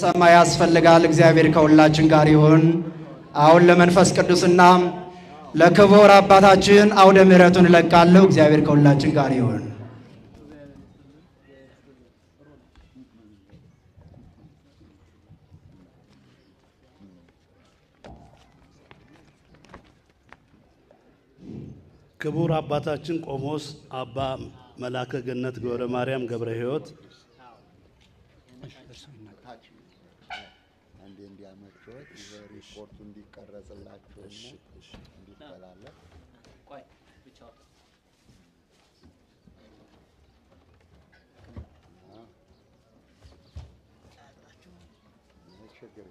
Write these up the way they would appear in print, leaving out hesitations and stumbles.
ልንሰማ ያስፈልጋል። እግዚአብሔር ከሁላችን ጋር ይሁን። አሁን ለመንፈስ ቅዱስና ለክቡር አባታችን አውደ ምሕረቱን ለቃለሁ። እግዚአብሔር ከሁላችን ጋር ይሁን። ክቡር አባታችን ቆሞስ አባ መላከ ገነት ገብረ ማርያም ገብረ ሕይወት አንዴ እንዲያመጡት ሪፖርቱ እንዲቀረጽላችሁ እንዲተላለፍ ቆይ ብቻው ችግር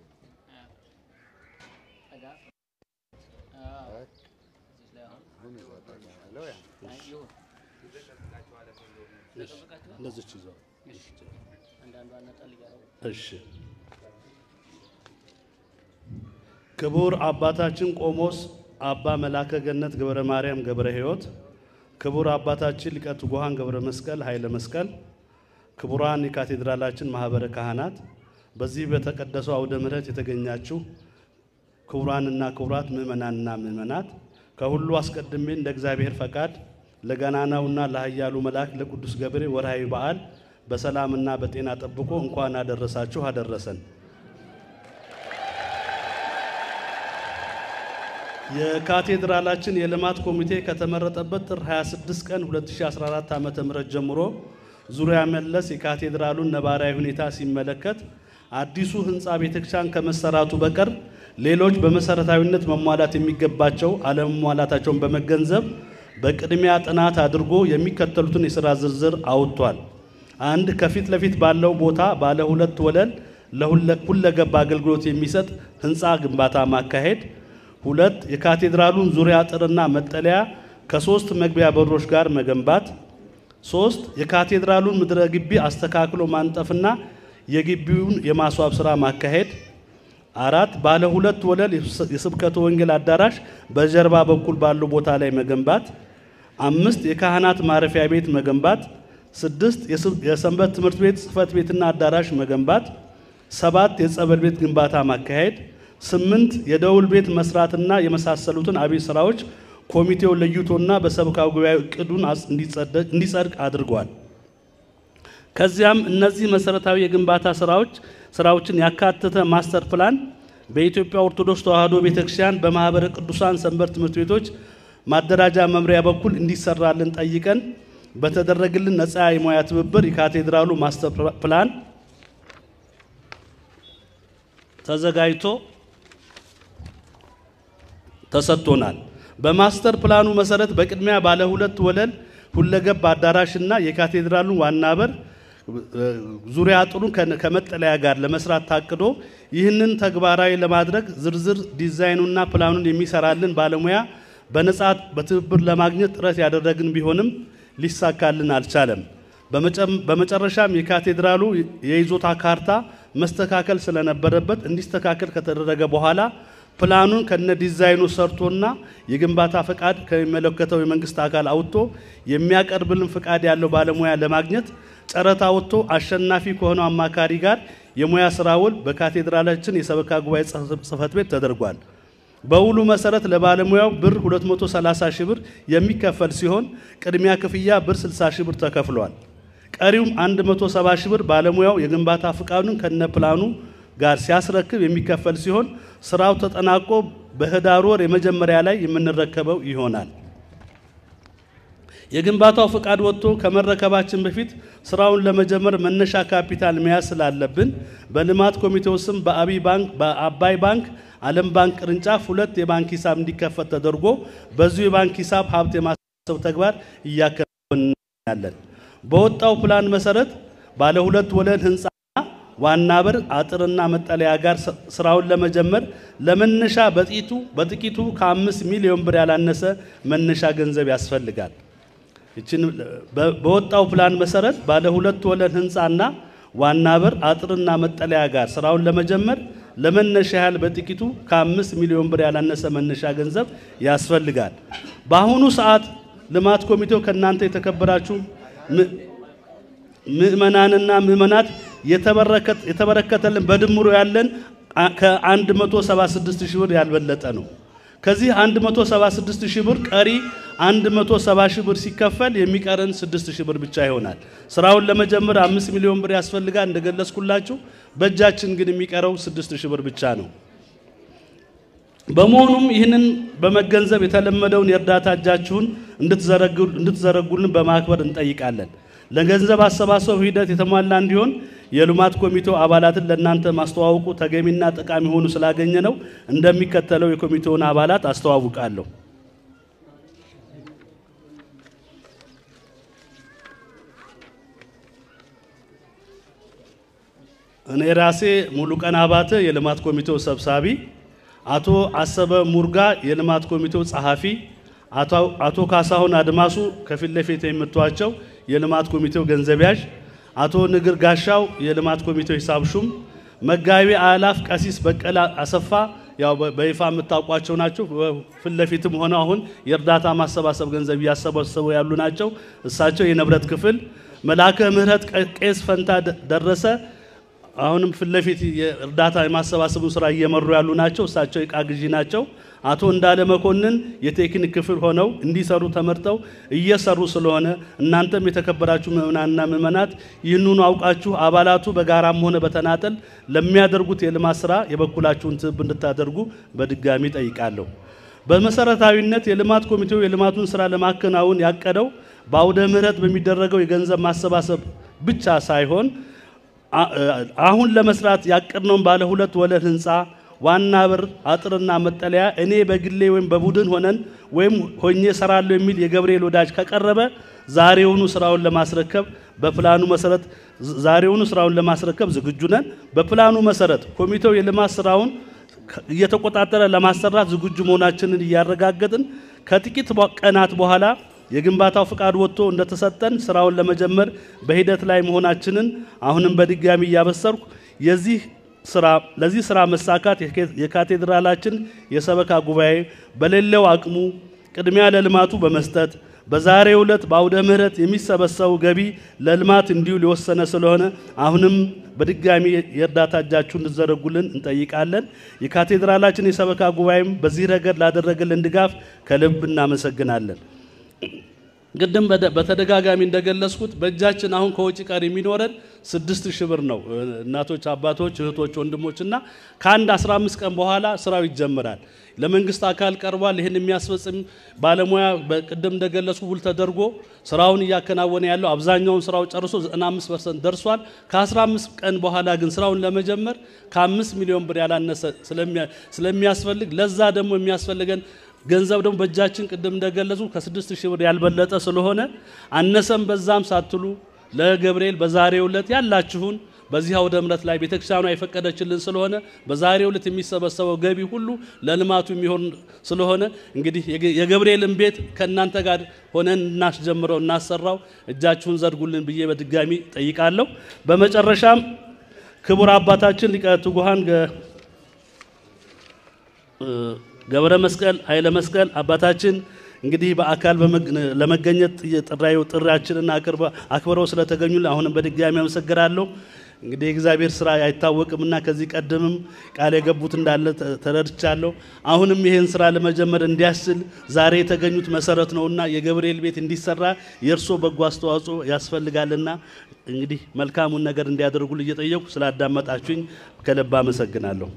ክቡር አባታችን ቆሞስ አባ መላከ ገነት ገብረ ማርያም ገብረ ሕይወት ክቡር አባታችን ሊቀ ትጉሃን ገብረ መስቀል ኃይለ መስቀል ክቡራን የካቴድራላችን ማህበረ ካህናት በዚህ በተቀደሰው አውደ ምሕረት የተገኛችሁ ክቡራንና ክቡራት ምእመናንና ምእመናት ከሁሉ አስቀድሜ እንደ እግዚአብሔር ፈቃድ ለገናናውና ለኃያሉ መልአክ ለቅዱስ ገብርኤል ወርሃዊ በዓል በሰላምና በጤና ጠብቆ እንኳን አደረሳችሁ አደረሰን። የካቴድራላችን የልማት ኮሚቴ ከተመረጠበት ጥር 26 ቀን 2014 ዓ.ም ጀምሮ ዙሪያ መለስ የካቴድራሉን ነባራዊ ሁኔታ ሲመለከት አዲሱ ህንጻ ቤተክርስቲያን ከመሰራቱ በቀር ሌሎች በመሰረታዊነት መሟላት የሚገባቸው አለመሟላታቸውን በመገንዘብ በቅድሚያ ጥናት አድርጎ የሚከተሉትን የሥራ ዝርዝር አውጥቷል። አንድ ከፊት ለፊት ባለው ቦታ ባለ ሁለት ወለል ለሁለገብ አገልግሎት የሚሰጥ ህንጻ ግንባታ ማካሄድ። ሁለት የካቴድራሉን ዙሪያ አጥርና መጠለያ ከ3 መግቢያ በሮች ጋር መገንባት። 3 የካቴድራሉን ምድረ ግቢ አስተካክሎ ማንጠፍና የግቢውን የማስዋብ ሥራ ማካሄድ። 4 ባለ ሁለት ወለል የስብከተ ወንጌል አዳራሽ በጀርባ በኩል ባለው ቦታ ላይ መገንባት። 5 የካህናት ማረፊያ ቤት መገንባት። 6 የሰንበት ትምህርት ቤት ጽሕፈት ቤትና አዳራሽ መገንባት። 7 የጸበል ቤት ግንባታ ማካሄድ። 8 የደውል ቤት መስራትና የመሳሰሉትን አብይ ስራዎች ኮሚቴው ለይቶና በሰበካ ጉባኤ እቅዱን እንዲጸድቅ አድርጓል። ከዚያም እነዚህ መሰረታዊ የግንባታ ስራዎችን ያካተተ ማስተር ፕላን በኢትዮጵያ ኦርቶዶክስ ተዋሕዶ ቤተክርስቲያን በማህበረ ቅዱሳን ሰንበት ትምህርት ቤቶች ማደራጃ መምሪያ በኩል እንዲሰራልን ጠይቀን በተደረገልን ነፃ የሙያ ትብብር የካቴድራሉ ማስተር ፕላን ተዘጋጅቶ ተሰጥቶናል። በማስተር ፕላኑ መሰረት በቅድሚያ ባለ ሁለት ወለል ሁለገብ አዳራሽና የካቴድራሉን ዋና በር ዙሪያ አጥሩን ከመጠለያ ጋር ለመስራት ታቅዶ ይህንን ተግባራዊ ለማድረግ ዝርዝር ዲዛይኑና ፕላኑን የሚሰራልን ባለሙያ በነፃ በትብብር ለማግኘት ጥረት ያደረግን ቢሆንም ሊሳካልን አልቻለም። በመጨረሻም የካቴድራሉ የይዞታ ካርታ መስተካከል ስለነበረበት እንዲስተካከል ከተደረገ በኋላ ፕላኑን ከነ ዲዛይኑ ሰርቶና የግንባታ ፈቃድ ከሚመለከተው የመንግስት አካል አውጥቶ የሚያቀርብልን ፈቃድ ያለው ባለሙያ ለማግኘት ጨረታ ወጥቶ አሸናፊ ከሆነው አማካሪ ጋር የሙያ ስራውል በካቴድራላችን የሰበካ ጉባኤ ጽሕፈት ቤት ተደርጓል። በውሉ መሰረት ለባለሙያው ብር 230 ሺህ ብር የሚከፈል ሲሆን ቅድሚያ ክፍያ ብር 60 ሺህ ብር ተከፍሏል። ቀሪውም 170 ሺህ ብር ባለሙያው የግንባታ ፈቃዱን ከነ ፕላኑ ጋር ሲያስረክብ የሚከፈል ሲሆን ስራው ተጠናቆ በህዳር ወር የመጀመሪያ ላይ የምንረከበው ይሆናል። የግንባታው ፈቃድ ወጥቶ ከመረከባችን በፊት ስራውን ለመጀመር መነሻ ካፒታል መያዝ ስላለብን በልማት ኮሚቴው ስም በአባይ ባንክ ዓለም ባንክ ቅርንጫፍ 2 የባንክ ሂሳብ እንዲከፈት ተደርጎ በዚሁ የባንክ ሂሳብ ሀብት የማሰባሰብ ተግባር እያከናወንን። በወጣው ፕላን መሰረት ባለ ሁለት ወለል ህንጻ ዋና በር አጥርና መጠለያ ጋር ስራውን ለመጀመር ለመነሻ በጥቂቱ ከ5 ሚሊዮን ብር ያላነሰ መነሻ ገንዘብ ያስፈልጋል። በወጣው ፕላን መሰረት ባለ ሁለት ወለል ህንጻና ዋና በር አጥርና መጠለያ ጋር ስራውን ለመጀመር ለመነሻ ያህል በጥቂቱ ከ5 ሚሊዮን ብር ያላነሰ መነሻ ገንዘብ ያስፈልጋል። በአሁኑ ሰዓት ልማት ኮሚቴው ከናንተ የተከበራችሁ ምእመናንና ምእመናት የተበረከተልን በድምሩ ያለን ከ176 ሺህ ብር ያልበለጠ ነው። ከዚህ 176 ሺህ ብር ቀሪ 170 ሺህ ብር ሲከፈል የሚቀረን 6 ሺህ ብር ብቻ ይሆናል። ስራውን ለመጀመር 5 ሚሊዮን ብር ያስፈልጋል እንደገለጽኩላችሁ። በእጃችን ግን የሚቀረው 6 ሺህ ብር ብቻ ነው። በመሆኑም ይህንን በመገንዘብ የተለመደውን የእርዳታ እጃችሁን እንድትዘረጉልን በማክበር እንጠይቃለን። ለገንዘብ አሰባሰብ ሂደት የተሟላ እንዲሆን የልማት ኮሚቴው አባላትን ለእናንተ ማስተዋወቁ ተገቢና ጠቃሚ ሆኖ ስላገኘ ነው እንደሚከተለው የኮሚቴውን አባላት አስተዋውቃለሁ። እኔ ራሴ ሙሉቀን አባተ የልማት ኮሚቴው ሰብሳቢ፣ አቶ አሰበ ሙርጋ የልማት ኮሚቴው ጸሐፊ፣ አቶ ካሳሁን አድማሱ ከፊት ለፊት የምትዋቸው የልማት ኮሚቴው ገንዘብ ያዥ፣ አቶ ንግር ጋሻው የልማት ኮሚቴው ሂሳብ ሹም፣ መጋቢ አላፍ ቀሲስ በቀላ አሰፋ ያው በይፋ የምታውቋቸው ናቸው። ፊት ለፊትም ሆነው አሁን የእርዳታ ማሰባሰብ ገንዘብ ያሰባሰቡ ያሉ ናቸው። እሳቸው የንብረት ክፍል፣ መላከ ምህረት ቄስ ፈንታ ደረሰ አሁንም ፊት ለፊት የእርዳታ የማሰባሰቡ ስራ እየመሩ ያሉ ናቸው። እሳቸው የዕቃ ግዢ ናቸው። አቶ እንዳለ መኮንን የቴክኒክ ክፍል ሆነው እንዲሰሩ ተመርጠው እየሰሩ ስለሆነ እናንተም የተከበራችሁ ምእመናንና ምእመናት ይህንኑ አውቃችሁ አባላቱ በጋራም ሆነ በተናጠል ለሚያደርጉት የልማት ስራ የበኩላችሁን ትብብር እንድታደርጉ በድጋሚ ጠይቃለሁ። በመሰረታዊነት የልማት ኮሚቴው የልማቱን ስራ ለማከናወን ያቀደው በአውደ ምህረት በሚደረገው የገንዘብ ማሰባሰብ ብቻ ሳይሆን አሁን ለመስራት ያቀድነው ባለ ሁለት ወለል ህንጻ ዋና በር አጥርና መጠለያ እኔ በግሌ ወይም በቡድን ሆነን ወይም ሆኜ ሰራለሁ የሚል የገብርኤል ወዳጅ ከቀረበ ዛሬውኑ ስራውን ለማስረከብ በፕላኑ መሰረት ዝግጁ ነን። በፕላኑ መሰረት ኮሚቴው የልማት ስራውን እየተቆጣጠረ ለማሰራት ዝግጁ መሆናችንን እያረጋገጥን ከጥቂት ቀናት በኋላ የግንባታው ፍቃድ ወጥቶ እንደተሰጠን ስራውን ለመጀመር በሂደት ላይ መሆናችንን አሁንም በድጋሚ ያበሰርኩ ለዚህ ስራ መሳካት የካቴድራላችን የሰበካ ጉባኤ በሌለው አቅሙ ቅድሚያ ለልማቱ በመስጠት በዛሬው ዕለት በአውደ ምህረት የሚሰበሰቡ ገቢ ለልማት እንዲውል የወሰነ ስለሆነ አሁንም በድጋሚ የእርዳታ እጃችሁን እንድትዘረጉልን እንጠይቃለን። የካቴድራላችን የሰበካ ጉባኤም በዚህ ረገድ ላደረገልን ድጋፍ ከልብ እናመሰግናለን። ቅድም በተደጋጋሚ እንደገለጽኩት በእጃችን አሁን ከወጪ ቀር የሚኖረን 6000 ብር ነው። እናቶች፣ አባቶች፣ እህቶች፣ ወንድሞችና ከአንድ 15 ቀን በኋላ ስራው ይጀምራል። ለመንግስት አካል ቀርቧል። ይሄን የሚያስፈጽም ባለሙያ በቅድም እንደገለጹ ውል ተደርጎ ስራውን እያከናወነ ያለው አብዛኛውን ስራው ጨርሶ 95% ደርሷል። ከ15 ቀን በኋላ ግን ስራውን ለመጀመር ከ5 ሚሊዮን ብር ያላነሰ ስለሚያስፈልግ ለዛ ደግሞ የሚያስፈልገን ገንዘብ ደግሞ በእጃችን ቅድም እንደገለጹ ከ6000 ብር ያልበለጠ ስለሆነ አነሰም በዛም ሳትሉ ለገብርኤል በዛሬው ዕለት ያላችሁን በዚህ አውደ ምህረት ላይ ቤተክርስቲያኗ የፈቀደችልን ስለሆነ በዛሬው ዕለት የሚሰበሰበው ገቢ ሁሉ ለልማቱ የሚሆን ስለሆነ እንግዲህ የገብርኤልን ቤት ከእናንተ ጋር ሆነን እናስጀምረው እናሰራው እጃችሁን ዘርጉልን ብዬ በድጋሚ ጠይቃለሁ። በመጨረሻም ክቡር አባታችን ሊቀ ትጉሃን ገብረ መስቀል ኃይለ መስቀል አባታችን እንግዲህ በአካል ለመገኘት ጥሪያችንን አክብረው ስለተገኙ አሁንም በድጋሚ አመሰግናለሁ። እንግዲህ እግዚአብሔር ስራ አይታወቅምና ከዚህ ቀደምም ቃል የገቡት እንዳለ ተረድቻለሁ። አሁንም ይሄን ስራ ለመጀመር እንዲያስችል ዛሬ የተገኙት መሰረት ነውና የገብርኤል ቤት እንዲሰራ የእርሶ በጎ አስተዋጽኦ ያስፈልጋልና እንግዲህ መልካሙን ነገር እንዲያደርጉልኝ እየጠየቁ ስላዳመጣችሁኝ ከልብ አመሰግናለሁ።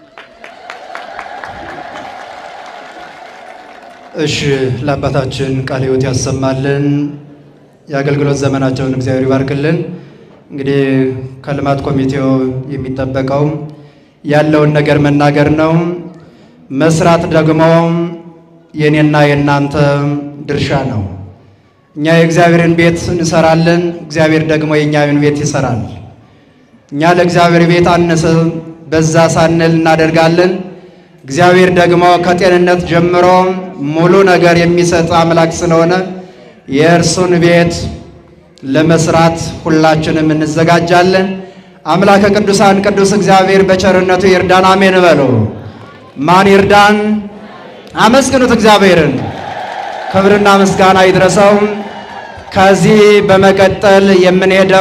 እሺ ለአባታችን ቃለ ሕይወት ያሰማልን፣ የአገልግሎት ዘመናቸውን እግዚአብሔር ይባርክልን። እንግዲህ ከልማት ኮሚቴው የሚጠበቀው ያለውን ነገር መናገር ነው። መስራት ደግሞ የኔና የናንተ ድርሻ ነው። እኛ የእግዚአብሔርን ቤት እንሰራለን፣ እግዚአብሔር ደግሞ የኛን ቤት ይሰራል። እኛ ለእግዚአብሔር ቤት አነሰ በዛ ሳንል እናደርጋለን። እግዚአብሔር ደግሞ ከጤንነት ጀምሮ ሙሉ ነገር የሚሰጥ አምላክ ስለሆነ የእርሱን ቤት ለመስራት ሁላችንም እንዘጋጃለን። አምላከ ቅዱሳን ቅዱስ እግዚአብሔር በቸርነቱ ይርዳን። አሜን በሉ። ማን ይርዳን? አመስግኑት እግዚአብሔርን። ክብርና ምስጋና ይድረሰው። ከዚህ በመቀጠል የምንሄደው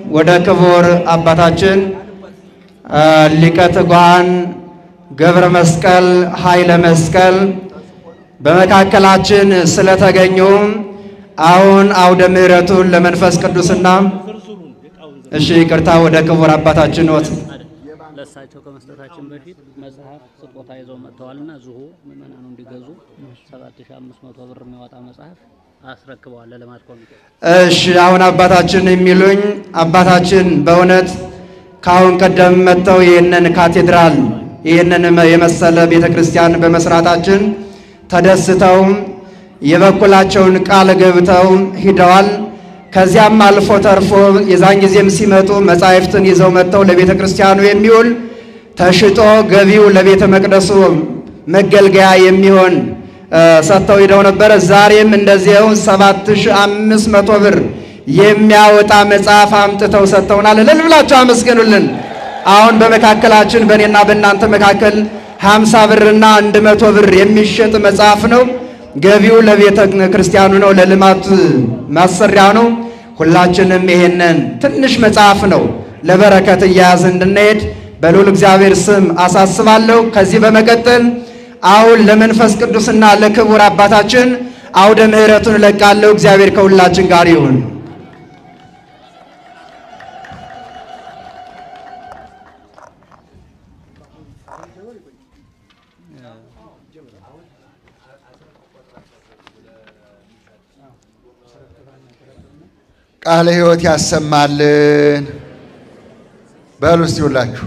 ወደ ክቡር አባታችን ሊቀ ትጉሃን ገብረ መስቀል ኃይለ መስቀል በመካከላችን ስለተገኙ አሁን አውደ ምሕረቱን ለመንፈስ ቅዱስና እሺ ይቅርታ ወደ ክቡር አባታችን ወጥ ለሳቸው ከመስጠታችን በፊት መጽሐፍ ስጦታ ይዘው መጥተዋልና ዙሁ ምዕመናኑ እንዲገዙ 7500 ብር የሚያወጣ መጽሐፍ አስረክበዋል ለልማት ኮሚቴ። እሺ አሁን አባታችን የሚሉኝ አባታችን በእውነት ካሁን ቀደም መጥተው ይህንን ካቴድራል ይህንን የመሰለ ቤተክርስቲያን በመስራታችን ተደስተው የበኩላቸውን ቃል ገብተው ሂደዋል። ከዚያም አልፎ ተርፎ የዛን ጊዜም ሲመጡ መጻሕፍትን ይዘው መጥተው ለቤተ ክርስቲያኑ የሚውል ተሽጦ ገቢው ለቤተ መቅደሱ መገልገያ የሚሆን ሰጥተው ሂደው ነበር። ዛሬም እንደዚያው 7500 ብር የሚያወጣ መጽሐፍ አምጥተው ሰጥተውናል። እልል ብላችሁ አመስግኑልን። አሁን በመካከላችን በእኔና በእናንተ መካከል 50 ብርና 100 ብር የሚሸጥ መጽሐፍ ነው። ገቢው ለቤተ ክርስቲያኑ ነው፣ ለልማት ማሰሪያ ነው። ሁላችንም ይሄንን ትንሽ መጽሐፍ ነው ለበረከት እያያዝ እንድንሄድ በልዑል እግዚአብሔር ስም አሳስባለሁ። ከዚህ በመቀጠል አሁን ለመንፈስ ቅዱስና ለክቡር አባታችን አውደ ምሕረቱን እለቃለሁ። እግዚአብሔር ከሁላችን ጋር ይሁን። ቃለ ሕይወት ያሰማልን በሉ እስቲ ሁላችሁ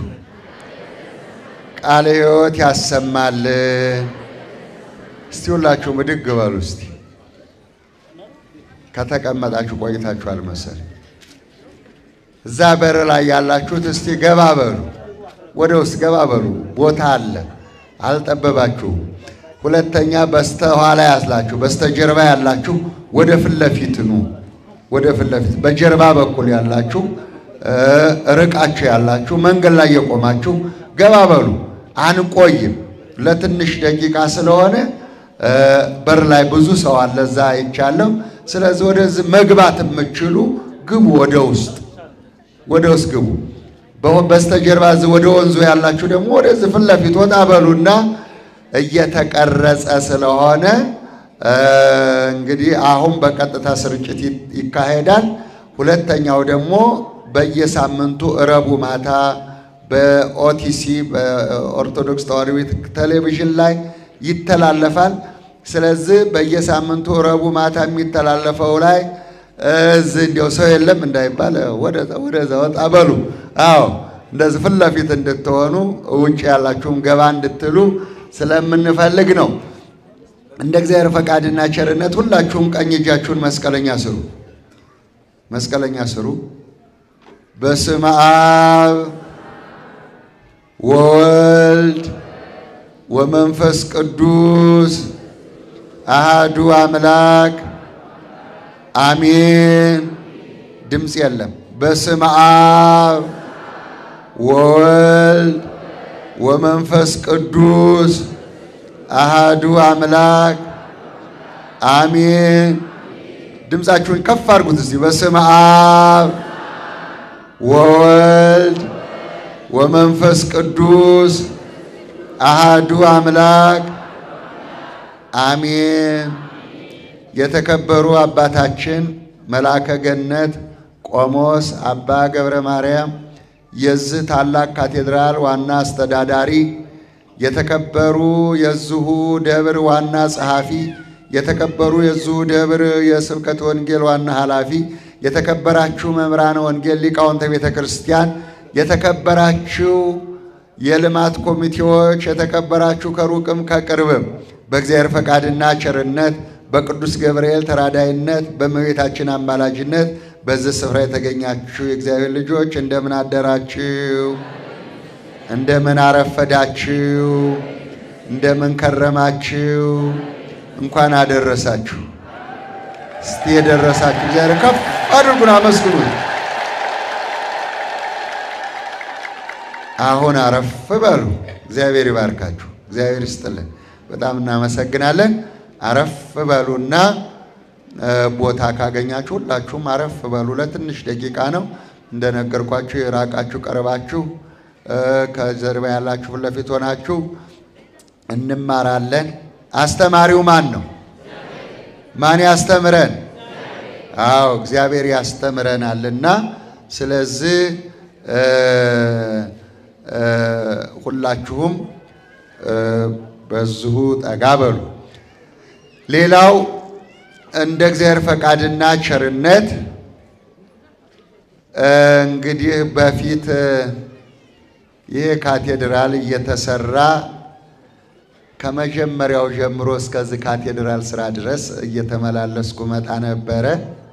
ቃለ ሕይወት ያሰማልን። እስቲ ሁላችሁ ምድግ በሉ እስቲ። ከተቀመጣችሁ ቆይታችኋል መሰለኝ። እዛ በር ላይ ያላችሁት እስቲ ገባ በሉ፣ ወደ ውስጥ ገባ በሉ። ቦታ አለ፣ አልጠበባችሁም። ሁለተኛ በስተኋላ ያላችሁ፣ በስተጀርባ ያላችሁ ወደ ፊት ለፊት ኑ። ወደ ፊት ለፊት በጀርባ በኩል ያላችሁ ርቃችሁ ያላችሁ መንገድ ላይ የቆማችሁ ገባ በሉ። አንቆይም፣ ለትንሽ ደቂቃ ስለሆነ በር ላይ ብዙ ሰው አለ፣ እዛ አይቻለሁ። ስለዚህ ወደዚህ መግባት የምትችሉ ግቡ፣ ወደ ውስጥ ግቡ። በስተጀርባ ወደ ወንዙ ያላችሁ ደግሞ ወደዚህ ፊት ለፊት ወጣ በሉና እየተቀረጸ ስለሆነ እንግዲህ አሁን በቀጥታ ስርጭት ይካሄዳል። ሁለተኛው ደግሞ በየሳምንቱ ረቡዕ ማታ በኦቲሲ በኦርቶዶክስ ተዋሕዶ ቴሌቪዥን ላይ ይተላለፋል። ስለዚህ በየሳምንቱ ረቡዕ ማታ የሚተላለፈው ላይ እዚህ እንዲያው ሰው የለም እንዳይባል ወደዛ ወጣ በሉ። አዎ እንደዚህ ፊት ለፊት እንድትሆኑ ውጭ ያላችሁም ገባ እንድትሉ ስለምንፈልግ ነው። እንደ እግዚአብሔር ፈቃድና ቸርነት ሁላችሁም ቀኝ እጃችሁን መስቀለኛ ስሩ። መስቀለኛ ስሩ። በስመ አብ ወወልድ ወመንፈስ ቅዱስ አሃዱ አምላክ አሜን። ድምፅ የለም። በስመ አብ ወወልድ ወመንፈስ ቅዱስ አሃዱ አምላክ አሜን። ድምፃችሁን ከፍ አድርጉት እስቲ። በስመ አብ ወወልድ ወመንፈስ ቅዱስ አሃዱ አምላክ አሜን። የተከበሩ አባታችን መልአከ ገነት ቆሞስ አባ ገብረ ማርያም የዚህ ታላቅ ካቴድራል ዋና አስተዳዳሪ፣ የተከበሩ የዚሁ ደብር ዋና ጸሐፊ፣ የተከበሩ የዚሁ ደብር የስብከት ወንጌል ዋና ኃላፊ፣ የተከበራችሁ መምህራነ ወንጌል ሊቃውንተ ቤተ ክርስቲያን፣ የተከበራችሁ የልማት ኮሚቴዎች፣ የተከበራችሁ ከሩቅም ከቅርብም በእግዚአብሔር ፈቃድና ቸርነት በቅዱስ ገብርኤል ተራዳይነት በእመቤታችን አማላጅነት በዚህ ስፍራ የተገኛችሁ የእግዚአብሔር ልጆች እንደምን አደራችሁ? እንደምን አረፈዳችሁ? እንደምን ከረማችሁ? እንኳን አደረሳችሁ። እስቲ የደረሳችሁ እግዚአብሔር ከፍ አድርጉን፣ አመስግኑ። አሁን አረፍ በሉ። እግዚአብሔር ይባርካችሁ። እግዚአብሔር ይስጥልን። በጣም እናመሰግናለን። አረፍ በሉና ቦታ ካገኛችሁ ሁላችሁም አረፍ በሉ። ለትንሽ ደቂቃ ነው። እንደነገርኳችሁ የራቃችሁ ቀርባችሁ ከጀርባ ያላችሁ ፊት ለፊት ሆናችሁ እንማራለን። አስተማሪው ማን ነው? ማን ያስተምረን? አዎ እግዚአብሔር ያስተምረናልና ስለዚህ ሁላችሁም በዚሁ ጠጋ በሉ። ሌላው እንደ እግዚአብሔር ፈቃድና ቸርነት እንግዲህ በፊት ይህ ካቴድራል እየተሰራ ከመጀመሪያው ጀምሮ እስከዚህ ካቴድራል ስራ ድረስ እየተመላለስኩ መጣ ነበረ።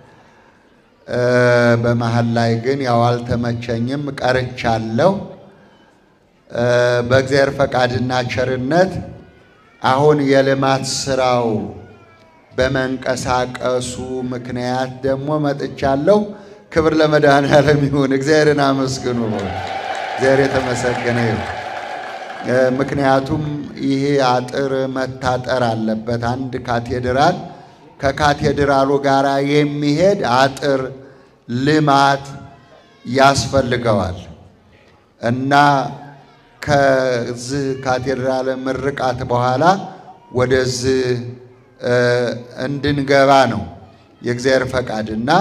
በመሃል ላይ ግን ያው አልተመቸኝም ቀርቻለሁ። በእግዚአብሔር ፈቃድና ቸርነት አሁን የልማት ስራው በመንቀሳቀሱ ምክንያት ደግሞ መጥቻለሁ። ክብር ለመድኃኔዓለም ይሁን። እግዚአብሔርን አመስግኑ። እግዚአብሔር የተመሰገነ ይሁን። ምክንያቱም ይሄ አጥር መታጠር አለበት። አንድ ካቴድራል ከካቴድራሉ ጋር የሚሄድ አጥር ልማት ያስፈልገዋል እና ከዚህ ካቴድራል ምርቃት በኋላ ወደዚህ እንድንገባ ነው የእግዚአብሔር ፈቃድና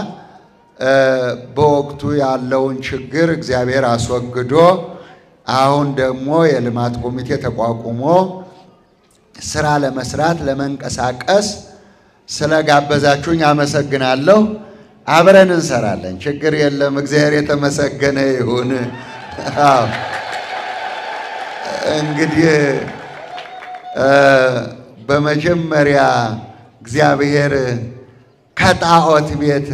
በወቅቱ ያለውን ችግር እግዚአብሔር አስወግዶ አሁን ደግሞ የልማት ኮሚቴ ተቋቁሞ ስራ ለመስራት ለመንቀሳቀስ ስለጋበዛችሁኝ አመሰግናለሁ። አብረን እንሰራለን። ችግር የለም። እግዚአብሔር የተመሰገነ ይሁን። እንግዲህ በመጀመሪያ እግዚአብሔር ከጣዖት ቤት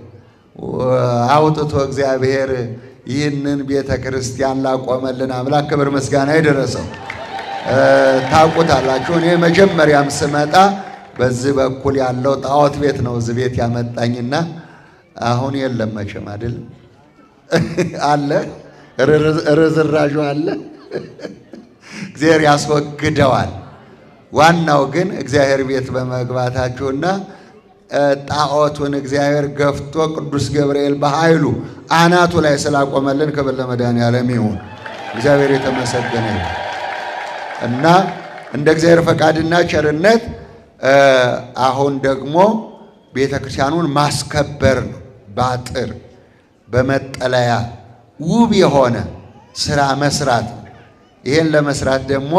አውጥቶ እግዚአብሔር ይህንን ቤተ ክርስቲያን ላቆመልን አምላክ ክብር ምስጋና ይድረሰው። ታውቁታላችሁ። እኔ መጀመሪያም ስመጣ በዚህ በኩል ያለው ጣዖት ቤት ነው እዚህ ቤት ያመጣኝና አሁን የለም መቼም አይደል አለ ርዝራዡ አለ። እግዚአብሔር ያስወግደዋል። ዋናው ግን እግዚአብሔር ቤት በመግባታችሁና ጣዖቱን እግዚአብሔር ገፍቶ ቅዱስ ገብርኤል በኃይሉ አናቱ ላይ ስላቆመልን ክብር ለመድኃኔዓለም ይሁን። እግዚአብሔር የተመሰገነ ይሁን እና እንደ እግዚአብሔር ፈቃድና ቸርነት አሁን ደግሞ ቤተክርስቲያኑን ማስከበር ነው። በአጥር በመጠለያ ውብ የሆነ ስራ መስራት ነው። ይሄን ለመስራት ደግሞ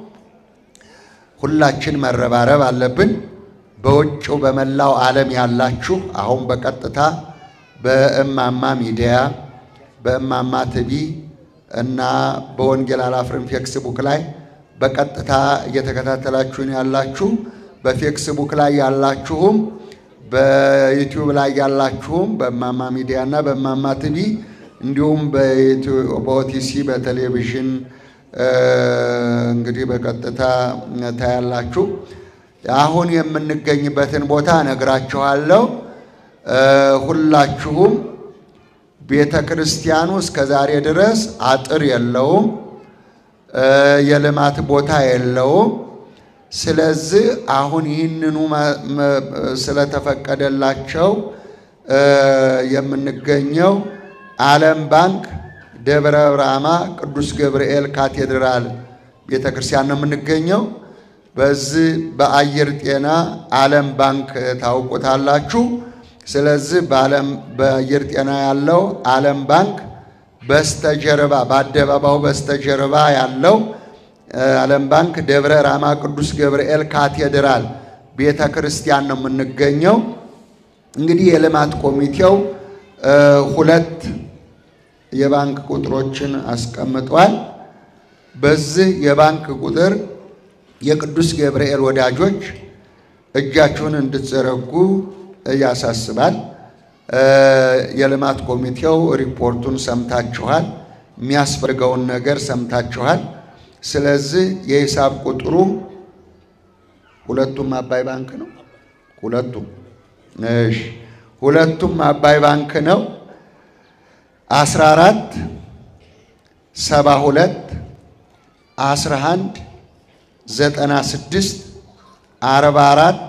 ሁላችን መረባረብ አለብን። በውጭው በመላው ዓለም ያላችሁ አሁን በቀጥታ በእማማ ሚዲያ በእማማ ቲቪ እና በወንጌል አላፍርም ፌክስቡክ ላይ በቀጥታ እየተከታተላችሁን ያላችሁ በፌክስቡክ ላይ ያላችሁም በዩቲዩብ ላይ ያላችሁም በእማማ ሚዲያ እና በእማማ ቲቪ እንዲሁም በኦቲሲ በቴሌቪዥን እንግዲህ በቀጥታ ታያላችሁ። አሁን የምንገኝበትን ቦታ ነግራችኋለሁ። ሁላችሁም ቤተ ክርስቲያኑ እስከ ዛሬ ድረስ አጥር የለውም፣ የልማት ቦታ የለውም። ስለዚህ አሁን ይህንኑ ስለተፈቀደላቸው የምንገኘው ዓለም ባንክ ደብረ ብርሃማ ቅዱስ ገብርኤል ካቴድራል ቤተ ክርስቲያን ነው የምንገኘው። በዚህ በአየር ጤና ዓለም ባንክ ታውቁታላችሁ። ስለዚህ በአየር ጤና ያለው ዓለም ባንክ በስተጀርባ በአደባባዩ በስተጀርባ ያለው ዓለም ባንክ ደብረ ብርሃማ ቅዱስ ገብርኤል ካቴድራል ቤተ ክርስቲያን ነው የምንገኘው። እንግዲህ የልማት ኮሚቴው ሁለት የባንክ ቁጥሮችን አስቀምጧል። በዚህ የባንክ ቁጥር የቅዱስ ገብርኤል ወዳጆች እጃችሁን እንድትዘረጉ ያሳስባል። የልማት ኮሚቴው ሪፖርቱን ሰምታችኋል፣ የሚያስፈልገውን ነገር ሰምታችኋል። ስለዚህ የሂሳብ ቁጥሩ ሁለቱም አባይ ባንክ ነው። ሁለቱም አባይ ባንክ ነው። 14 72 11 96 44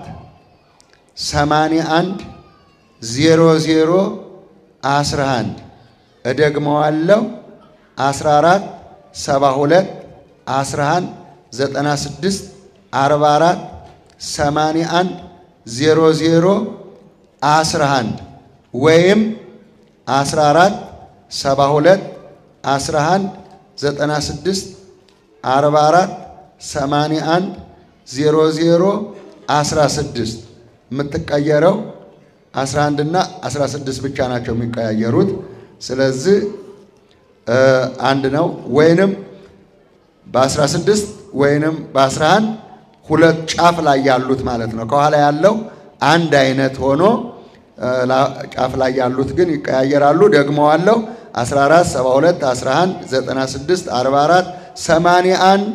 81 00 11 እደግመዋለሁ 14 72 11 96 44 81 00 11 ወይም 14 72 11 96 44 81 00 16 የምትቀየረው 11 እና 16 ብቻ ናቸው የሚቀያየሩት። ስለዚህ አንድ ነው። ወይንም በ16 ወይንም በ11 ሁለት ጫፍ ላይ ያሉት ማለት ነው። ከኋላ ያለው አንድ አይነት ሆኖ ጫፍ ላይ ያሉት ግን ይቀያየራሉ። ደግመዋለሁ 14 72 11 96 44 81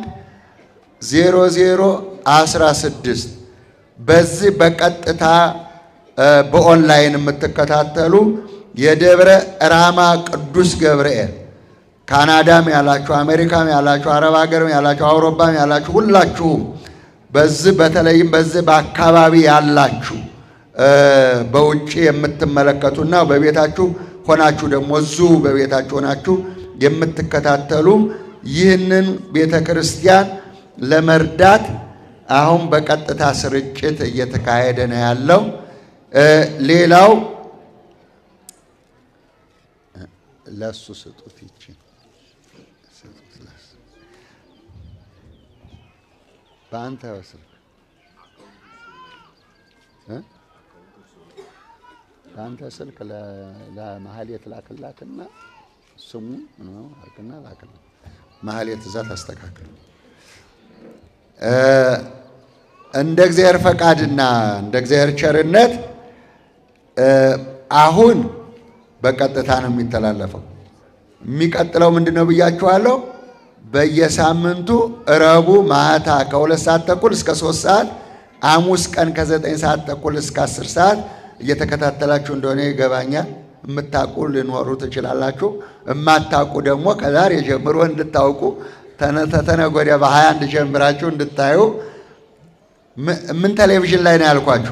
00 16 በዚህ በቀጥታ በኦንላይን የምትከታተሉ የደብረ ራማ ቅዱስ ገብርኤል ካናዳም ያላችሁ አሜሪካም ያላችሁ አረብ ሀገርም ያላችሁ አውሮፓም ያላችሁ ሁላችሁ በዚህ በተለይም በዚህ በአካባቢ ያላችሁ በውጪ የምትመለከቱና በቤታችሁ ሆናችሁ ደግሞ እዚሁ በቤታችሁ ሆናችሁ የምትከታተሉ ይህንን ቤተክርስቲያን ለመርዳት አሁን በቀጥታ ስርጭት እየተካሄደ ነው ያለው። ሌላው ለሱ ስጡት ይቺ በአንተ ወስል በአንተ ስልክ ለማህሌት ላክላትና ስሙ ነው አርግና ላክላት። ማህሌት እዛ ታስተካክል። እንደ እግዚአብሔር ፈቃድና እንደ እግዚአብሔር ቸርነት አሁን በቀጥታ ነው የሚተላለፈው። የሚቀጥለው ምንድነው ብያችኋለሁ? በየሳምንቱ ረቡዕ ማታ ከ2 ሰዓት ተኩል እስከ 3 ሰዓት፣ ሐሙስ ቀን ከ9 ሰዓት ተኩል እስከ 10 ሰዓት እየተከታተላችሁ እንደሆነ ይገባኛል። የምታውቁ ልኖሩ ትችላላችሁ። የማታውቁ ደግሞ ከዛሬ ጀምሮ እንድታውቁ ተነገ ወዲያ በ21 ጀምራችሁ እንድታዩ። ምን ቴሌቪዥን ላይ ነው ያልኳችሁ?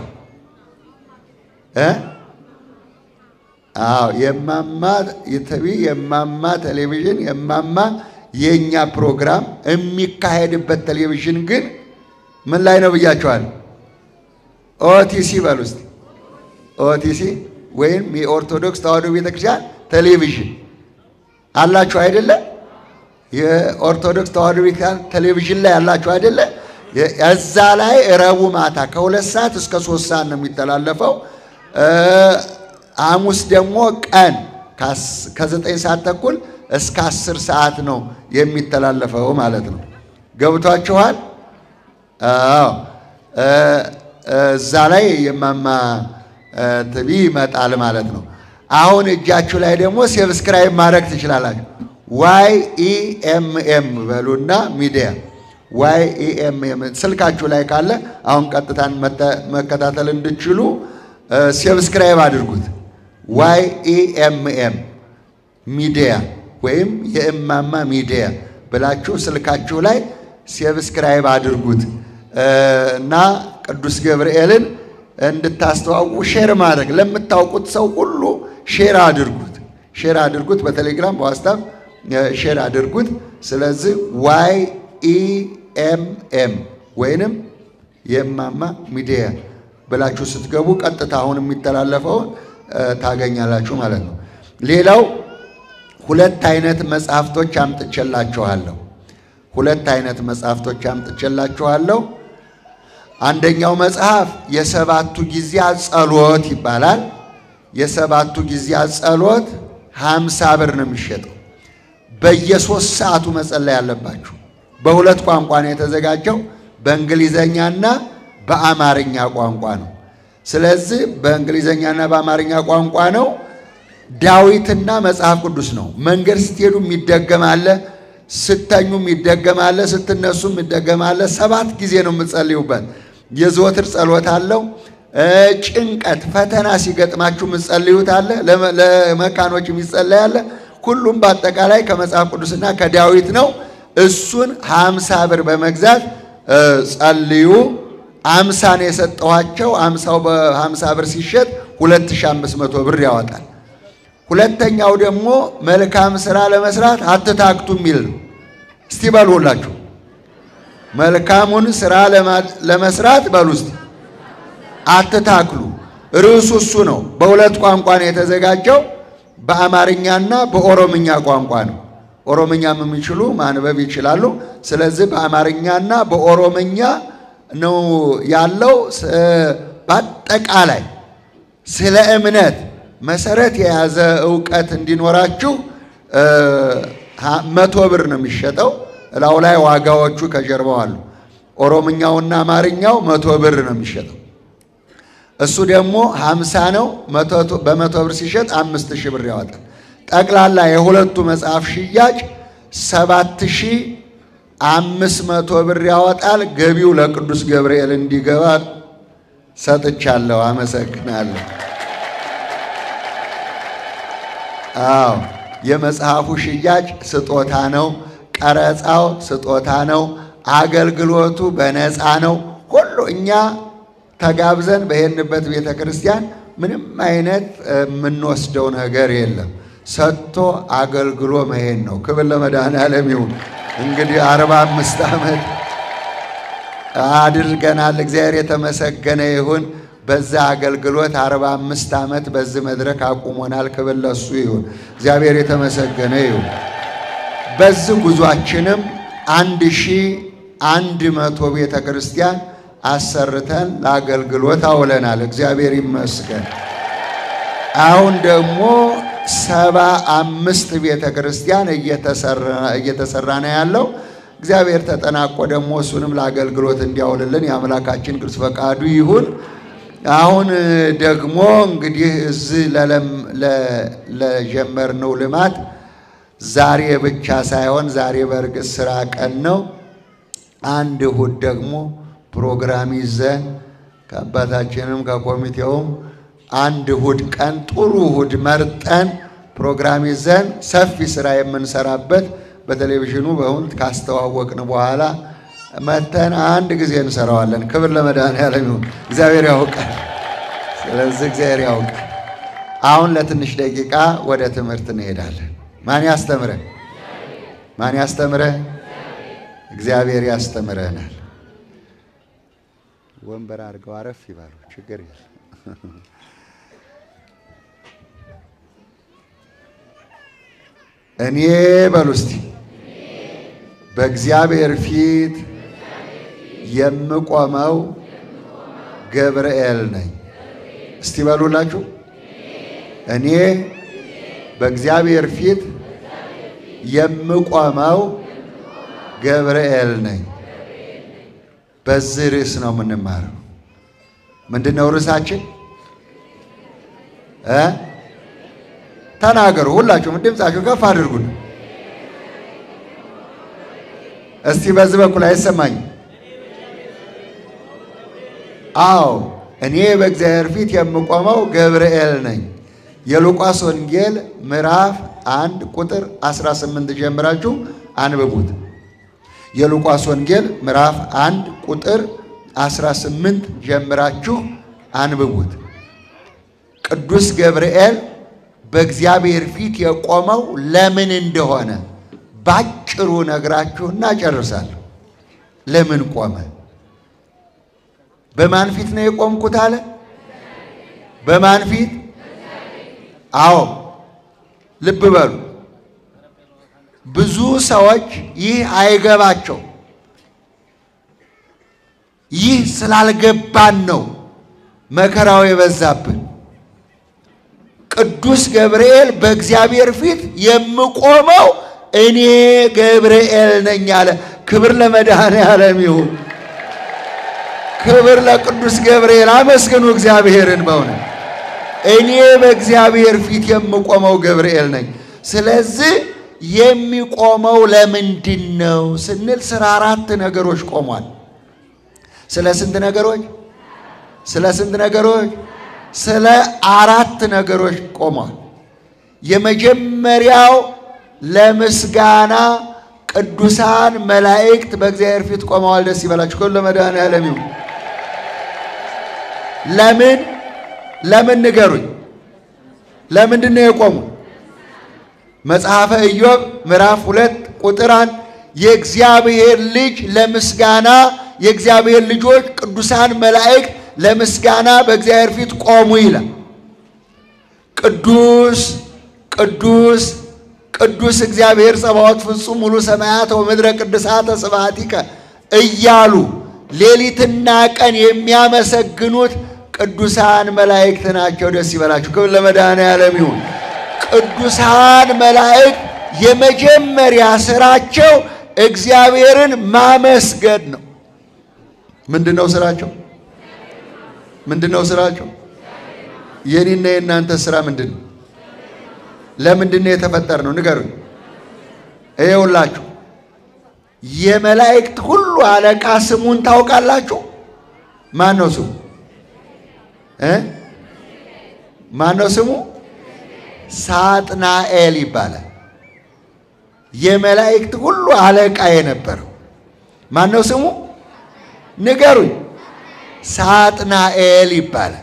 የማማ ኢቲቪ የማማ ቴሌቪዥን የማማ የኛ ፕሮግራም የሚካሄድበት ቴሌቪዥን ግን ምን ላይ ነው ብያችኋል? ኦቲሲ በሉ እስቲ። ኦቲሲ ወይም የኦርቶዶክስ ተዋሕዶ ቤተክርስቲያን ቴሌቪዥን አላችሁ አይደለ? የኦርቶዶክስ ተዋሕዶ ቤተክርስቲያን ቴሌቪዥን ላይ አላችሁ አይደለ? እዛ ላይ ረቡዕ ማታ ከ2 ሰዓት እስከ 3 ሰዓት ነው የሚተላለፈው። ሐሙስ ደግሞ ቀን ከ9 ሰዓት ተኩል እስከ 10 ሰዓት ነው የሚተላለፈው ማለት ነው። ገብቷችኋል? አዎ። እዛ ላይ የማማ ቲቪ ይመጣል ማለት ነው። አሁን እጃችሁ ላይ ደግሞ ሰብስክራይብ ማድረግ ትችላላችሁ። YEMM በሉና ሚዲያ YEMM ስልካችሁ ላይ ካለ አሁን ቀጥታን መከታተል እንድትችሉ ሰብስክራይብ አድርጉት። YEMM ሚዲያ ወይም የእማማ ሚዲያ ብላችሁ ስልካችሁ ላይ ሰብስክራይብ አድርጉት እና ቅዱስ ገብርኤልን እንድታስተዋውቁ ሼር ማድረግ ለምታውቁት ሰው ሁሉ ሼር አድርጉት። ሼር አድርጉት። በቴሌግራም በዋትስአፕ ሼር አድርጉት። ስለዚህ YEMM ወይንም የእማማ ሚዲያ ብላችሁ ስትገቡ ቀጥታ አሁን የሚተላለፈውን ታገኛላችሁ ማለት ነው። ሌላው 2 አይነት መጽሐፍቶች አምጥቼላችኋለሁ። 2 አይነት መጽሐፍቶች አምጥቼላችኋለሁ። አንደኛው መጽሐፍ የሰባቱ ጊዜያት ጸሎት ይባላል። የሰባቱ ጊዜያት ጸሎት 50 ብር ነው የሚሸጠው። በየ3 ሰዓቱ መጸለይ ያለባችሁ። በ2 ቋንቋ ነው የተዘጋጀው፣ በእንግሊዘኛና በአማርኛ ቋንቋ ነው። ስለዚህ በእንግሊዘኛና በአማርኛ ቋንቋ ነው። ዳዊትና መጽሐፍ ቅዱስ ነው። መንገድ ስትሄዱ ይደገማል፣ ስተኙ ይደገማል፣ ስትነሱ ይደገማል። 7 ጊዜ ነው የምትጸልዩበት። የዘወትር ጸሎት አለው። ጭንቀት ፈተና ሲገጥማችሁ የምትጸልዩት አለ። ለመካኖች የሚጸለይ አለ። ሁሉም በአጠቃላይ ከመጽሐፍ ቅዱስና ከዳዊት ነው። እሱን 50 ብር በመግዛት ጸልዩ። 50 ነው የሰጠኋቸው። 50 በ50 ብር ሲሸጥ 2500 ብር ያወጣል። ሁለተኛው ደግሞ መልካም ሥራ ለመስራት አትታክቱ የሚል ነው። እስቲ በሉ ሁላችሁ መልካሙን ሥራ ለመስራት በሉ እስቲ አትታክሉ። ርዕሱ እሱ ነው። በሁለት ቋንቋ ነው የተዘጋጀው፣ በአማርኛና በኦሮምኛ ቋንቋ ነው። ኦሮምኛም የሚችሉ ማንበብ ይችላሉ። ስለዚህ በአማርኛና በኦሮምኛ ነው ያለው። በአጠቃላይ ስለ እምነት መሰረት የያዘ ዕውቀት እንዲኖራችሁ 100 ብር ነው የሚሸጠው። እላው ላይ ዋጋዎቹ ከጀርባው አሉ። ኦሮምኛውና አማርኛው 100 ብር ነው የሚሸጠው። እሱ ደግሞ 50 ነው። በ100 ብር ሲሸጥ 5000 ብር ያወጣል። ጠቅላላ የሁለቱ መጽሐፍ ሽያጭ 7500 ብር ያወጣል። ገቢው ለቅዱስ ገብርኤል እንዲገባ ሰጥቻለሁ። አመሰግናለሁ። አዎ የመጽሐፉ ሽያጭ ስጦታ ነው። ቀረጻው ስጦታ ነው። አገልግሎቱ በነፃ ነው። ሁሉ እኛ ተጋብዘን በሄድንበት ቤተ ክርስቲያን ምንም አይነት የምንወስደው ነገር የለም። ሰጥቶ አገልግሎ መሄድ ነው። ክብር ለመድኃኔዓለም ይሁን። እንግዲህ 45 ዓመት አድርገናል። እግዚአብሔር የተመሰገነ ይሁን። በዛ አገልግሎት 45 ዓመት በዚህ መድረክ አቁሞናል። ክብር ለሱ ይሁን። እግዚአብሔር የተመሰገነ ይሁን። በዚህ ጉዟችንም 1100 ቤተ ክርስቲያን አሰርተን ለአገልግሎት አውለናል። እግዚአብሔር ይመስገን። አሁን ደግሞ 75 ቤተ ክርስቲያን እየተሰራ ነው ያለው። እግዚአብሔር ተጠናቆ ደግሞ እሱንም ለአገልግሎት እንዲያውልልን የአምላካችን ቅዱስ ፈቃዱ ይሁን። አሁን ደግሞ እንግዲህ እዚህ ለጀመርነው ልማት ዛሬ ብቻ ሳይሆን ዛሬ በእርግጥ ስራ ቀን ነው። አንድ እሑድ ደግሞ ፕሮግራም ይዘን ከአባታችንም ከኮሚቴውም አንድ እሑድ ቀን ጥሩ እሑድ መርጠን ፕሮግራም ይዘን ሰፊ ስራ የምንሰራበት በቴሌቪዥኑ በእውነት ካስተዋወቅን በኋላ መተን አንድ ጊዜ እንሰራዋለን። ክብር ለመድኃኔዓለም ይሁን። እግዚአብሔር ያውቃል። ስለዚህ እግዚአብሔር ያውቃል። አሁን ለትንሽ ደቂቃ ወደ ትምህርት እንሄዳለን። ማን ያስተምረን? ማን ያስተምረን? እግዚአብሔር ያስተምረናል። ወንበር አድርገው አረፍ ይባሉ፣ ችግር የለም። እኔ በሉ እስቲ በእግዚአብሔር ፊት የምቆመው ገብርኤል ነኝ። እስቲ በሉላችሁ። እኔ በእግዚአብሔር ፊት የምቆመው ገብርኤል ነኝ። በዚህ ርዕስ ነው የምንማረው። ምንድነው ርዕሳችን? ተናገሩ ሁላችሁም፣ ድምጻችሁ ከፍ አድርጉን። እስቲ በዚህ በኩል አይሰማኝም? አዎ እኔ በእግዚአብሔር ፊት የምቆመው ገብርኤል ነኝ። የሉቃስ ወንጌል ምዕራፍ 1 ቁጥር 18 ጀምራችሁ አንብቡት። የሉቃስ ወንጌል ምዕራፍ 1 ቁጥር 18 ጀምራችሁ አንብቡት። ቅዱስ ገብርኤል በእግዚአብሔር ፊት የቆመው ለምን እንደሆነ ባጭሩ ነግራችሁና ጨርሳለሁ። ለምን ቆመ? በማን ፊት ነው የቆምኩት አለ? በማን ፊት? አዎ ልብ በሉ። ብዙ ሰዎች ይህ አይገባቸው። ይህ ስላልገባን ነው መከራው የበዛብን። ቅዱስ ገብርኤል በእግዚአብሔር ፊት የምቆመው እኔ ገብርኤል ነኝ አለ። ክብር ለመድኃኔዓለም ይሁን። ክብር ለቅዱስ ገብርኤል። አመስግኑ እግዚአብሔርን በእውነት። እኔ በእግዚአብሔር ፊት የምቆመው ገብርኤል ነኝ። ስለዚህ የሚቆመው ለምንድን ነው ስንል ስለ 4 ነገሮች ቆሟል። ስለ ስንት ነገሮች? ስለ ስንት ነገሮች? ስለ 4 ነገሮች ቆሟል። የመጀመሪያው ለምስጋና ቅዱሳን መላእክት በእግዚአብሔር ፊት ቆመዋል። ደስ ይበላችሁ። ሁሉ ለመድኃኔዓለም ይሁን። ለምን ንገሩኝ። ለምንድን ነው የቆሙት? መጽሐፈ ኢዮብ ምዕራፍ 2 ቁጥር 1 የእግዚአብሔር ልጅ ለምስጋና የእግዚአብሔር ልጆች ቅዱሳን መላእክት ለምስጋና በእግዚአብሔር ፊት ቆሙ ይላል። ቅዱስ ቅዱስ ቅዱስ እግዚአብሔር ጸባዖት ፍጹም ሙሉ ሰማያት ወምድረ ቅድሳተ ስብሐቲከ እያሉ ሌሊትና ቀን የሚያመሰግኑት ቅዱሳን መላእክት ናቸው። ደስ ይበላችሁ። ክብር ለመድኃኔዓለም ይሁን። ቅዱሳን መላእክት የመጀመሪያ ስራቸው እግዚአብሔርን ማመስገን ነው። ምንድነው ስራቸው? ምንድነው ስራቸው? የኔና የናንተ ስራ ምንድነው? ለምንድነው የተፈጠርነው? ንገሩኝ። ይኸውላችሁ የመላእክት ሁሉ አለቃ ስሙን ታውቃላችሁ? ማን ነው ስሙ? ማን ነው ስሙ? ሳጥናኤል ይባላል። የመላእክት ሁሉ አለቃ የነበረው ማን ነው ስሙ? ንገሩኝ። ሳጥናኤል ይባላል።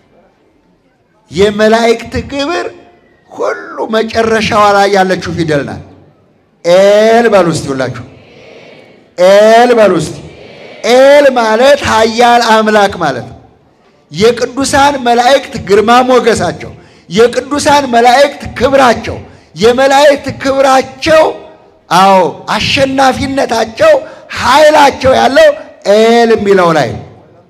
የመላእክት ክብር ሁሉ መጨረሻው ላይ ያለችው ፊደል ናት። ኤል በሉ እስቲ ሁላችሁ ኤል በሉ እስቲ። ኤል ማለት ኃያል አምላክ ማለት ነው። የቅዱሳን መላእክት ግርማ ሞገሳቸው፣ የቅዱሳን መላእክት ክብራቸው፣ የመላእክት ክብራቸው አዎ አሸናፊነታቸው ኃይላቸው ያለው ኤል የሚለው ላይ ነው።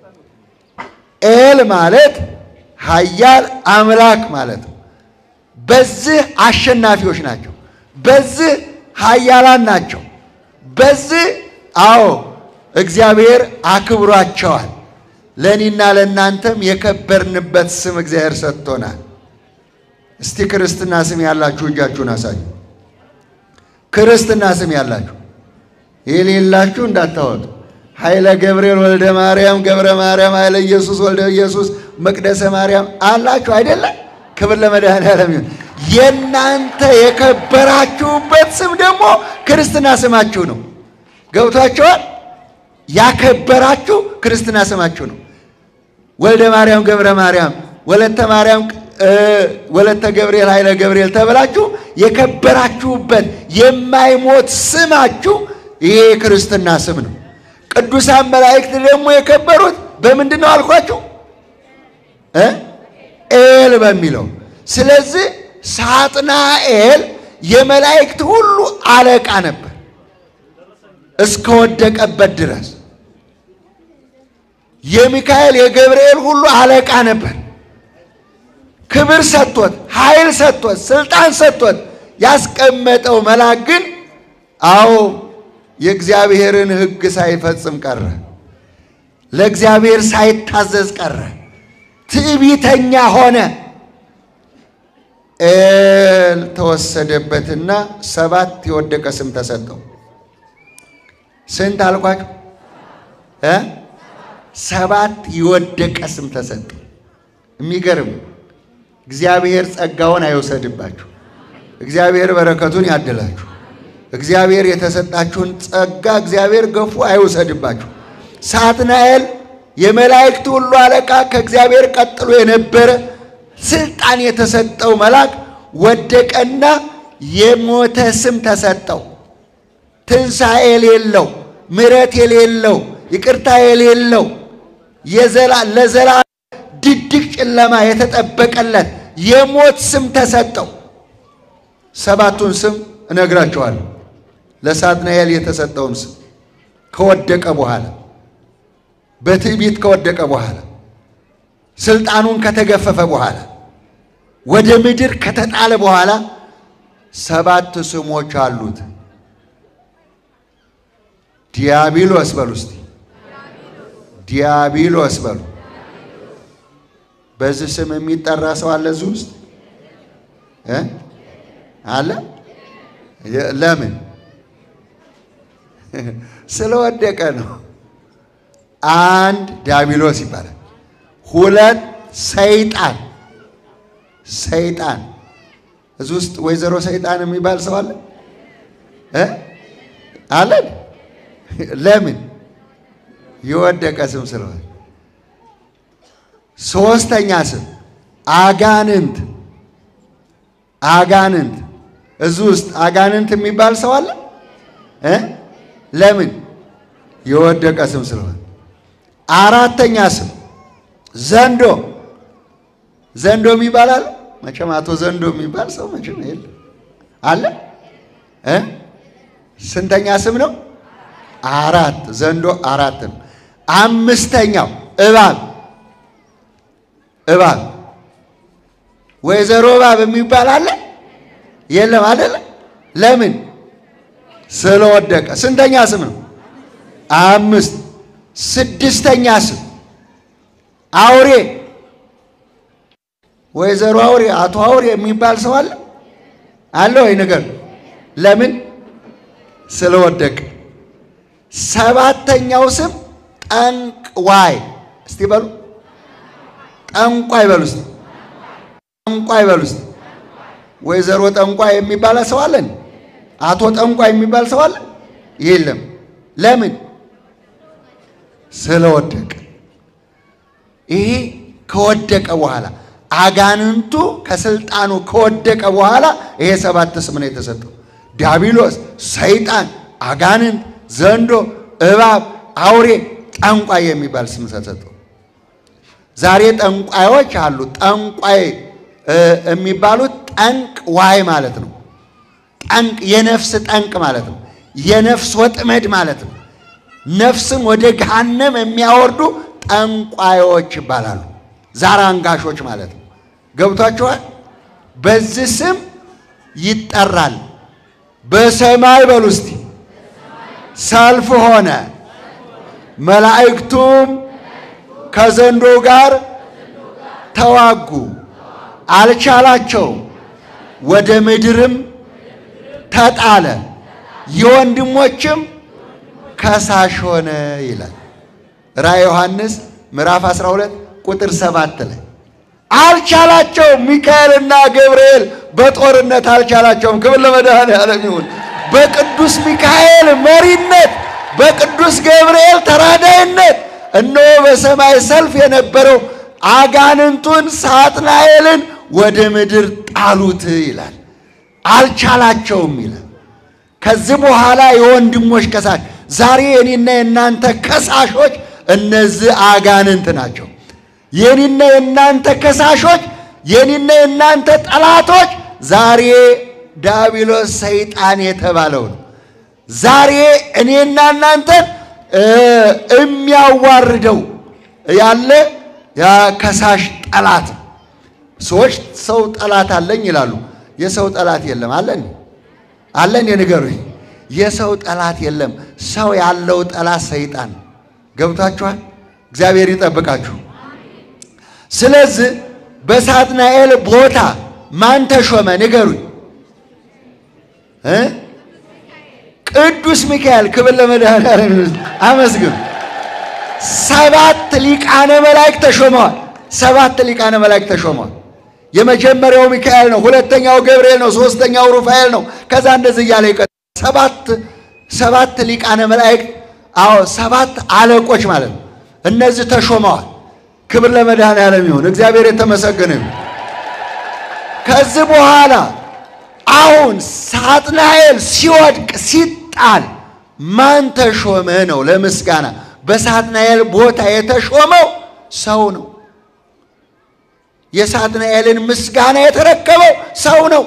ኤል ማለት ኃያል አምላክ ማለት ነው። በዚህ አሸናፊዎች ናቸው። በዚህ ኃያላን ናቸው። በዚህ አዎ እግዚአብሔር አክብሯቸዋል። ለእኔና ለእናንተም የከበርንበት ስም እግዚአብሔር ሰጥቶናል። እስቲ ክርስትና ስም ያላችሁ እጃችሁን አሳዩ። ክርስትና ስም ያላችሁ የሌላችሁ እንዳታወጡ። ኃይለ ገብርኤል ወልደ ማርያም ገብረ ማርያም ኃይለ ኢየሱስ ወልደ ኢየሱስ መቅደሰ ማርያም አላችሁ አይደለም? ክብር ለመድኃኔዓለም ይሁን። የናንተ የከበራችሁበት ስም ደግሞ ክርስትና ስማችሁ ነው። ገብቷችኋል? ያከበራችሁ ክርስትና ስማችሁ ነው። ወልደ ማርያም ገብረ ማርያም ወለተ ማርያም ወለተ ገብርኤል ኃይለ ገብርኤል ተብላችሁ የከበራችሁበት የማይሞት ስማችሁ ይሄ ክርስትና ስም ነው። ቅዱሳን መላእክት ደግሞ የከበሩት በምንድነው አልኳችሁ? ኤል በሚለው። ስለዚህ ሳጥናኤል የመላእክት ሁሉ አለቃ ነበር እስከወደቀበት ድረስ። የሚካኤል የገብርኤል ሁሉ አለቃ ነበር። ክብር ሰጥቶት ኃይል ሰጥቶት ስልጣን ሰጥቶት ያስቀመጠው መልአክ ግን አዎ የእግዚአብሔርን ሕግ ሳይፈጽም ቀረ። ለእግዚአብሔር ሳይታዘዝ ቀረ። ትዕቢተኛ ሆነ። ኤል ተወሰደበትና 7 የወደቀ ስም ተሰጠው። ስንት አልኳችሁ? 7 የወደቀ ስም ተሰጠው። የሚገርም እግዚአብሔር ጸጋውን አይወሰድባችሁ። እግዚአብሔር በረከቱን ያድላችሁ። እግዚአብሔር የተሰጣችሁን ጸጋ እግዚአብሔር ገፉ አይወሰድባችሁ። ሳጥናኤል የመላእክት ሁሉ አለቃ ከእግዚአብሔር ቀጥሎ የነበረ ስልጣን የተሰጠው መልአክ ወደቀና የሞተ ስም ተሰጠው። ትንሣኤ የሌለው፣ ምሕረት የሌለው፣ ይቅርታ የሌለው ለዘላለም ድቅድቅ ጨለማ የተጠበቀለት የሞት ስም ተሰጠው። 7ቱን ስም እነግራችኋለሁ። ለሳጥናኤል የተሰጠውን ስም ከወደቀ በኋላ በትዕቢት ከወደቀ በኋላ ስልጣኑን ከተገፈፈ በኋላ ወደ ምድር ከተጣለ በኋላ 7 ስሞች አሉት። ዲያብሎስ በሉ እስቲ። ዲያብሎስ በሉ። በዚህ ስም የሚጠራ ሰው አለ እዚህ ውስጥ አለ? ለምን? ስለወደቀ ነው። 1 ዲያብሎስ ይባላል። 2 ሰይጣን። ሰይጣን እዚህ ውስጥ ወይዘሮ ሰይጣን የሚባል ሰው አለ? አለ? ለምን? የወደቀ ስም ስለሆነ። 3ኛ ስም አጋንንት። አጋንንት እዚህ ውስጥ አጋንንት የሚባል ሰው አለ? ለምን? የወደቀ ስም ስለሆነ። አራተኛ ስም ዘንዶ። ዘንዶ የሚባል አለ? መቼም አቶ ዘንዶ የሚባል ሰው መቼም የለም አለ? ስንተኛ ስም ነው? አራት። ዘንዶ አራት ነው። አምስተኛው እባብ። እባብ ወይዘሮ እባብ የሚባል አለ? የለም አይደለ? ለምን? ስለወደቀ። ስንተኛ ስም ነው? አምስት። ስድስተኛ ስም አውሬ። ወይዘሮ አውሬ፣ አቶ አውሬ የሚባል ሰው አለ? አለ ወይ ነገር? ለምን? ስለወደቀ። ሰባተኛው ስም ጠንቋይ። እስቲ በሉ ጠንቋይ በሉ እስቲ ጠንቋይ በሉ እስቲ። ወይዘሮ ጠንቋይ የሚባል ሰው አለ? አቶ ጠንቋይ የሚባል ሰው አለ? የለም። ለምን? ስለወደቀ። ይሄ ከወደቀ በኋላ አጋንንቱ ከስልጣኑ ከወደቀ በኋላ ይሄ ሰባት ስም ነው የተሰጠው። ዲያብሎስ፣ ሰይጣን፣ አጋንንት፣ ዘንዶ፣ እባብ፣ አውሬ፣ ጠንቋይ የሚባል ስም ተሰጠው። ዛሬ ጠንቋዮች አሉ። ጠንቋይ የሚባሉት ጠንቅ ዋይ ማለት ነው። ጠንቅ የነፍስ ጠንቅ ማለት ነው። የነፍስ ወጥመድ ማለት ነው። ነፍስን ወደ ገሃነም የሚያወርዱ ጠንቋዮች ይባላሉ። ዛራንጋሾች ማለት ነው። ገብቷችኋል? በዚህ ስም ይጠራል። በሰማይ በሉ እስቲ ሰልፍ ሆነ፣ መላእክቱም ከዘንዶ ጋር ተዋጉ፣ አልቻላቸውም፣ ወደ ምድርም ተጣለ፣ የወንድሞችም ከሳሽ ሆነ ይላል ራዕየ ዮሐንስ ምዕራፍ 12 ቁጥር 7 ላይ። አልቻላቸውም። ሚካኤልና ገብርኤል በጦርነት አልቻላቸውም። ክብር ለመድኃኔዓለም ይሁን። በቅዱስ ሚካኤል መሪነት፣ በቅዱስ ገብርኤል ተራዳይነት እነሆ በሰማይ ሰልፍ የነበረው አጋንንቱን ሳጥናኤልን ወደ ምድር ጣሉት ይላል። አልቻላቸውም ይላል። ከዚህ በኋላ የወንድሞች ከሳሽ። ዛሬ የኔና የናንተ ከሳሾች እነዚህ አጋንንት ናቸው። የኔና የናንተ ከሳሾች፣ የኔና የናንተ ጠላቶች ዛሬ ዲያብሎስ ሰይጣን የተባለው ነው። ዛሬ እኔና እናንተን የሚያዋርደው ያለ ያ ከሳሽ ጠላት። ሰዎች ሰው ጠላት አለኝ ይላሉ። የሰው ጠላት የለም። አለን አለን የነገሩኝ የሰው ጠላት የለም። ሰው ያለው ጠላት ሰይጣን። ገብታችኋል? እግዚአብሔር ይጠብቃችሁ። ስለዚህ በሳጥናኤል ቦታ ማን ተሾመ? ንገሩኝ። ቅዱስ ሚካኤል። ክብር ለመድኃኔዓለም አመስግኑ። 7 ሊቃነ መላእክት ተሾመዋል። 7 ሊቃነ መላእክት ተሾመዋል። የመጀመሪያው ሚካኤል ነው፣ ሁለተኛው ገብርኤል ነው፣ ሶስተኛው ሩፋኤል ነው። ከዛ እንደዚህ እያለ ይቀጥላል። 7 ሊቃነ መላእክት፣ አዎ 7 አለቆች ማለት ነው። እነዚህ ተሾመዋል። ክብር ለመድኃኔዓለም ይሁን። እግዚአብሔር የተመሰገነ ይሁን። ከዚህ በኋላ አሁን ሳጥናኤል ሲወድቅ ሲጣል ማን ተሾመ ነው? ለምስጋና በሳጥናኤል ቦታ የተሾመው ሰው ነው። የሳጥናኤልን ምስጋና የተረከበው ሰው ነው።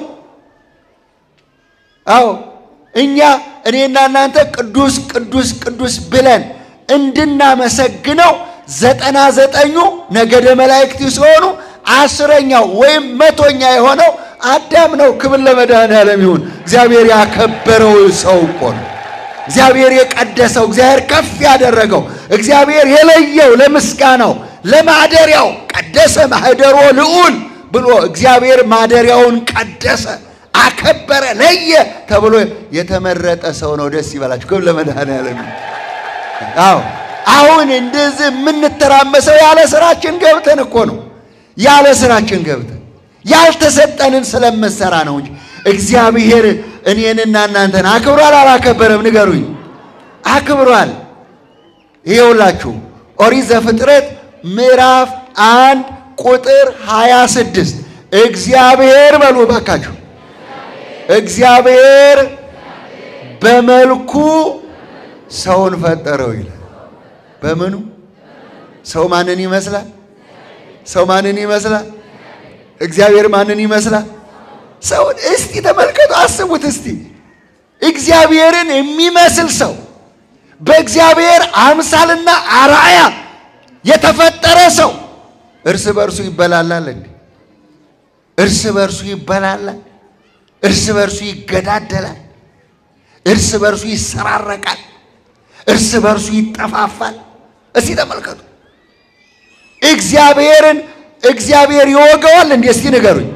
አዎ እኛ እኔና እናንተ ቅዱስ ቅዱስ ቅዱስ ብለን እንድናመሰግነው 99ኙ ነገደ መላእክት ሲሆኑ 10ኛው ወይም 100ኛ የሆነው አዳም ነው። ክብር ለመድኃኔዓለም ይሁን። እግዚአብሔር ያከበረው ሰው እኮ ነው። እግዚአብሔር የቀደሰው፣ እግዚአብሔር ከፍ ያደረገው፣ እግዚአብሔር የለየው ለምስጋናው ለማደሪያው ቀደሰ ማህደሮ ልዑል ብሎ እግዚአብሔር ማደሪያውን ቀደሰ፣ አከበረ፣ ለየ ተብሎ የተመረጠ ሰው ነው። ደስ ይበላችሁ። ክብር ለመድኃኔዓለም። አዎ አሁን እንደዚህ የምንተራመሰው ያለ ስራችን ገብተን እኮ ነው። ያለ ስራችን ገብተን ያልተሰጠንን ስለምንሰራ ነው እንጂ እግዚአብሔር እኔንና እናንተን አክብሯል አላከበረም? ንገሩኝ። አክብሯል። ይኸውላችሁ ኦሪት ዘፍጥረት ምዕራፍ 1 ቁጥር 26 እግዚአብሔር በሉ ባካችሁ እግዚአብሔር በመልኩ ሰውን ፈጠረው ይላል። በምኑ? ሰው ማንን ይመስላል? ሰው ማንን ይመስላል? እግዚአብሔር ማንን ይመስላል? ሰውን። እስቲ ተመልከቱ፣ አስቡት እስቲ። እግዚአብሔርን የሚመስል ሰው በእግዚአብሔር አምሳልና አርአያ የተፈጠረ ሰው እርስ በርሱ ይበላላል እንዴ? እርስ በርሱ ይበላላል፣ እርስ በርሱ ይገዳደላል፣ እርስ በርሱ ይሰራረቃል፣ እርስ በርሱ ይጠፋፋል። እስቲ ተመልከቱ። እግዚአብሔር ይወገዋል እንዴ? እስቲ ንገሩኝ።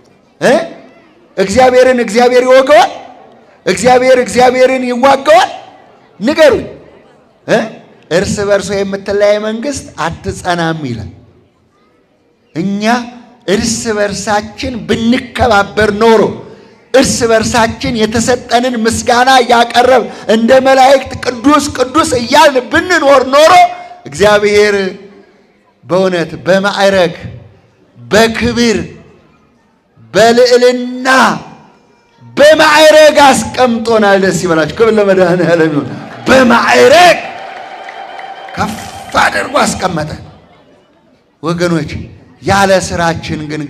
እግዚአብሔር ይወገዋል? እግዚአብሔርን ይዋገዋል? ንገሩኝ። እርስ በርሱ የምትለያይ መንግስት አትጸናም ይላል። እኛ እርስ በርሳችን ብንከባበር ኖሮ እርስ በርሳችን የተሰጠንን ምስጋና ያቀረብ እንደ መላእክት ቅዱስ ቅዱስ እያልን ብንኖር ኖሮ እግዚአብሔር በእውነት በማዕረግ በክብር በልዕልና በማዕረግ አስቀምጦናል። ደስ ይበላችሁ። ክብር ለመድኃኔዓለም ይሁን። በማዕረግ ከፍ አድርጎ አስቀመጠን። ወገኖች ያለ ስራችን ግን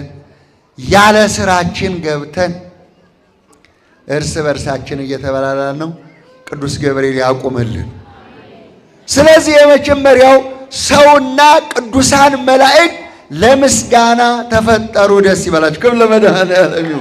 ገብተን እርስ በርሳችን እየተበላላን ነው። ቅዱስ ገብርኤል ያቁምልን። ስለዚህ የመጀመሪያው ሰውና ቅዱሳን መላእክት ለምስጋና ተፈጠሩ። ደስ ይበላችሁ። ክብር ለመድኃኔዓለም ይሁን።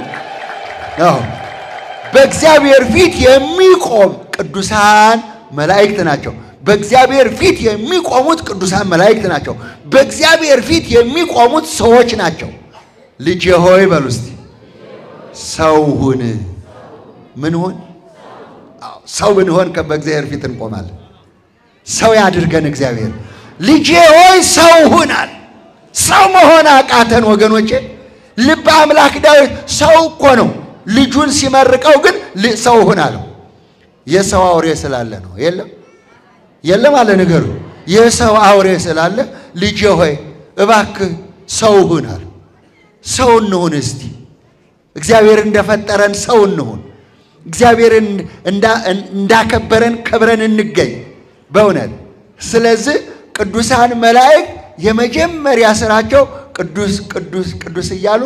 በእግዚአብሔር ፊት የሚቆም ቅዱሳን መላእክት ናቸው። በእግዚአብሔር ፊት የሚቆሙት ቅዱሳን መላእክት ናቸው። በእግዚአብሔር ፊት የሚቆሙት ሰዎች ናቸው። ልጄ ሆይ በሉ እስቲ ሰው ሁን። ምን ሁን? ሰው ብንሆን በእግዚአብሔር ፊት እንቆማለን። ሰው ያድርገን እግዚአብሔር። ልጄ ሆይ ሰው ሁናል። ሰው መሆን አቃተን ወገኖቼ። ልበ አምላክ ዳዊት ሰው እኮ ነው። ልጁን ሲመርቀው ግን ሰው ሁን አለው። የሰው አውሬ ስላለ ነው። የለም አለ ነገሩ። የሰው አውሬ ስላለ ልጄ ሆይ እባክህ ሰው ሁን አለ። ሰው እንሁን እስቲ። እግዚአብሔር እንደፈጠረን ሰው እንሁን። እግዚአብሔርን እንዳከበረን ከብረን እንገኝ በእውነት። ስለዚህ ቅዱሳን መላእክት የመጀመሪያ ስራቸው ቅዱስ ቅዱስ ቅዱስ እያሉ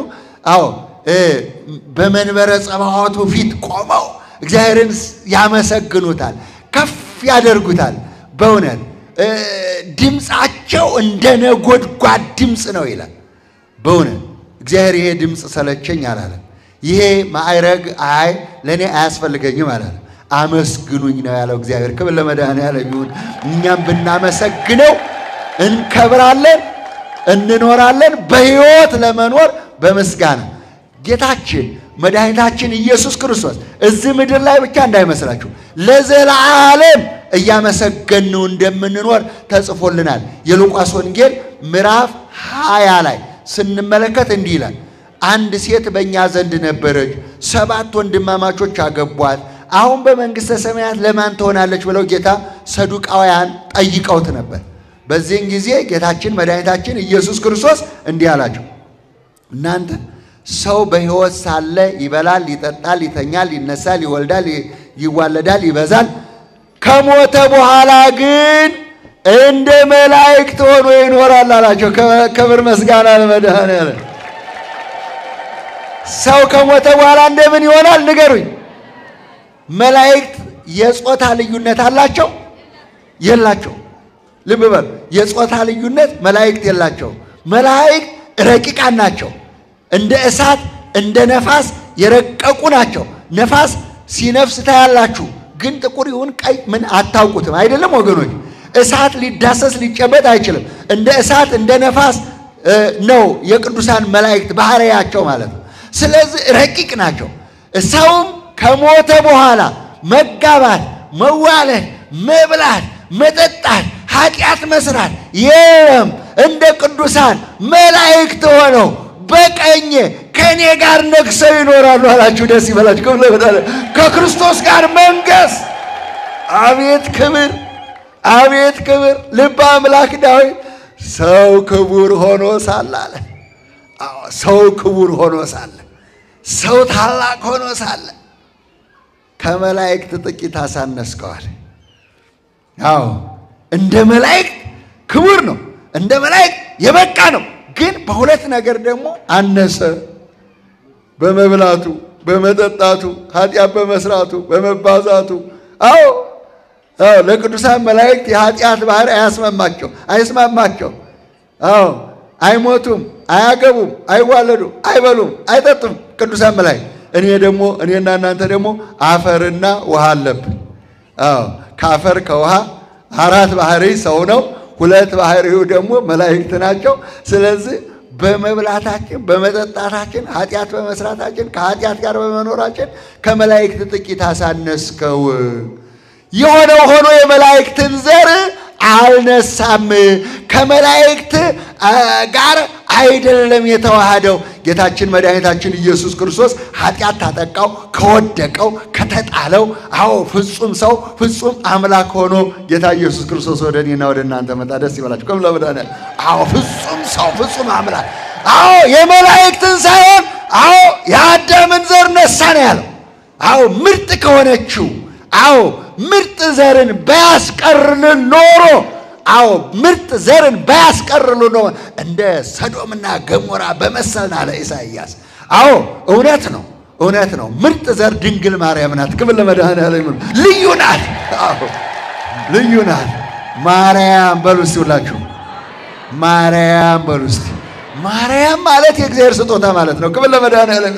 በመንበረ ጸባዖቱ ፊት ቆመው እግዚአብሔርን ያመሰግኑታል፣ ከፍ ያደርጉታል። በእውነት ድምፃቸው እንደ ነጎድጓድ ድምፅ ነው ይላል። በእውነት እግዚአብሔር ይሄ ድምፅ ሰለቸኝ አላለም። ይሄ ማዕረግ ለእኔ አያስፈልገኝም አላለም። አመስግኑኝ ነው ያለው እግዚአብሔር። ክብር ለመድኃኔዓለም ይሁን። እኛም ብናመሰግነው እንከብራለን፣ እንኖራለን። በሕይወት ለመኖር በምስጋና ጌታችን መድኃኒታችን ኢየሱስ ክርስቶስ እዚህ ምድር ላይ ብቻ እንዳይመስላችሁ ለዘላለም እያመሰገንነው እንደምንኖር ተጽፎልናል። የሉቃስ ወንጌል ምዕራፍ 20 ላይ ስንመለከት እንዲህ ይላል። አንድ ሴት በእኛ ዘንድ ነበረች፣ 7 ወንድማማቾች አገቧት። አሁን በመንግሥተ ሰማያት ለማን ትሆናለች ብለው ጌታ ሰዱቃውያን ጠይቀውት ነበር። በዚህን ጊዜ ጌታችን መድኃኒታችን ኢየሱስ ክርስቶስ እንዲህ አላቸው፣ እናንተ ሰው በሕይወት ሳለ ይበላል፣ ይጠጣል፣ ይተኛል፣ ይነሳል፣ ይወልዳል፣ ይዋለዳል፣ ይበዛል። ከሞተ በኋላ ግን እንደ መላእክት ሆኖ ይኖራል አላቸው። ክብር ምስጋና ለመድኃኔዓለም። ሰው ከሞተ በኋላ እንደምን ይሆናል ንገሩኝ? መላእክት የጾታ ልዩነት አላቸው? የላቸው። ልብ በሉ። የጾታ ልዩነት መላእክት የላቸው። መላእክት ረቂቃን ናቸው። እንደ እሳት እንደ ነፋስ የረቀቁ ናቸው። ነፋስ ሲነፍስ ታያላችሁ፣ ግን ጥቁር ይሁን ቀይ ምን አታውቁትም። አይደለም ወገኖች? እሳት ሊዳሰስ ሊጨበጥ አይችልም። እንደ እሳት እንደ ነፋስ ነው የቅዱሳን መላእክት ባህሪያቸው ማለት ነው። ስለዚህ ረቂቅ ናቸው። ሰውም ከሞተ በኋላ መጋባት፣ መዋለድ፣ መብላት፣ መጠጣት፣ ኃጢአት መስራት የለም። እንደ ቅዱሳን መላእክት ሆነው በቀኜ ከኔ ጋር ነግሰው ይኖራሉ አላችሁ። ደስ ይበላችሁ። ከክርስቶስ ጋር መንገስ። አቤት ክብር፣ አቤት ክብር። ልበ አምላክ ዳዊት ሰው ክቡር ሆኖ ሳለ አለ። ሰው ክቡር ሆኖ ሳለ ሰው ታላቅ ሆኖ ሳለ ከመላእክት ጥቂት አሳነስከዋል። አዎ እንደ መላእክት ክቡር ነው፣ እንደ መላእክት የበቃ ነው። ግን በሁለት ነገር ደግሞ አነሰ። በመብላቱ፣ በመጠጣቱ፣ ኃጢአት በመስራቱ፣ በመባዛቱ። አዎ ለቅዱሳን መላእክት የኃጢአት ባህር አይስማማቸው። አዎ አይሞቱም፣ አያገቡም፣ አይዋለዱም፣ አይበሉም፣ አይጠጡም ቅዱሳን መላእክት። እኔና እናንተ ደግሞ አፈርና ውሃ አለብን። አዎ ከአፈር ከውሃ አራት ባህሪ ሰው ነው፣ ሁለት ባህሪው ደግሞ መላእክት ናቸው። ስለዚህ በመብላታችን በመጠጣታችን ኃጢአት በመስራታችን ከኃጢአት ጋር በመኖራችን ከመላእክት ጥቂት አሳነስከው። የሆነው ሆኖ የመላእክትን ዘር አልነሳም። ከመላእክት ጋር አይደለም የተዋሃደው። ጌታችን መድኃኒታችን ኢየሱስ ክርስቶስ ኃጢአት ታጠቃው፣ ከወደቀው ከተጣለው፣ አዎ ፍጹም ሰው ፍጹም አምላክ ሆኖ ጌታ ኢየሱስ ክርስቶስ ወደ እኔና ወደ እናንተ መጣ። ደስ ይበላችሁ። ከም ለመዳን አዎ ፍጹም ሰው ፍጹም አምላክ። አዎ የመላእክትን ሳይሆን አዎ የአዳምን ዘር ነሳ ነው ያለው። አዎ ምርጥ ከሆነችው አዎ ምርጥ ዘርን ባያስቀርልን ኖሮ አዎ ምርጥ ዘርን ባያስቀርልን ኖሮ እንደ ሰዶምና ገሞራ በመሰልን አለ ኢሳይያስ። አዎ እውነት ነው። ምርጥ ዘር ድንግል ማርያም ናት። ክብር ለመድኃኔዓለም። ልዩ ናት። አዎ ልዩ ናት። ማርያም በሉ እስቲ ሁላችሁ ማርያም በሉ እስቲ። ማርያም ማለት የእግዚአብሔር ስጦታ ማለት ነው። ክብር ለመድኃኔዓለም።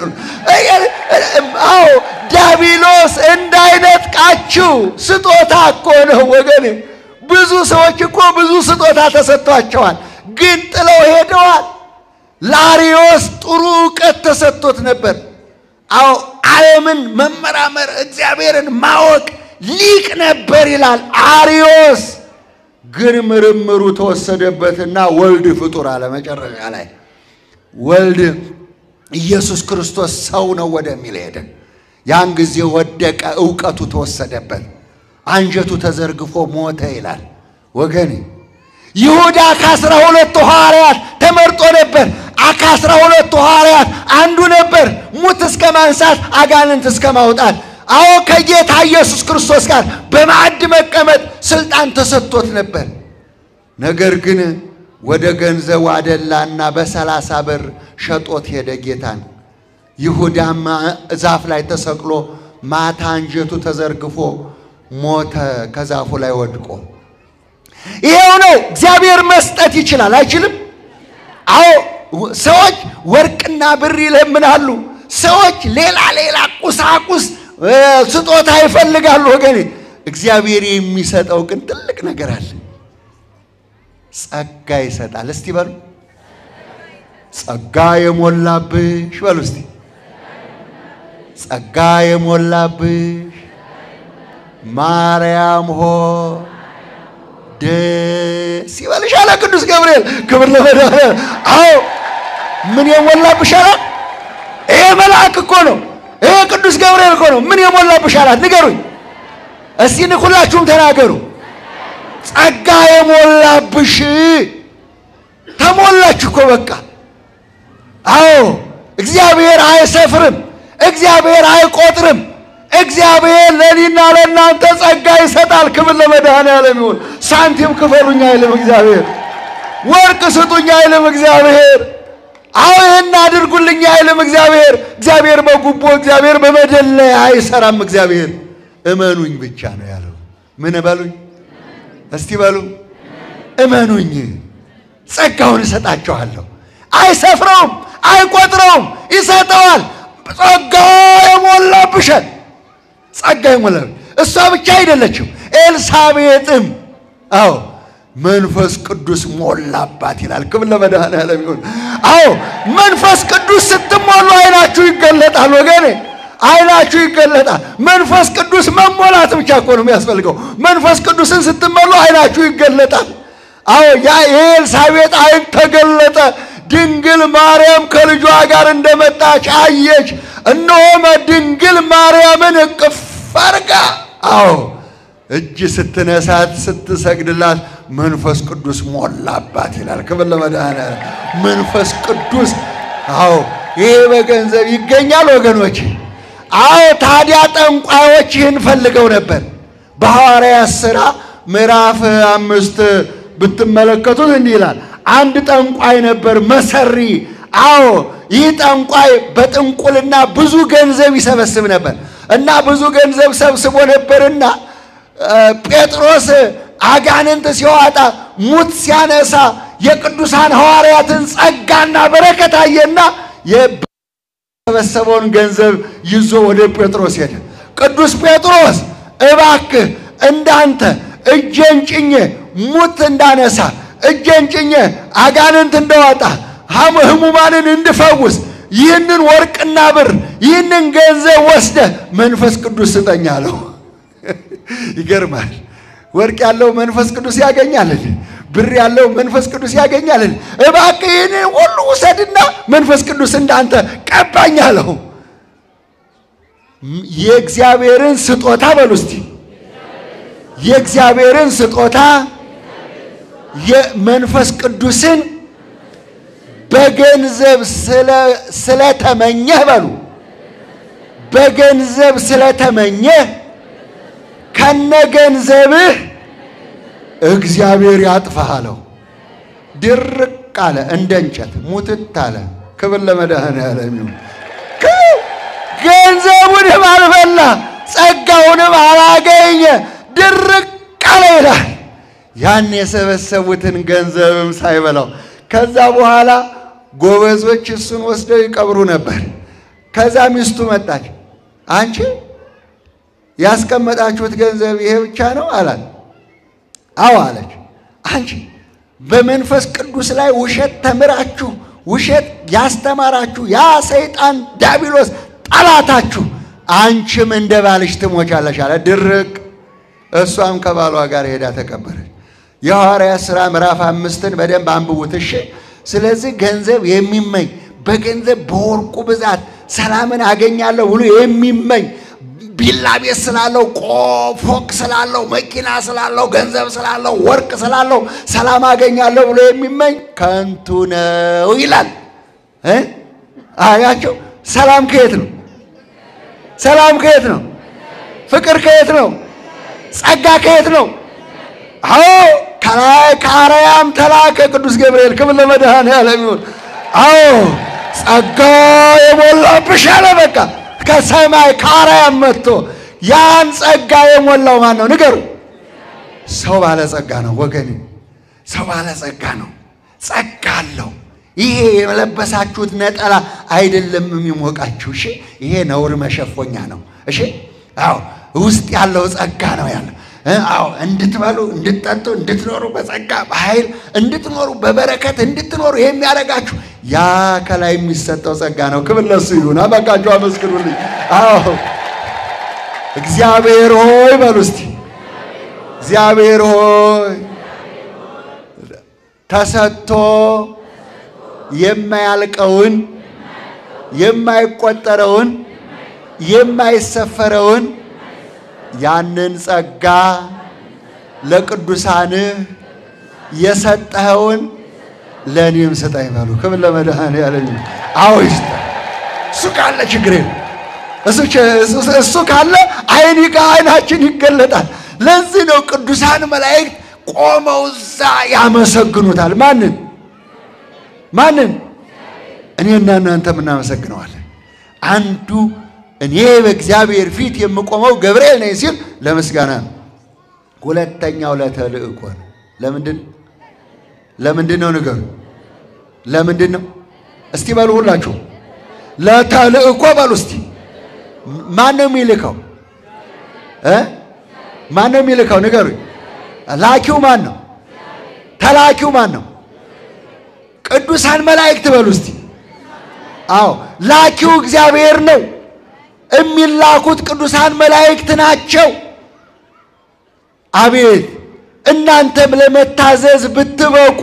አዎ ዲያብሎስ እንዳይነጥቃችሁ ስጦታ እኮ ነው ወገኔ። ብዙ ሰዎች እኮ ብዙ ስጦታ ተሰጥቷቸዋል፣ ግን ጥለው ሄደዋል። ላሪዮስ ጥሩ ዕውቀት ተሰጥቶት ነበር። አዎ ዓለምን መመራመር እግዚአብሔርን ማወቅ ሊቅ ነበር ይላል አሪዮስ። ግን ምርምሩ ተወሰደበትና ወልድ ፍጡር አለ። መጨረሻ ላይ ወልድ ኢየሱስ ክርስቶስ ሰው ነው ወደሚል ሄደ። ያን ጊዜ ወደቀ፣ ዕውቀቱ ተወሰደበት፣ አንጀቱ ተዘርግፎ ሞተ ይላል ወገኔ። ይሁዳ ከ12 ሐዋርያት ተመርጦ ነበር። ከ12 ሐዋርያት አንዱ ነበር፣ ሙት እስከ ማንሳት አጋንንት እስከ ማውጣት። አዎ ከጌታ ኢየሱስ ክርስቶስ ጋር በማዕድ መቀመጥ ስልጣን ተሰጥቶት ነበር። ነገር ግን ወደ ገንዘቡ አደላና በ30 ብር ሸጦት ሄደ ጌታን። ይሁዳም ዛፍ ላይ ተሰቅሎ ማታ አንጀቱ ተዘርግፎ ሞተ ከዛፉ ላይ ወድቆ። ይሄው ነው። እግዚአብሔር መስጠት ይችላል አይችልም? አዎ ሰዎች ወርቅና ብር ይለምናሉ። ሰዎች ሌላ ቁሳቁስ ስጦታ ይፈልጋሉ ወገኔ። እግዚአብሔር የሚሰጠው ግን ትልቅ ነገር አለ። ጸጋ ይሰጣል። እስቲ በሉ ጸጋ የሞላብሽ በሉ እስቲ ጸጋ የሞላብሽ ማርያም ሆይ ደስ ይበልሽ አለ ቅዱስ ገብርኤል። ክብር ለመድኃኔዓለም። አዎ ምን የሞላብሽ አላት? ይሄ መልአክ እኮ ነው። ይሄ ቅዱስ ገብርኤል እኮ ነው። ምን የሞላብሽ አላት? ንገሩኝ እስቲ፣ ሁላችሁም ተናገሩ። ጸጋ የሞላብሽ። ተሞላች እኮ በቃ። አዎ እግዚአብሔር አይሰፍርም፣ እግዚአብሔር አይቆጥርም። እግዚአብሔር ለኔና ለእናንተ ጸጋ ይሰጣል። ክብር ለመድኃኔዓለም ይሁን። ሳንቲም ክፈሉኝ አይልም እግዚአብሔር። ወርቅ ስጡኝ አይልም እግዚአብሔር። አዎ ይሄን አድርጉልኝ አይልም እግዚአብሔር። እግዚአብሔር በጉቦ እግዚአብሔር በመደለያ አይሰራም። እግዚአብሔር እመኑኝ ብቻ ነው ያለው። ምን በሉኝ እስቲ በሉ እመኑኝ፣ ጸጋውን እሰጣችኋለሁ። አይሰፍረውም፣ አይቆጥረውም፣ ይሰጠዋል። ጸጋ የሞላብሽ ጸጋ የሞላብሽ። እሷ ብቻ አይደለችም፣ ኤልሳቤጥም አዎ መንፈስ ቅዱስ ሞላባት ይላል። ክብር ለመድኃኔዓለም ይሁን። አዎ መንፈስ ቅዱስ ስትሞሉ አይናችሁ ይገለጣል ወገኔ፣ አይናችሁ ይገለጣል። መንፈስ ቅዱስ መሞላት ብቻ እኮ ነው የሚያስፈልገው። መንፈስ ቅዱስን ስትሞሉ አይናችሁ ይገለጣል። አዎ ያ የኤልሳቤጥ አይን ተገለጠ። ድንግል ማርያም ከልጇ ጋር እንደመጣች አየች። እነሆ ድንግል ማርያምን እቅፍ አድርጋ አዎ እጅ ስትነሳት ስትሰግድላት መንፈስ ቅዱስ ሞላባት ይላል። ክብር ለመድኃኔዓለም። መንፈስ ቅዱስ አዎ ይሄ በገንዘብ ይገኛል ወገኖች? አዎ ታዲያ ጠንቋዮች ይህን ፈልገው ነበር። በሐዋርያት ሥራ ምዕራፍ 5 ብትመለከቱት እንዲህ ይላል። አንድ ጠንቋይ ነበር መሰሪ። አዎ ይህ ጠንቋይ በጥንቁልና ብዙ ገንዘብ ይሰበስብ ነበር እና ብዙ ገንዘብ ሰብስቦ ነበርና ጴጥሮስ አጋንንት ሲዋጣ ሙት ሲያነሳ የቅዱሳን ሐዋርያትን ጸጋና በረከት አየና የሰበሰበውን ገንዘብ ይዞ ወደ ጴጥሮስ ሄደ። ቅዱስ ጴጥሮስ እባክህ እንዳንተ እጄን ጭኜ ሙት እንዳነሳ እጄን ጭኜ አጋንንት እንዳወጣ ሕሙማንን እንድፈውስ ይህንን ወርቅና ብር ይህንን ገንዘብ ወስደህ መንፈስ ቅዱስ ስጠኝ አለው። ይገርማል። ወርቅ ያለው መንፈስ ቅዱስ ያገኛል፣ ብር ያለው መንፈስ ቅዱስ ያገኛል። እባክህ ይህንን ሁሉ ውሰድና መንፈስ ቅዱስ እንዳንተ ቀባኝ አለው። የእግዚአብሔርን ስጦታ በሉ እስቲ፣ የእግዚአብሔርን ስጦታ የመንፈስ ቅዱስን በገንዘብ ስለተመኘህ በሉ፣ በገንዘብ ስለተመኘህ ከነገንዘብህ እግዚአብሔር ያጥፋህ አለው። ድርቅ አለ፣ እንደ እንጨት ሙትት አለ። ክብር ለመድኃኔዓለም ይሁን። ገንዘቡንም አልበላ ጸጋውንም አላገኘ፣ ድርቅ አለ ይላል። ያን የሰበሰቡትን ገንዘብም ሳይበላው ከዛ በኋላ ጎበዞች እሱን ወስደው ይቀብሩ ነበር። ከዛ ሚስቱ መጣች። አንቺ ያስቀመጣችሁት ገንዘብ ይሄ ብቻ ነው አላት። አዎ አለች። አንቺ በመንፈስ ቅዱስ ላይ ውሸት ተምራችሁ ውሸት ያስተማራችሁ ያ ሰይጣን ዲያብሎስ ጠላታችሁ አንቺም እንደ ባልሽ ትሞቻለሽ አለ። ድርቅ። እሷም ከባሏ ጋር ሄዳ ተቀበረች። የሐዋርያት ሥራ ምዕራፍ 5ን በደንብ አንብቡት እሺ። ስለዚህ ገንዘብ የሚመኝ በገንዘብ በወርቁ ብዛት ሰላምን አገኛለሁ ብሎ የሚመኝ ቢላ ቤት ስላለው ፎቅ ስላለው መኪና ስላለው ገንዘብ ስላለው ወርቅ ስላለው ሰላም አገኛለሁ ብሎ የሚመኝ ከንቱ ነው ይላል። አያቸው። ሰላም ከየት ነው? ሰላም ከየት ነው? ፍቅር ከየት ነው? ጸጋ ከየት ነው? አዎ ከላይ ከአርያም ተላከ ቅዱስ ገብርኤል። ክብር ለመድኃኔዓለም ይሁን። አዎ ጸጋ የሞላብሽ አለ። በቃ ከሰማይ ከአርያም መጥቶ ያን ጸጋ የሞላው ማን ነው? ንገሩ። ሰው ባለ ጸጋ ነው ወገኔ፣ ሰው ባለ ጸጋ ነው። ጸጋ አለው። ይሄ የለበሳችሁት ነጠላ አይደለም የሚሞቃችሁ። እሺ ይሄ ነውር መሸፎኛ ነው። እሺ አዎ ውስጥ ያለው ጸጋ ነው ያለው። አዎ እንድትበሉ እንድትጠጡ እንድትኖሩ በጸጋ በኃይል እንድትኖሩ በበረከት እንድትኖሩ የሚያደርጋችሁ ያ ከላይ የሚሰጠው ጸጋ ነው። ክብር ለሱ ይሁን። አበቃችሁ፣ አመስግኑልኝ። አዎ እግዚአብሔር ሆይ በሉ እስቲ፣ እግዚአብሔር ሆይ ተሰጥቶ የማያልቀውን የማይቆጠረውን የማይሰፈረውን ያንን ጸጋ ለቅዱሳን የሰጠኸውን ለእኔም ስጠኝ በሉ። ክብር ለመድኃኔዓለም። አዎ ይስጥ። እሱ ካለ ችግር የለም። እሱ ካለ አይናችን ይገለጣል። ለዚህ ነው ቅዱሳን መላእክት ቆመው እዛ ያመሰግኑታል። ማንን? እኔና እናንተም እናመሰግነዋለን። አንዱ እኔ በእግዚአብሔር ፊት የምቆመው ገብርኤል ነኝ ሲል ለምስጋና ነው። ሁለተኛው ለተልእኮ ነው። ለምንድን ነው ንገሩ? ለምንድን ነው እስቲ በሉ ሁላችሁ። ለተልእኮ በሉ እስቲ። ማን ነው የሚልከው? ማን ነው የሚልከው? ንገሩ። ላኪው ማን ነው? ተላኪው ማን ነው? ቅዱሳን መላእክት በሉ እስቲ። አዎ ላኪው እግዚአብሔር ነው። የሚላኩት ቅዱሳን መላእክት ናቸው። አቤት እናንተም ለመታዘዝ ብትበቁ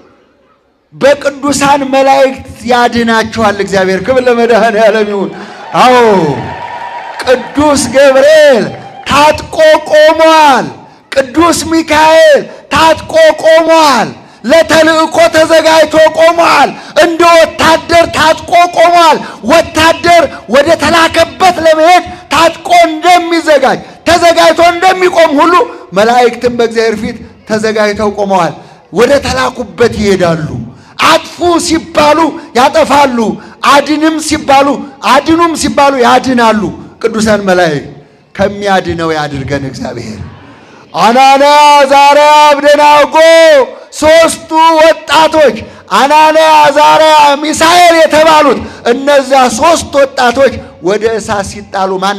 በቅዱሳን መላእክት ያድናችኋል እግዚአብሔር። ክብር ለመድኃኔዓለም ይሁን። አዎ ቅዱስ ገብርኤል ታጥቆ ቆሟል። ቅዱስ ሚካኤል ታጥቆ ቆሟል። ለተልእኮ ተዘጋጅቶ ቆሟል። እንደ ወታደር ታጥቆ ቆሟል። ወታደር ወደ ተላከበት ለመሄድ ታጥቆ እንደሚዘጋጅ ተዘጋጅቶ እንደሚቆም ሁሉ መላእክትም በእግዚአብሔር ፊት ተዘጋጅተው ቆመዋል። ወደ ተላኩበት ይሄዳሉ። አጥፉ ሲባሉ ያጠፋሉ፣ አድንም ሲባሉ ያድናሉ። ቅዱሳን መላእክት ከሚያድነው ያድርገን እግዚአብሔር። አናንያ አዛርያ አብደናጎ ሶስቱ ወጣቶች አናንያ አዛርያ ሚሳኤል የተባሉት እነዛ ሶስት ወጣቶች ወደ እሳት ሲጣሉ ማን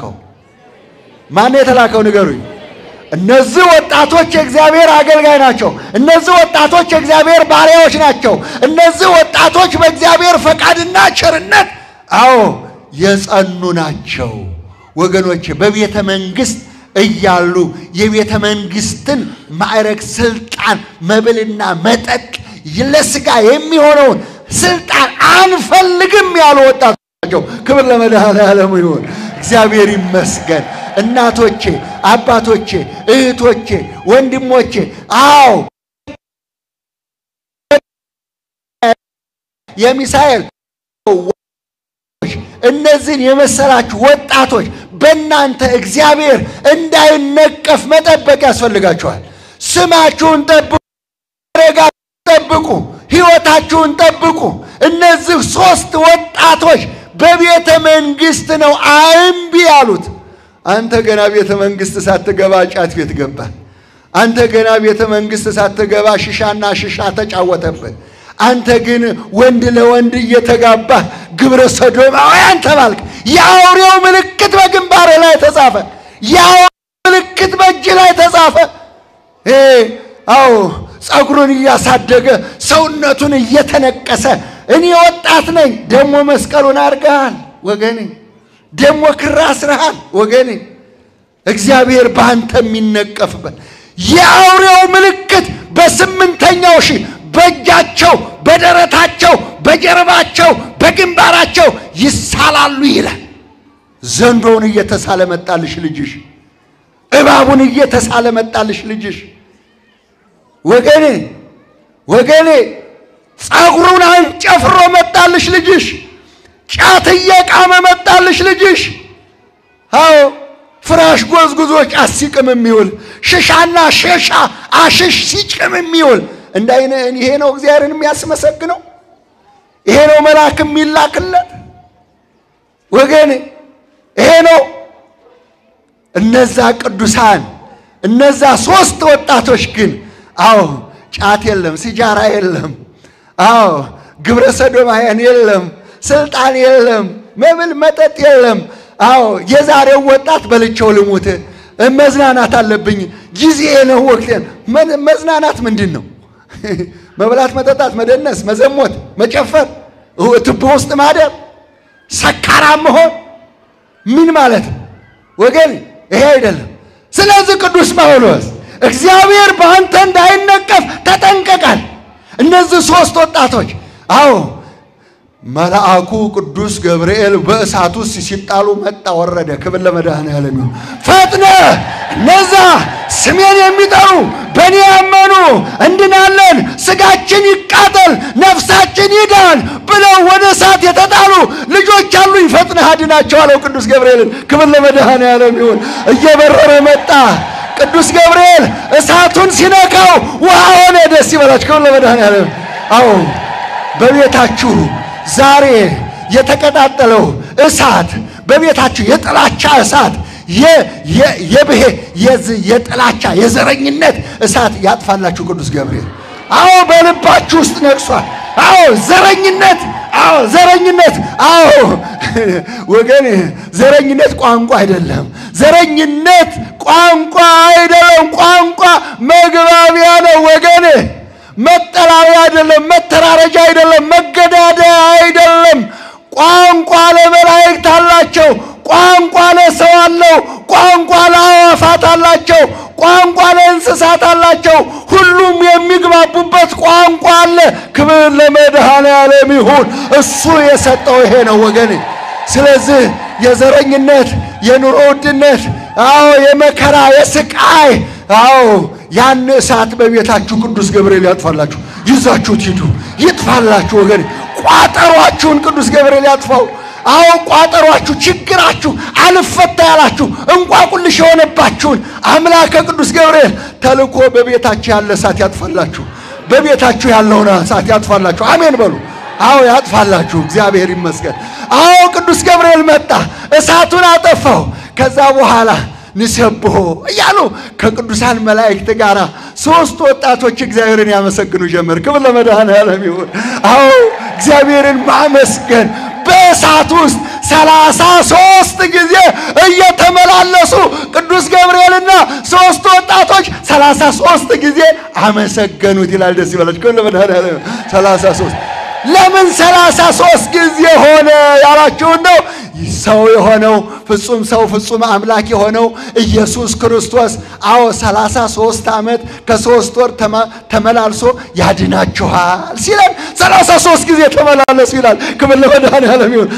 የተላከው ንገሩኝ። እነዚህ ወጣቶች የእግዚአብሔር አገልጋይ ናቸው። እነዚህ ወጣቶች የእግዚአብሔር ባሪያዎች ናቸው። እነዚህ ወጣቶች በእግዚአብሔር ፈቃድና ቸርነት የጸኑ ናቸው። ወገኖች በቤተ መንግስት እያሉ የቤተ መንግስትን ማዕረግ ስልጣን መብልና መጠጥ ለስጋ የሚሆነውን ስልጣን አንፈልግም ያሉ ወጣቶች ናቸው። ክብር ለመድኃኔዓለም ይሁን። እግዚአብሔር ይመስገን። እናቶቼ፣ አባቶቼ፣ እህቶቼ፣ ወንድሞቼ የሚሳኤል እነዚህን የመሰላችሁ ወጣቶች በእናንተ እግዚአብሔር እንዳይነቀፍ መጠበቅ ያስፈልጋችኋል። ስማችሁን ጠብቁ፣ ሕይወታችሁን ጠብቁ። እነዚህ ሶስት ወጣቶች በቤተ መንግስት ነው እምቢ ያሉት። አንተ ገና ቤተ መንግስት ሳትገባ ጫት ቤት ገባ። አንተ ገና ቤተ መንግስት ሳትገባ ሽሻ ተጫወተበት። አንተ ግን ወንድ ለወንድ እየተጋባ ግብረ ሰዶማውያን ተባልክ። የአውሬው ምልክት በግንባር ላይ ተጻፈ። የአውሬው ምልክት በእጅ ላይ ተጻፈ። ጸጉሩን እያሳደገ ሰውነቱን እየተነቀሰ እኔ ወጣት ነኝ ደሞ መስቀሉን አርጋል ወገኔ፣ ደሞ ክራ አስረሃል ወገኔ። እግዚአብሔር ባንተ የሚነቀፍበት የአውሬው ምልክት በስምንተኛው ሺህ በእጃቸው፣ በደረታቸው፣ በጀርባቸው፣ በግንባራቸው ይሳላሉ ይላል። ዘንዶውን እየተሳለ መጣልሽ ልጅሽ፣ እባቡን እየተሳለ መጣልሽ ልጅሽ ወገኔ። ጸጉሩን አንጨፍሮ መጣልሽ ልጅሽ፣ ጫት እየቃመ መጣልሽ ልጅሽ። ፍራሽ ጎዝጉዞ ጫት ሲቅም የሚውል ሽሻና ሸሻ አሽሽ ሲቅም የሚውል ይሄ ነው እግዚአብሔርን የሚያስመሰግነው? ይሄ ነው መልአክ የሚላክለት ወገኔ? ይሄ ነው? እነዛ ቅዱሳን እነዛ ሶስት ወጣቶች ግን ጫት የለም፣ ሲጃራ የለም፣ ግብረ ሰዶማውያን የለም፣ ስልጣን የለም፣ መብል መጠጥ የለም። የዛሬው ወጣት በልቼው ልሙት፣ መዝናናት አለብኝ፣ ጊዜ ነው፣ ወቅት። መዝናናት ምንድን ነው? መብላት፣ መጠጣት፣ መደነስ፣ መዘሞት፣ መጨፈር፣ ትቦ ውስጥ ማደር፣ ሰካራም መሆን ምን ማለት ነው ወገን? ይሄ አይደለም። ስለዚህ ቅዱስ ጳውሎስ እግዚአብሔር በአንተ እንዳይነቀፍ ተጠንቀቃል። እነዚህ ሶስት ወጣቶች መልአኩ ቅዱስ ገብርኤል በእሳት ውስጥ ሲጣሉ መጣ ወረደ። ክብር ለመድኃኔዓለም ይሁን። ፈጥነ እነዛ ስሜን የሚጠሩ በእኔ ያመኑ እንድናለን፣ ስጋችን ይቃጠል፣ ነፍሳችን ይዳን ብለው ወደ እሳት የተጣሉ ልጆች አሉኝ፣ ፈጥነህ አድናቸው አለው ቅዱስ ገብርኤልን። ክብር ለመድኃኔዓለም ይሁን። እየበረረ መጣ ቅዱስ ገብርኤል። እሳቱን ሲነካው ውሃ ሆነ። ደስ ይበላችሁ። ክብር ለመድኃኔዓለም። በቤታችሁ ዛሬ የተቀጣጠለው እሳት በቤታችሁ የጥላቻ እሳት የጥላቻ የዘረኝነት እሳት ያጥፋላችሁ ቅዱስ ገብርኤል። በልባችሁ ውስጥ ነግሷል። ዘረኝነት ወገኔ፣ ዘረኝነት ቋንቋ አይደለም። ዘረኝነት ቋንቋ አይደለም። ቋንቋ መግባቢያ ነው ወገኔ። መጠላዊ አይደለም፣ መተራረጃ አይደለም፣ መገዳደያ አይደለም። ቋንቋ ለመላእክት አላቸው፣ ቋንቋ ለሰው አለው፣ ቋንቋ ለአዋፋት አላቸው፣ ቋንቋ ለእንስሳት አላቸው። ሁሉም የሚግባቡበት ቋንቋ አለ። ክብር ለመድኃኔዓለም ይሁን። እሱ የሰጠው ይሄ ነው ወገኔ። ስለዚህ የዘረኝነት የኑሮ ውድነት የመከራ የስቃይ ያን እሳት በቤታችሁ ቅዱስ ገብርኤል ያጥፋላችሁ። ይዛችሁት ሂዱ፣ ይጥፋላችሁ ወገኔ። ቋጠሯችሁን ቅዱስ ገብርኤል ያጥፋው። አዎ ቋጠሯችሁ፣ ችግራችሁ አልፈታ ያላችሁ እንቋቁልሽ የሆነባችሁን አምላከ ቅዱስ ገብርኤል ተልኮ በቤታችሁ ያለ እሳት ያጥፋላችሁ። በቤታችሁ ያለውን እሳት ያጥፋላችሁ። አሜን በሉ። አዎ ያጥፋላችሁ። እግዚአብሔር ይመስገን። አዎ ቅዱስ ገብርኤል መጣ፣ እሳቱን አጠፋው። ከዛ በኋላ ንሰብሖ እያሉ ከቅዱሳን መላእክት ጋር ሶስት ወጣቶች እግዚአብሔርን ያመሰግኑ ጀመር። ክብር ለመድኃኔዓለም ይሁን። አዎ እግዚአብሔርን ማመስገን በእሳት ውስጥ 33 ጊዜ እየተመላለሱ ቅዱስ ገብርኤልና ሶስት ወጣቶች 33 ጊዜ አመሰገኑት ይላል። ደስ ይበላችሁ። ክብር ለመድኃኔዓለም 33 ለምን 33 ጊዜ ሆነ ያላችሁ ነው። ሰው የሆነው ፍጹም ሰው ፍጹም አምላክ የሆነው ኢየሱስ ክርስቶስ 33 ዓመት ከ3 ወር ተመላልሶ ያድናችኋል ሲለን 33 ጊዜ ተመላለሱ ይላል። ክብር ለመድኃኔዓለም ይሁን።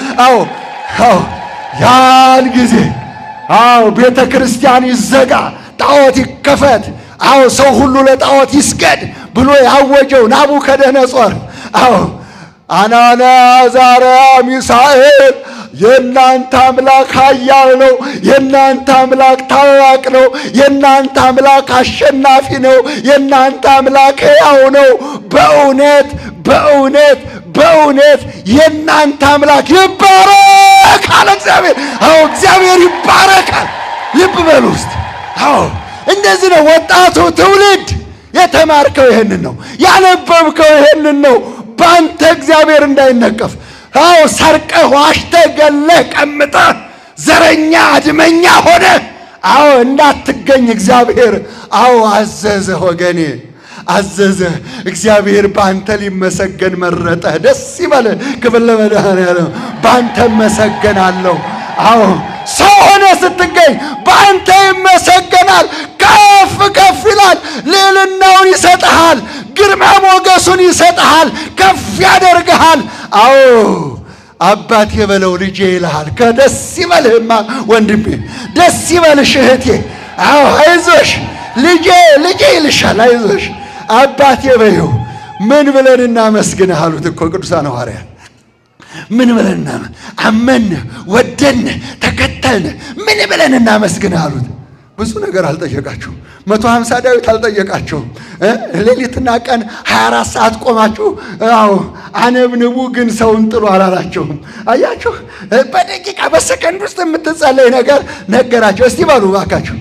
ያን ጊዜ ቤተ ክርስቲያን ይዘጋ፣ ጣዖት ይከፈት፣ ሰው ሁሉ ለጣዖት ይስገድ ብሎ ያወጀው ናቡከደነጾር አናንያ አዛርያ ሚሳኤል የእናንተ አምላክ ኃያል ነው፣ የእናንተ አምላክ ታላቅ ነው፣ የእናንተ አምላክ አሸናፊ ነው፣ የእናንተ አምላክ ሕያው ነው። በእውነት በእውነት በእውነት የእናንተ አምላክ ይባረክ አለ እግዚአብሔር። እግዚአብሔር ይባረካል። ልብ በሉ ውስጥ እንደዚህ ነው ወጣቱ ትውልድ የተማርከው ይሄንን ነው፣ ያነበብከው ይሄንን ነው። ባንተ እግዚአብሔር እንዳይነቀፍ ሰርቀህ ዋሽተህ ገለህ ቀምጠህ ዘረኛ አድመኛ ሆነ እንዳትገኝ እግዚአብሔር አዘዘ። ወገኔ አዘዘ። እግዚአብሔር ባንተ ሊመሰገን መረጠህ። ደስ ይበልህ። ክብር ለመድኃኔዓለም። ባንተ መሰገናለሁ። ሰው ሆነ ስትገኝ ባንተ ይመሰገናል። ከፍ ከፍ ይላል። ልዕልናውን ይሰጥሃል፣ ግርማ ሞገሱን ይሰጥሃል፣ ከፍ ያደርግሃል። አባቴ በለው ልጄ ይልሃል። ከደስ ይበልህማ ወንድሜ፣ ደስ ይበልሽ እህቴ። አይዞሽ ልጄ ልጄ ይልሻል። አይዞሽ አባቴ በይው። ምን ብለን እናመስግንህ አሉት እኮ ቅዱሳን ሐዋርያት። ምን ብለን አመን ወደን ተከተልን ምን ብለን እናመስግንህ አሉት። ብዙ ነገር አልጠየቃችሁም። 150 ዳዊት አልጠየቃችሁም። ሌሊትና ቀን 24 ሰዓት ቆማችሁ አነብንቡ ግን ሰውን ጥሉ አላላችሁም። አያችሁ፣ በደቂቃ በሰከንድ ውስጥ የምትጸለይ ነገር ነገራቸው። እስቲ በሉ እባካችሁ፣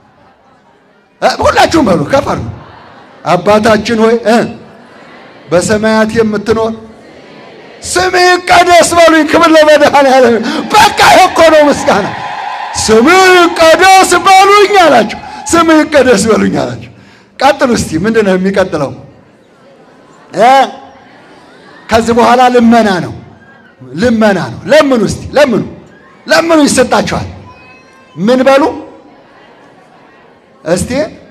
ሁላችሁም በሉ ከፈሩ። አባታችን ሆይ በሰማያት የምትኖር ስምህ ይቀደስ በሉኝ። ክብር ለመድኃኔዓለም። በቃ እኮ ነው ምስጋና። ስምህ ይቀደስ በሉኝ አላችሁ። ስምህ ይቀደስ በሉኝ አላችሁ። ቀጥሉ እስቲ። ምንድን ነው የሚቀጥለው? ከዚህ በኋላ ልመና ነው። ልመና ነው። ለምኑ እስቲ፣ ለምኑ፣ ለምኑ ይሰጣችኋል። ምን በሉ እስቲ?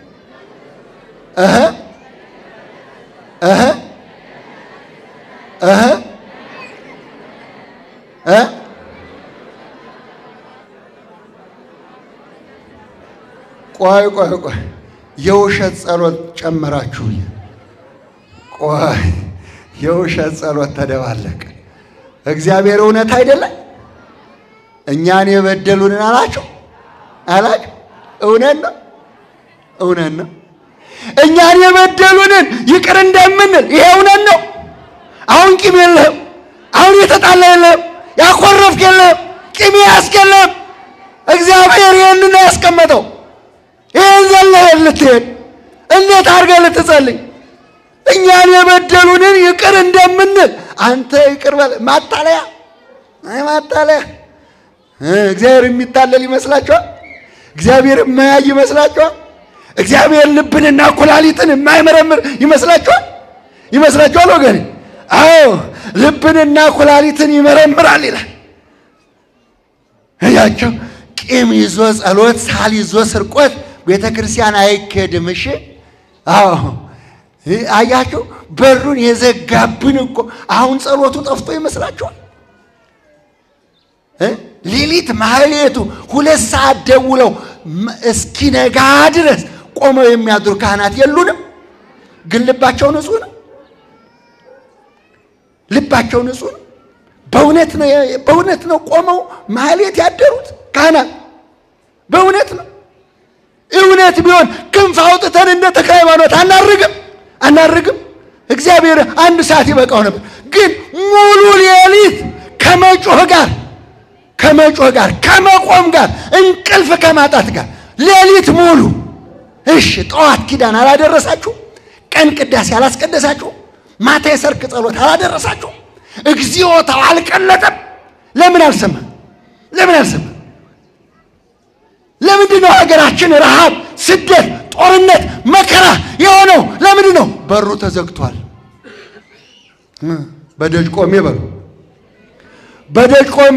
ቆይ የውሸት ጸሎት ጨመራችሁ። ቆይ የውሸት ጸሎት ተደባለቀ። እግዚአብሔር እውነት አይደለም? እኛን የበደሉንን አላችሁ። እውነት ነው፣ እውነት ነው። እኛን የበደሉንን ይቅር እንደምንል ይሄ እውነት ነው። አሁን ቂም የለህም፣ አሁን የተጣላ የለህም፣ ያኮረፍክ የለህም፣ ቂም ያስክ የለህም። እግዚአብሔር ይህንን ያስቀመጠው። ይህን ዘለህ ልትሄድ እንዴት አድርገህ ልትጸልይ? እኛን የበደሉንን ይቅር እንደምንል አንተ ይቅር በል። ማታለያ ማታለያ። እግዚአብሔር የሚታለል ይመስላችኋል? እግዚአብሔር የማያይ ይመስላችኋል? እግዚአብሔር ልብንና ኩላሊትን የማይመረምር ይመስላችኋል? ይመስላችኋል ወገኔ? ልብንና ኩላሊትን ይመረምራል ይላል። እያቸው ቂም ይዞ ጸሎት፣ ሳል ይዞ ስርቆት ቤተ ክርስቲያን አይኬድም። እሺ አያችሁ፣ በሩን የዘጋብን እኮ አሁን ጸሎቱ ጠፍቶ ይመስላችኋል? ሌሊት ማህሌቱ 2 ሰዓት ደውለው እስኪነጋ ድረስ ቆመው የሚያድሩ ካህናት የሉንም? ግን ልባቸው ንጹህ ነው። ልባቸው ንጹህ ነው። በእውነት ነው ቆመው ማህሌት ያደሩት ካህናት። በእውነት ነው። እውነት ቢሆን ክንፍ አውጥተን እንደ ተክለ ሃይማኖት አናርግም። እግዚአብሔር አንድ ሰዓት ይበቃው ነበር። ግን ሙሉ ሌሊት ከመጮህ ጋር ከመቆም ጋር እንቅልፍ ከማጣት ጋር ሌሊት ሙሉ። እሺ ጠዋት ኪዳን አላደረሳችሁ? ቀን ቅዳሴ አላስቀደሳችሁ? ማታ የሰርክ ጸሎት አላደረሳችሁ? እግዚኦታው አልቀለጠም? ለምን አልሰማ? ለምንድን ነው ሀገራችን ረሃብ፣ ስደት፣ ጦርነት፣ መከራ የሆነው? ለምንድን ነው? በሩ ተዘግቷል። በደጅ ቆሜ በሉ። በደጅ ቆሜ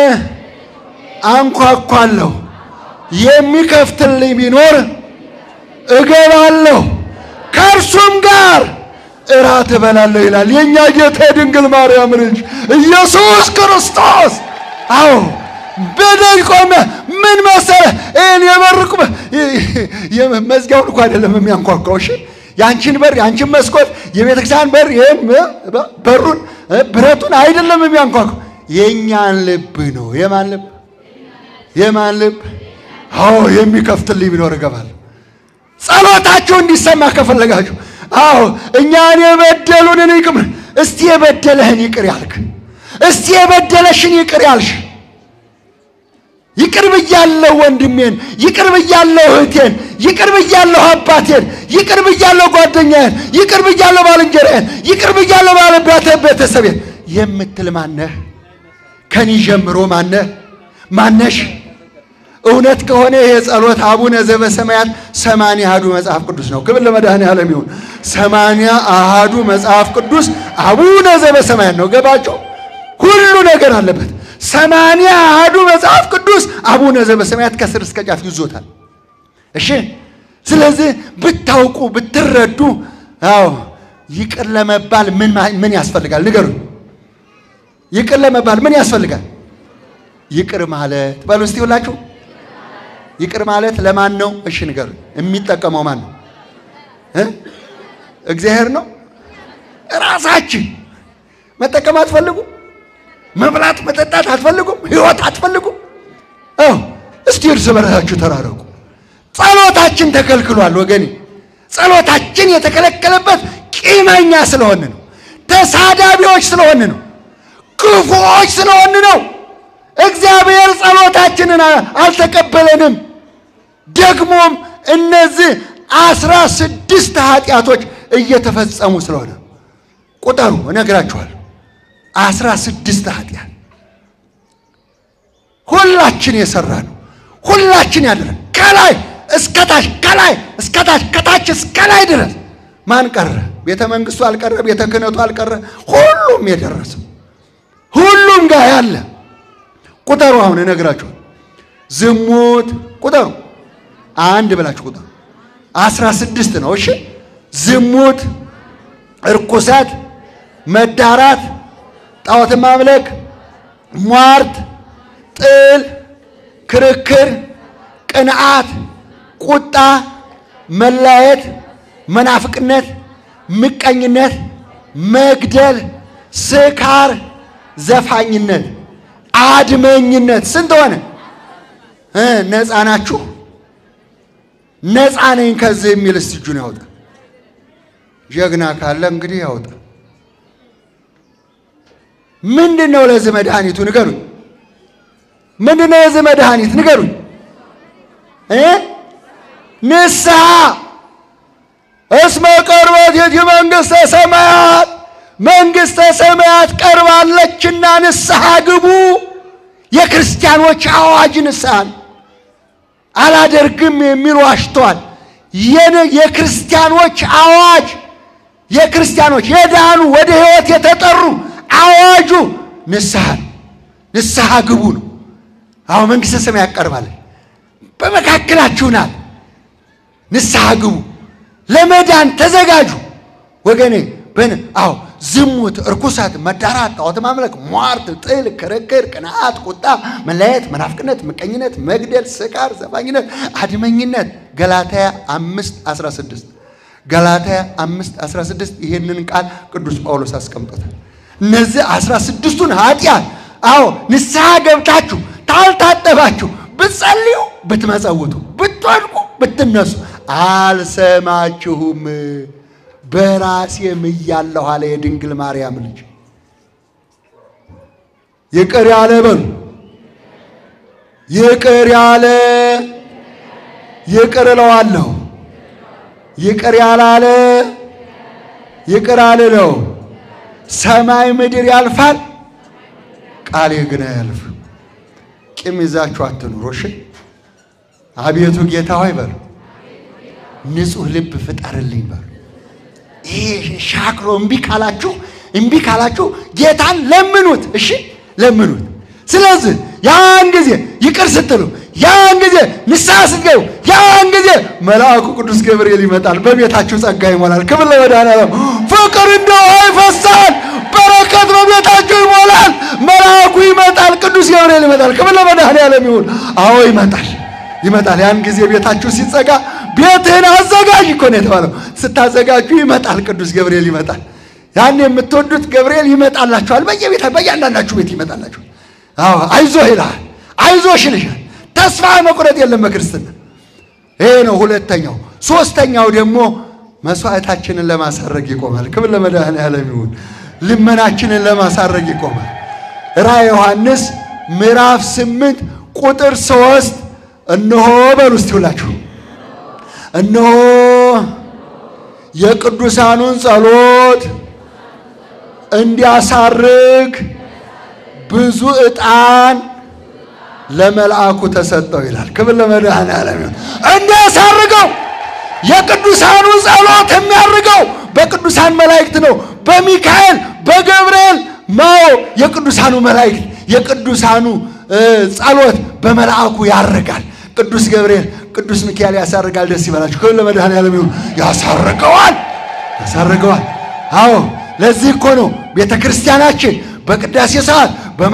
አንኳኳለሁ፣ የሚከፍትልኝ ቢኖር እገባለሁ፣ ከእርሱም ጋር እራት እበላለሁ ይላል የኛ ጌታ ድንግል ማርያም ልጅ ኢየሱስ ክርስቶስ። አዎ በደጅ ቆሜ ምን መሰለህ? እኔ የበርኩ መዝጊያውን እኮ አይደለም የሚያንኳኳው። እሺ ያንቺን በር፣ ያንቺን መስኮት፣ የቤተክርስቲያን በር፣ በሩን ብረቱን አይደለም የሚያንኳኳው፣ የኛን ልብ ነው። የማን ልብ? አዎ የሚከፍትልኝ ቢኖር እገባለሁ። ጸሎታችሁ እንዲሰማ ከፈለጋችሁ፣ አዎ እኛን የበደሉንን ይቅር። እስቲ የበደለህን ይቅር ያልክ፣ እስቲ የበደለሽን ይቅር ያልሽ፣ ይቅር ብያለሁ ወንድሜን፣ ይቅር ብያለሁ እህቴን፣ ይቅር ብያለሁ አባቴን፣ ይቅር ብያለሁ ጓደኛዬን፣ ይቅር ብያለሁ ባልንጀራዬን፣ ይቅር ብያለሁ ቤተሰቤን የምትል ማነህ? ከኒ ጀምሮ ማነሽ? እውነት ከሆነ ይሄ ጸሎት አቡነ ዘበሰማያት 80 አሐዱ መጽሐፍ ቅዱስ ነው። ክብር ለመድኃኔዓለም ይሁን። 80 አሐዱ መጽሐፍ ቅዱስ አቡነ ዘበሰማያት ነው። ገባቸው? ሁሉ ነገር አለበት። 80 አሐዱ መጽሐፍ ቅዱስ አቡነ ዘበሰማያት ከስር እስከ ጫፍ ይዞታል። እሺ ስለዚህ ብታውቁ ብትረዱ፣ አዎ ይቅር ለመባል ምን ያስፈልጋል? ንገሩኝ። ይቅር ለመባል ምን ያስፈልጋል? ይቅር ማለት በሉ እስቲ ሁላችሁ። ይቅር ማለት ለማን ነው? እሺ ንገሩኝ። የሚጠቀመው ማን ነው? እግዚአብሔር ነው? ራሳችን መጠቀም አትፈልጉም? መብላት መጠጣት አትፈልጉም? ህይወት አትፈልጉም? አዎ እስቲ እርስ በርሳችሁ ተራረቁ። ጸሎታችን ተከልክሏል ወገኔ። ጸሎታችን የተከለከለበት ቂመኛ ስለሆነ ነው። ተሳዳቢዎች ስለሆነ ነው። ክፉዎች ስለሆነ ነው። እግዚአብሔር ጸሎታችንን አልተቀበለንም። ደግሞም እነዚህ 16 ኃጢአቶች እየተፈጸሙ ስለሆነ ቁጠሩ፣ እነግራችኋለሁ። 16 ኃጢአት ሁላችን የሰራ ነው። ሁላችን ያደረን ከላይ እስከታች፣ ከላይ እስከታች፣ ከታች እስከ ላይ ድረስ ማን ቀረ? ቤተ መንግስቱ አልቀረ፣ ቤተ ክህነቱ አልቀረ፣ ሁሉም የደረሰው ሁሉም ጋር ያለ ቁጠሩ። አሁን እነግራችኋለሁ። ዝሙት ቁጠሩ፣ አንድ ብላችሁ ቁጠሩ። 16 ነው። እሺ ዝሙት፣ እርኩሰት፣ መዳራት፣ ጣዖት ማምለክ፣ ሟርት፣ ጥል፣ ክርክር፣ ቅንዓት፣ ቁጣ፣ መላየት፣ መናፍቅነት፣ ምቀኝነት፣ መግደል፣ ስካር፣ ዘፋኝነት፣ አድመኝነት። ስንት ሆነ? ነፃ ናችሁ? ነፃ ነኝ ከዚህ የሚል እስቲ እጁን ያውጣ። ጀግና ካለ እንግዲህ ያውጣ። ምንድነው ለዚህ መድኃኒቱ ንገሩኝ። ምንድነው ለዚህ መድኃኒት ንገሩኝ። ንስሐ። እስመ ቀርበት የቲ መንግሥተ ሰማያት፣ መንግሥተ ሰማያት ቀርባለችና ንስሐ ግቡ። የክርስቲያኖች አዋጅ ንስሐ አላደርግም የሚሉ ዋሽተዋል። የክርስቲያኖች አዋጅ፣ የክርስቲያኖች የዳኑ ወደ ሕይወት የተጠሩ አዋጁ ንስሐ ግቡ ነው። አዎ መንግሥተ ሰማያት ቀርባለች፣ በመካከላችሁ ናት። ንስሐ ግቡ፣ ለመዳን ተዘጋጁ ወገኔ። አዎ ዝሙት፣ እርኩሰት፣ መዳራት፣ ጣዖት ማምለክ፣ ሟርት፣ ጥል፣ ክርክር፣ ቅንዓት፣ ቁጣ፣ መለያየት፣ መናፍቅነት፣ ምቀኝነት፣ መግደል፣ ስካር፣ ዘፋኝነት፣ አድመኝነት። ገላትያ 5:16 ገላትያ 5:16 ይሄንን ቃል ቅዱስ ጳውሎስ አስቀምጦታል። እነዚህ 16ቱን ኃጢአት አዎ ንስሐ ገብታችሁ ታልታጠባችሁ ብትጸልዩ ብትመጸውቱ ብትወድቁ ብትነሱ አልሰማችሁም በራሴም እያለሁ አለ የድንግል ማርያም ልጅ ይቅር ያለ በሉ ይቅር ያለ ይቅር እለዋለሁ ይቅር ያላለ ይቅር አልለው ሰማይ ምድር ያልፋል ቃሌ ግን አያልፍም ቂም ይዛችሁ አትኑሩ እሺ አቤቱ ጌታ ሆይ በሉ ንጹህ ልብ ፍጠርልኝ በሉ ይሄ ሻክሮ እምቢ ካላችሁ ጌታን ለምኑት እሺ ለምኑት ስለዚህ ያን ጊዜ ይቅር ስትሉ ያን ጊዜ ንስሐ ስትገቡ ያን ጊዜ መልአኩ ቅዱስ ገብርኤል ይመጣል በቤታችሁ ጸጋ ይሞላል ክብር ለመድኃኔዓለም ፍቅር እንደው ይፈሳል በረከት በቤታችሁ ይሞላል መልአኩ ይመጣል ቅዱስ ገብርኤል ይመጣል ክብር ለመድኃኔዓለም ይሁን አዎ ይመጣል ያን ጊዜ ቤታችሁ ሲጸጋ ቤትህን አዘጋጅ እኮ ነው የተባለው ስታዘጋጁ ይመጣል ቅዱስ ገብርኤል ይመጣል ያን የምትወዱት ገብርኤል ይመጣላችኋል በየአንዳንዳችሁ ቤት ይመጣላችኋል አዎ አይዞህ ይላል አይዞሽ ይልሻል ተስፋ መቁረጥ የለም በክርስትና ይሄ ነው ሁለተኛው ሶስተኛው ደግሞ መስዋዕታችንን ለማሳረግ ይቆማል ክብር ለመድኃኔዓለም ይሁን ልመናችንን ለማሳረግ ይቆማል ራዕየ ዮሐንስ ምዕራፍ 8 ቁጥር 3 እነሆ በሉ እስቲ ሁላችሁ እነሆ የቅዱሳኑን ጸሎት እንዲያሳርግ ብዙ ዕጣን ለመልአኩ ተሰጠው ይላል ክብር ለመድኃኔዓለም ይሁን እንዲያሳርገው የቅዱሳኑ ጸሎት የሚያርገው በቅዱሳን መላእክት ነው በሚካኤል በገብርኤል ነው የቅዱሳኑ መላእክት የቅዱሳኑ ጸሎት በመልአኩ ያርጋል ቅዱስ ገብርኤል ቅዱስ ሚካኤል ያሳርጋል ደስ ይበላችሁ ክብር ለመድኃኔዓለም ይሁን ያሳርገዋል አዎ ለዚህ እኮ ነው ቤተክርስቲያናችን በቅዳሴ ሰዓት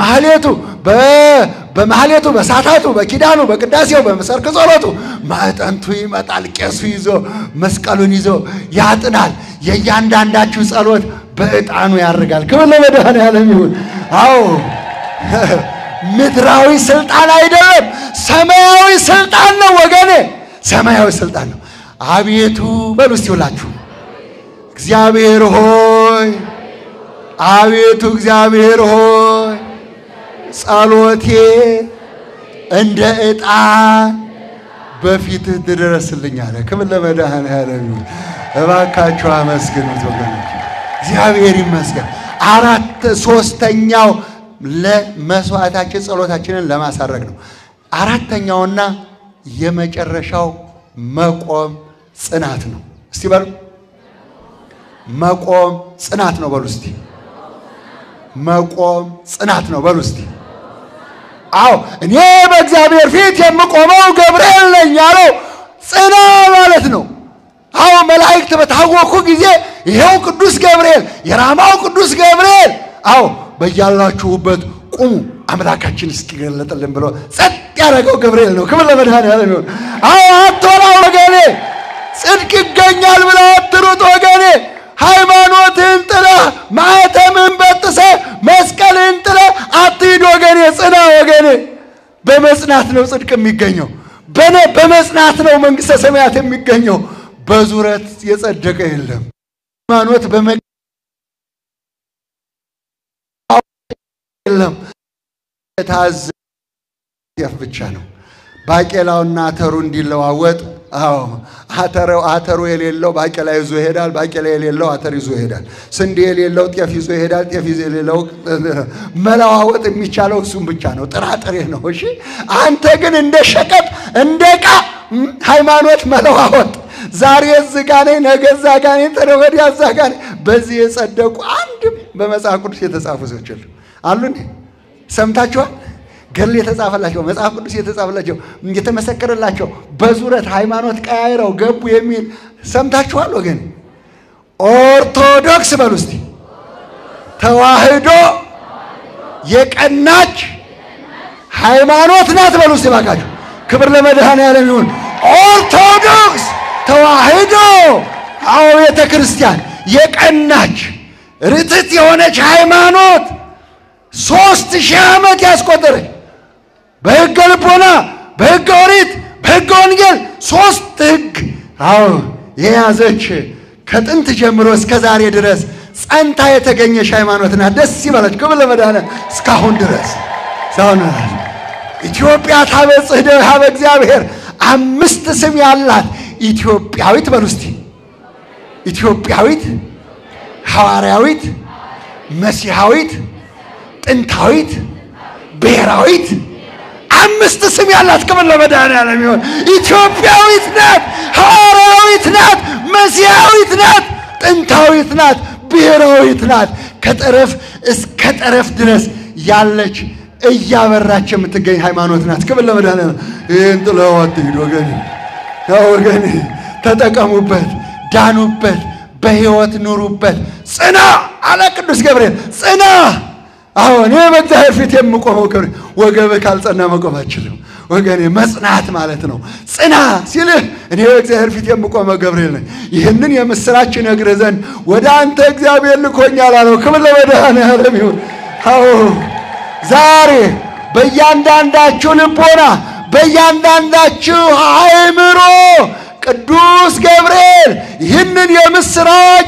በማህሌቱ በሳታቱ በኪዳኑ በቅዳሴው በመሰርክ ጸሎቱ ማዕጠንቱ ይመጣል ቄሱ ይዞ መስቀሉን ይዞ ያጥናል የእያንዳንዳችሁ ጸሎት በዕጣኑ ያርጋል ክብር ለመድኃኔዓለም ይሁን አዎ ምድራዊ ስልጣን አይደለም ሰማያዊ ስልጣን ነው ወገኔ ሰማያዊ ስልጣን ነው አቤቱ በሉ እስቲ ሁላችሁ እግዚአብሔር ሆይ አቤቱ እግዚአብሔር ሆይ ጸሎቴ እንደ ዕጣን በፊትህ ድረስልኝ አለ ክብር ለመድኃኔዓለም ይሁን እባካችሁ አመስግኑት ወገኖች እግዚአብሔር ይመስገን ሶስተኛው ለመስዋዕታችን ጸሎታችንን ለማሳረግ ነው አራተኛውና የመጨረሻው መቆም ጽናት ነው እስቲ በሉ መቆም ጽናት ነው በሉ እስቲ መቆም ጽናት ነው በሉ እስቲ አዎ እኔ በእግዚአብሔር ፊት የምቆመው ገብርኤል ነኝ ያለው ጽና ማለት ነው አዎ መላእክት በታወኩ ጊዜ ይሄው ቅዱስ ገብርኤል የራማው ቅዱስ ገብርኤል አዎ በያላችሁበት ቁሙ አምላካችን እስኪገለጥልን ብሎ ጸጥ ያደረገው ገብርኤል ነው ክብር ለመድኃኔዓለም ይሁን አዎ አትወራው ወገኔ ጽድቅ ይገኛል ብለው አትሩጥ ወገኔ ሃይማኖትን ጥለህ ማዕተምን በጥሰህ መስቀልን ጥለህ አትሂድ ወገኔ ጽና ወገኔ በመጽናት ነው ጽድቅ የሚገኘው በመጽናት ነው መንግሥተ ሰማያት የሚገኘው በዙረት የጸደቀ የለም ሃይማኖት የለም ታዘፍ ብቻ ነው ባቄላውና አተሩ እንዲለዋወጥ አዎ አተሩ የሌለው ባቄላ ይዞ ይሄዳል ባቄላ የሌለው አተር ይዞ ይሄዳል ስንዴ የሌለው ጤፍ ይዞ ይሄዳል ጤፍ የሌለው መለዋወጥ የሚቻለው እሱም ብቻ ነው ጥራጥሬ ነው እሺ አንተ ግን እንደ ሸቀጥ እንደ ዕቃ ሃይማኖት መለዋወጥ ዛሬ ዝጋኔ ነገ ዛጋኔ ተረወዲ ያዛጋኔ በዚህ የጸደቁ አንድም በመጽሐፍ ቅዱስ የተጻፉ ሰዎች አሉ እንዴ ሰምታችኋል ገል የተጻፈላቸው መጽሐፍ ቅዱስ የተጻፈላቸው የተመሰከረላቸው በዙረት ሃይማኖት ቀያይረው ገቡ የሚል ሰምታችኋል ወገን ኦርቶዶክስ በሉ እስቲ ተዋህዶ የቀናች ሃይማኖት ናት በሉ እስቲ ባካችሁ ክብር ለመድኃኔዓለም ይሁን ኦርቶዶክስ ተዋህዶ አዎ ቤተ ክርስቲያን የቀናች ርትት የሆነች ሃይማኖት 3000 ዓመት ያስቆጠረች በሕገ ልቦና በሕገ ኦሪት በሕገ ወንጌል 3 ሕግ የያዘች ከጥንት ጀምሮ እስከ ዛሬ ድረስ ጸንታ የተገኘች ሃይማኖት ናት። ደስ ይበላችሁ። ክብር ለመድኃኔዓለም። እስካሁን ድረስ ኢትዮጵያ ታበጽሕ እደዊሃ በእግዚአብሔር 5 ስም ያላት ኢትዮጵያዊት በሉ እስቲ። ኢትዮጵያዊት፣ ሐዋርያዊት፣ መሲሐዊት፣ ጥንታዊት፣ ብሔራዊት 5 ስም ያላት ክብር ለመድኃኔዓለም ይሁን። ኢትዮጵያዊት ናት፣ ሐዋርያዊት ናት፣ መሲሐዊት ናት፣ ጥንታዊት ናት፣ ብሔራዊት ናት። ከጠረፍ እስከ ጠረፍ ድረስ ያለች እያበራች የምትገኝ ሃይማኖት ናት። ክብር ለመድኃኔዓለም። ይህን ጥለው አትሂዱ ወገኔ፣ ተጠቀሙበት፣ ዳኑበት፣ በሕይወት ኑሩበት። ጽና አለ ቅዱስ ገብርኤል። ጽና። አሁን እኔ በእግዚአብሔር ፊት የምቆመው ወገብህ ካልጸና መቆም አትችልም ወገኔ። መጽናት ማለት ነው። ጽና ሲልህ እኔ በእግዚአብሔር ፊት የምቆመው ገብርኤል ነኝ፣ ይህንን የምስራች እነግርህ ዘንድ ወደ አንተ እግዚአብሔር ልኮኛል አለው። ክብር ለመድኃኔዓለም ይሁን። ዛሬ በእያንዳንዳችሁ ልቦና በእያንዳንዳችሁ አእምሮ ቅዱስ ገብርኤል ይህንን የምስራች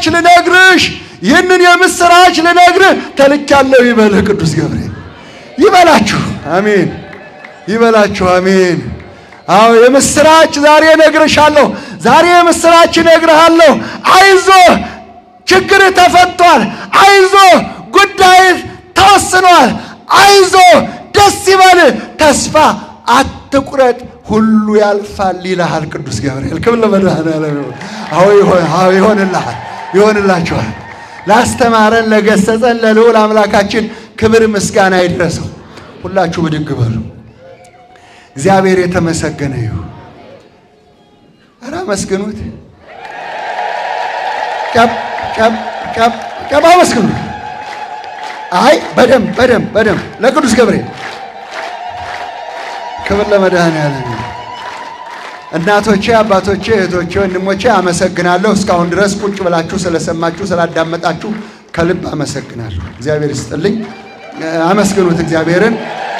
ልነግርህ ተልኬአለሁ ይበልህ። ቅዱስ ገብርኤል ይበላችሁ። አሜን። ይበላችሁ። አሜን። የምስራች ዛሬ እነግርሻለሁ። ዛሬ የምስራች እነግርሃለሁ። አይዞህ፣ ችግርህ ተፈቷል። አይዞህ፣ ጉዳይህ ተወስኗል። አይዞህ፣ ደስ ይበልህ፣ ተስፋ አትቁረጥ፣ ሁሉ ያልፋል ይልሃል ቅዱስ ገብርኤል። ክብር ለመድኃኔዓለም ይሁን። ይሆንላችኋል። ላስተማረን ለገሰጸን ለልዑል አምላካችን ክብር ምስጋና ይድረሰው። ሁላችሁ ብድግ በሉ። እግዚአብሔር የተመሰገነ ይሁን። ኧረ አመስግኑት። ጨብ አመስግኑት። አይ በደንብ ለቅዱስ ገብርኤል ክብር ለመድኃኔዓለም። እናቶቼ፣ አባቶቼ፣ እህቶቼ፣ ወንድሞቼ አመሰግናለሁ። እስካሁን ድረስ ቁጭ ብላችሁ ስለሰማችሁ ስላዳመጣችሁ ከልብ አመሰግናለሁ። እግዚአብሔር ይስጥልኝ። አመስግኑት እግዚአብሔርን።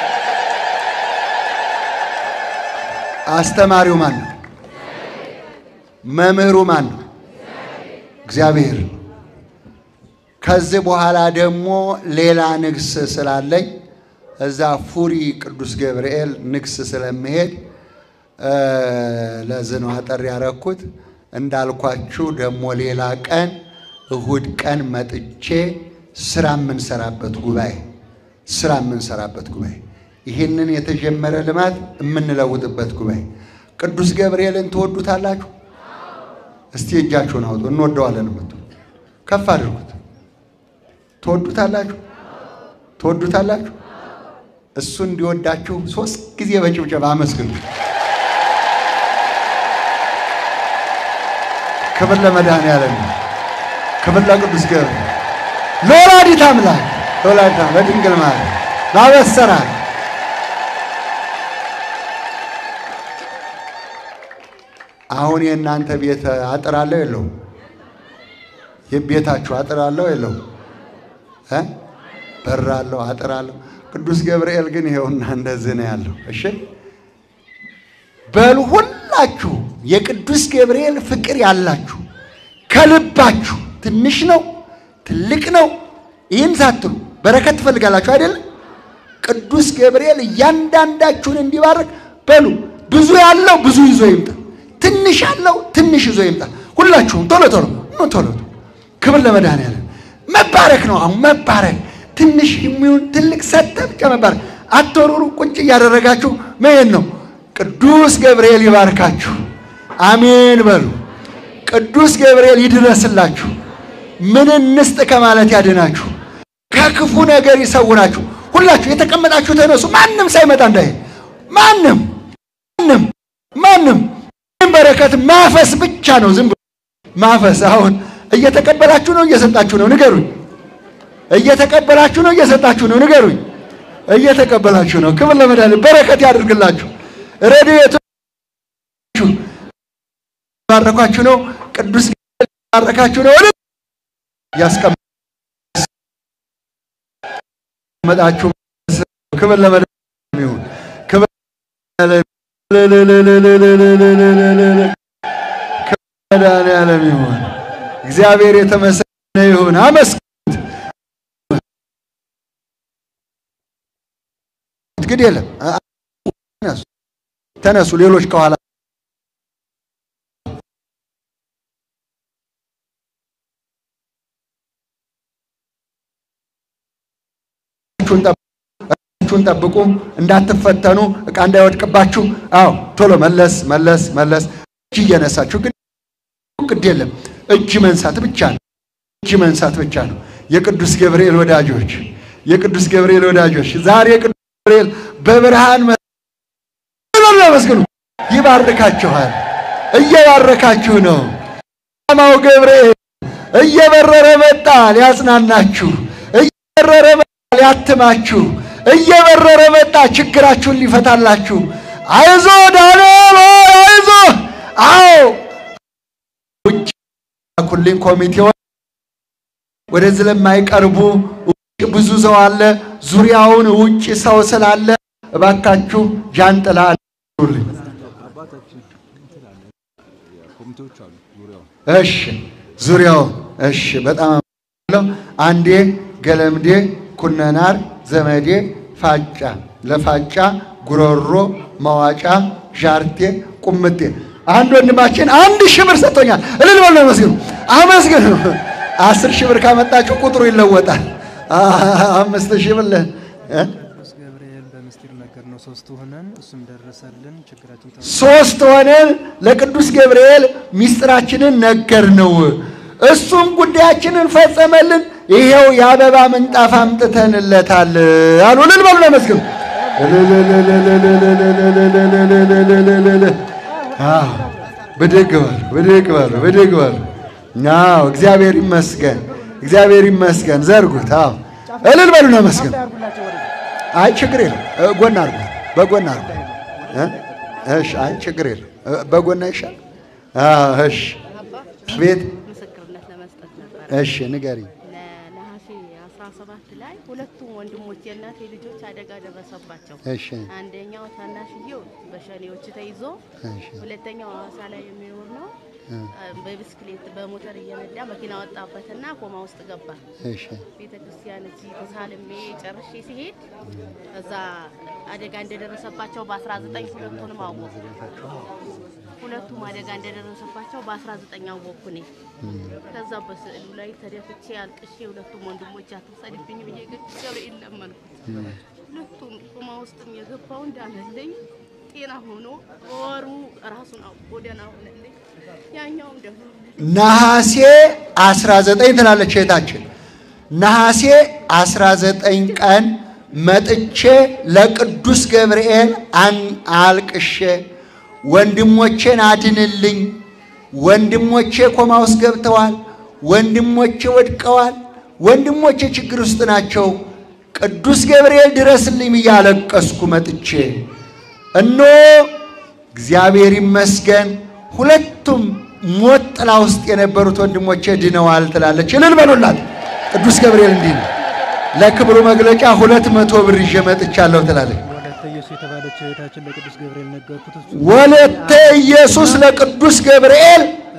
አስተማሪው ማን ነው? መምህሩ ማን ነው? እግዚአብሔር። ከዚህ በኋላ ደግሞ ሌላ ንግስ ስላለኝ እዛ ፉሪ ቅዱስ ገብርኤል ንግስ ስለምሄድ ለዝነው አጠር ያረኩት። እንዳልኳችሁ ደግሞ ሌላ ቀን እሁድ ቀን መጥቼ ስራ የምንሰራበት ጉባኤ ይህንን የተጀመረ ልማት የምንለውጥበት ጉባኤ። ቅዱስ ገብርኤልን ትወዱታላችሁ? እስቲ እጃችሁን አውጡ። እንወደዋለን የምትሉ ከፍ አድርጉት። ትወዱታላችሁ? እሱ እንዲወዳችሁ 3 ጊዜ በጭብጨባ አመስግኑ። ክብር ለመድኃኔዓለም፣ ክብር ለቅዱስ ገብርኤል፣ ለወላዲተ አምላክ፣ ለድንግል ማርያም፣ ላበሰራት አሁን የእናንተ ቤት አጥር አለው የለውም? የቤታችሁ አጥር አለው የለውም? በር አለው፣ አጥር አለው። ቅዱስ ገብርኤል ግን ይሄውና እንደዚህ ነው ያለው። እሺ በሉ ሁላችሁ የቅዱስ ገብርኤል ፍቅር ያላችሁ ከልባችሁ ትንሽ ነው ትልቅ ነው ይህን ሳትሉ በረከት ትፈልጋላችሁ አይደል? ቅዱስ ገብርኤል እያንዳንዳችሁን እንዲባርክ በሉ። ብዙ ያለው ብዙ ይዞ ይምጣ፣ ትንሽ ያለው ትንሽ ይዞ ይምጣ። ሁላችሁም ቶሎ ክብር ለመድኃኔዓለም። መባረክ ነው አሁን መባረክ። ትንሽ የሚሆን ትልቅ ሰጠብ ከመባረክ አትወሩሩ። ቁጭ እያደረጋችሁ መሄድ ነው። ቅዱስ ገብርኤል ይባርካችሁ። አሜን በሉ። ቅዱስ ገብርኤል ይድረስላችሁ። ምን እንስጥ ከማለት ያድናችሁ። ከክፉ ነገር ይሰውራችሁ። ሁላችሁ የተቀመጣችሁ ተነሱ። ማንም ሳይመጣ እንዳይሄድ። ማንም በረከት ማፈስ ብቻ ነው። ዝም ብሎ ማፈስ። አሁን እየተቀበላችሁ ነው እየሰጣችሁ ነው? ንገሩኝ። እየተቀበላችሁ ነው እየሰጣችሁ ነው? ንገሩኝ። እየተቀበላችሁ ነው። ክብር ለመድኃኔዓለም። በረከት ያድርግላችሁ። ረድኤቱ ባረካችሁ ነው። ቅዱስ ባረካችሁ ነው። መጣችሁ ክብር ለመድኃኒዓለም ይሁን። ክብር ለመድኃኒዓለም ይሁን። እግዚአብሔር የተመሰገነ ይሁን። አመስግኑት። ግድ የለም ተነሱ። ሌሎች ከኋላ ራሳችሁን ጠብቁ፣ እንዳትፈተኑ፣ ዕቃ እንዳይወድቅባችሁ። አዎ ቶሎ መለስ እጅ እየነሳችሁ ግድ የለም እጅ መንሳት ብቻ ነው። እጅ መንሳት ብቻ ነው። የቅዱስ ገብርኤል ወዳጆች ዛሬ ቅዱስ ገብርኤል በብርሃን መስገኑ ይባርካችኋል። እየባረካችሁ ነው። ማው ገብርኤል እየበረረ መጣ ሊያጽናናችሁ፣ እየበረረ መጣ ሊያትማችሁ፣ እየበረረ መጣ ችግራችሁን ሊፈታላችሁ። አይዞ ዳንኤል አይዞ። አዎ ውጭ ኩሊን ኮሚቴው ወደዚህ ለማይቀርቡ ብዙ ሰው አለ። ዙሪያውን ውጭ ሰው ስላለ እባካችሁ ጃንጥላ አድርጉልኝ። እሺ ዙሪያው እሺ። በጣም አንዴ ገለምዴ ኩነናር ዘመዴ ፋጫ ለፋጫ ጉሮሮ ማዋጫ ጃርቴ ቁምቴ አንድ ወንድማችን 1000 ብር ሰጥቶኛል። እልል በሉ አመስግኑ። 10,000 ብር ካመጣችሁ ቁጥሩ ይለወጣል። 5,000 ብር ገብርኤል በምስጢር ነገር ነው። 3 ሆነን እሱም ደረሰልን ችግራችን ሶስት ሆነን ለቅዱስ ገብርኤል ሚስጥራችንን ነገር ነው። እሱም ጉዳያችንን ፈጸመልን። ይሄው የአበባ ምንጣፍ አምጥተንለታል አሉ። እልል በሉ ለመስገን። ብድግ በሉ። ናው እግዚአብሔር ይመስገን። ዘርጉት። አዎ እልል በሉ ለመስገን። አይ ችግር የለም። ጎን አርጉ፣ በጎን አርጉ። እሺ አይ ችግር የለም። በጎን ይሻል። እሺ ቤት ምስክርነት ለመስጠት ነበር። እሺ ንገሪኝ። ለነሐሴ 17 ላይ ሁለቱም ወንድሞቼ እናቴ ልጆች አደጋ ደረሰባቸው። እሺ አንደኛው ታናሽየው በሸኔዎች ተይዞ፣ ሁለተኛው ሐዋሳ ላይ የሚኖር ነው። በብስክሌት በሞተር እየነዳ መኪና ወጣበትና ኮማ ውስጥ ገባ። እሺ ቤተክርስቲያን እዚህ ተሳልሜ ጨርሼ ሲሄድ እዛ አደጋ እንደደረሰባቸው በ19 ሁለቱንም አወቁ። ሁለቱም አደጋ እንደደረሰባቸው በ19 አወቁ። ነኝ ከዛ በስዕሉ ላይ ተደፍቼ አልቅሼ ሁለቱም ወንድሞች አትሰድብኝ ብዬ ገብርኤል ለመንኩት። ሁለቱም ኮማ ውስጥም የገባው እንዳለልኝ ጤና ሆኖ ወሩ ራሱን አውቆደና ሆነልኝ። ያኛውም ደግሞ ነሐሴ 19 ትላለች እህታችን። ነሐሴ 19 ቀን መጥቼ ለቅዱስ ገብርኤል አልቅሼ ወንድሞቼን አድንልኝ፣ ወንድሞቼ ኮማ ውስጥ ገብተዋል፣ ወንድሞቼ ወድቀዋል፣ ወንድሞቼ ችግር ውስጥ ናቸው፣ ቅዱስ ገብርኤል ድረስልኝ እያለቀስኩ መጥቼ እኖ እግዚአብሔር ይመስገን ሁለቱም ሞት ጥላ ውስጥ የነበሩት ወንድሞቼ ድነዋል ትላለች። እልል በሉላት። ቅዱስ ገብርኤል እንዲህ ነው። ለክብሩ መግለጫ 200 ብር ይዤ መጥቻለሁ ትላለች። ወለተ ኢየሱስ ለቅዱስ ገብርኤል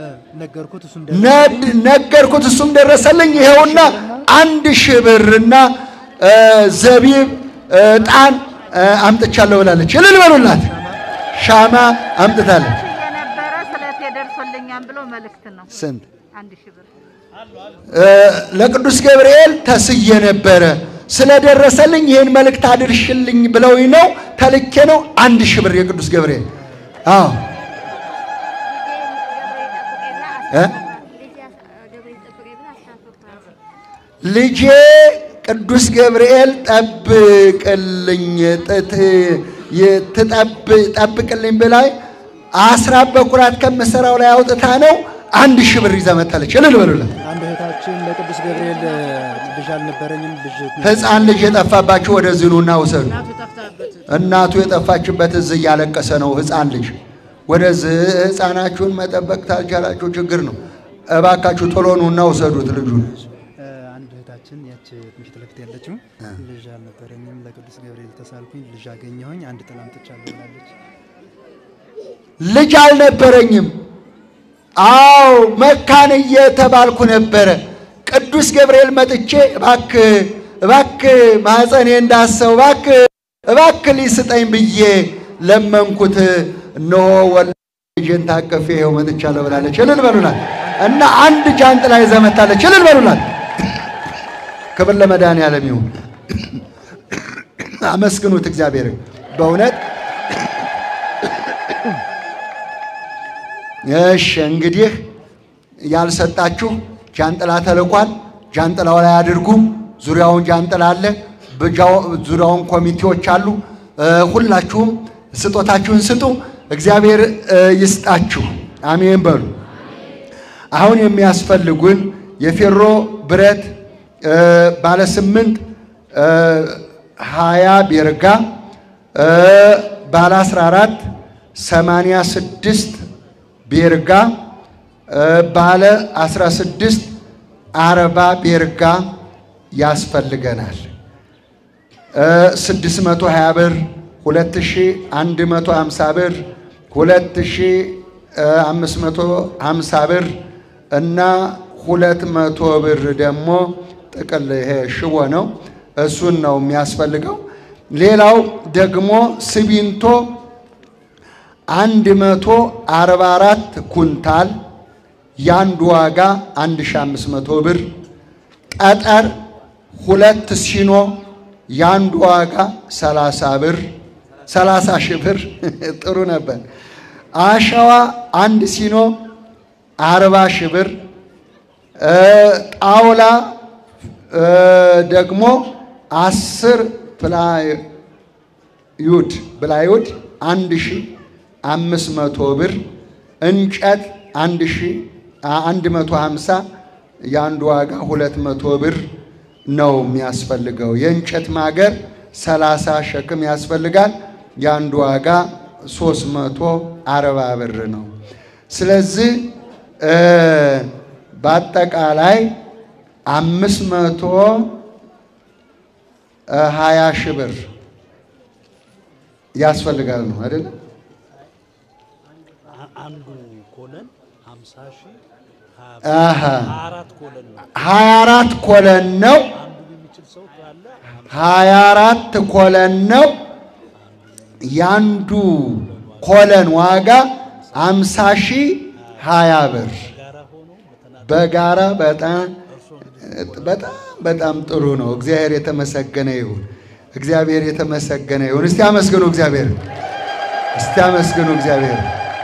ነገርኩት፣ እሱም ደረሰልኝ። ይሄውና 1000 ብርና ዘቢብ ዕጣን አምጥቻለሁ ብላለች። እልል በሉላት። ሻማ አምጥታለች። ብሎ መልእክት ነው። ስንት 1000 ብር ለቅዱስ ገብርኤል ተስዬ ነበረ ስለደረሰልኝ ይሄን መልእክት አድርሽልኝ ብለውኝ ነው ተልኬ ነው። 1000 ብር የቅዱስ ገብርኤል። አዎ ልጄ ቅዱስ ገብርኤል ጠብቅልኝ ጠብቅልኝ ብላይ 10 በኩራት ከመሰራው ላይ አውጥታ ነው 1000 ብር ይዛ መጣለች። እልል በሉላት። አንድ እህታችን ለቅዱስ ገብርኤል ልጅ አልነበረኝም ሕፃን ልጅ የጠፋባችሁ ወደዚህ ኑና ውሰዱ። እናቱ የጠፋችበት እዚህ እያለቀሰ ነው ሕፃን ልጅ። ወደዚህ ሕፃናችሁን መጠበቅ ታልቻላችሁ ችግር ነው። እባካችሁ ቶሎ ኑና ውሰዱት ልጁን። አንድ እህታችን ቤታችን ያች ምሽት ለፍት ያለችው ልጅ አልነበረኝም ለቅዱስ ገብርኤል ተሳልኩኝ ልጅ አገኘሁኝ አንድ ጥላ አምጥቻለሁ ብላለች። ልጅ አልነበረኝም አው መካን እየተባልኩ ነበረ ቅዱስ ገብርኤል መጥቼ እባክህ ማህፀኔ እንዳሰው እባክህ ሊስጠኝ ብዬ ለመንኩት እነሆ ወልጄን ታቀፌ ይኸው መጥቻለሁ ብላለች። እልል በሉላት እና አንድ ጃንጥላ ይዘህ መጣለች። እልል በሉላት። ክብር ለመድኃኔዓለም ይሁን። አመስግኑት እግዚአብሔርን በእውነት። እሺ እንግዲህ ያልሰጣችሁ ጃንጥላ ተልኳል። ጃንጥላው ላይ አድርጉ። ዙሪያውን ጃንጥላ አለ። ዙሪያውን ኮሚቴዎች አሉ። ሁላችሁም ስጦታችሁን ስጡ። እግዚአብሔር ይስጣችሁ። አሜን በሉ። አሁን የሚያስፈልጉን የፌሮ ብረት ባለ 8 20 ቤርጋ ባለ 14 86 ቤርጋ ባለ 16 40 ቤርጋ ያስፈልገናል። 620 ብር 2150 ብር 2550 ብር እና 200 ብር ደግሞ ጥቅል ይሄ ሽቦ ነው እሱን ነው የሚያስፈልገው። ሌላው ደግሞ ሲሚንቶ 144 ኩንታል ያንዱ ዋጋ 1500 ብር። ጠጠር 2 ሲኖ ያንዱ ዋጋ 30 ብር 30 ሺህ ብር ጥሩ ነበር። አሸዋ 1 ሲኖ 40 ሺህ ብር። ጣውላ ደግሞ 10 ፕላይውድ 1500 ብር። እንጨት 1150 ያንዱ ዋጋ 200 ብር ነው የሚያስፈልገው። የእንጨት ማገር 30 ሸክም ያስፈልጋል። ያንዱ ዋጋ 340 ብር ነው። ስለዚህ በአጠቃላይ 520 ሺህ ብር ያስፈልጋል ነው አይደል? አንዱ ኮለን 50 ሺህ 24 ኮለን ነው። 24 ኮለን ነው። ያንዱ ኮለን ዋጋ 50 ሺህ 20 ብር በጋራ በጣም ጥሩ ነው። እግዚአብሔር የተመሰገነ ይሁን። እግዚአብሔር የተመሰገነ ይሁን። እስቲ አመስግኑ እግዚአብሔር። እስቲ አመስግኑ እግዚአብሔር።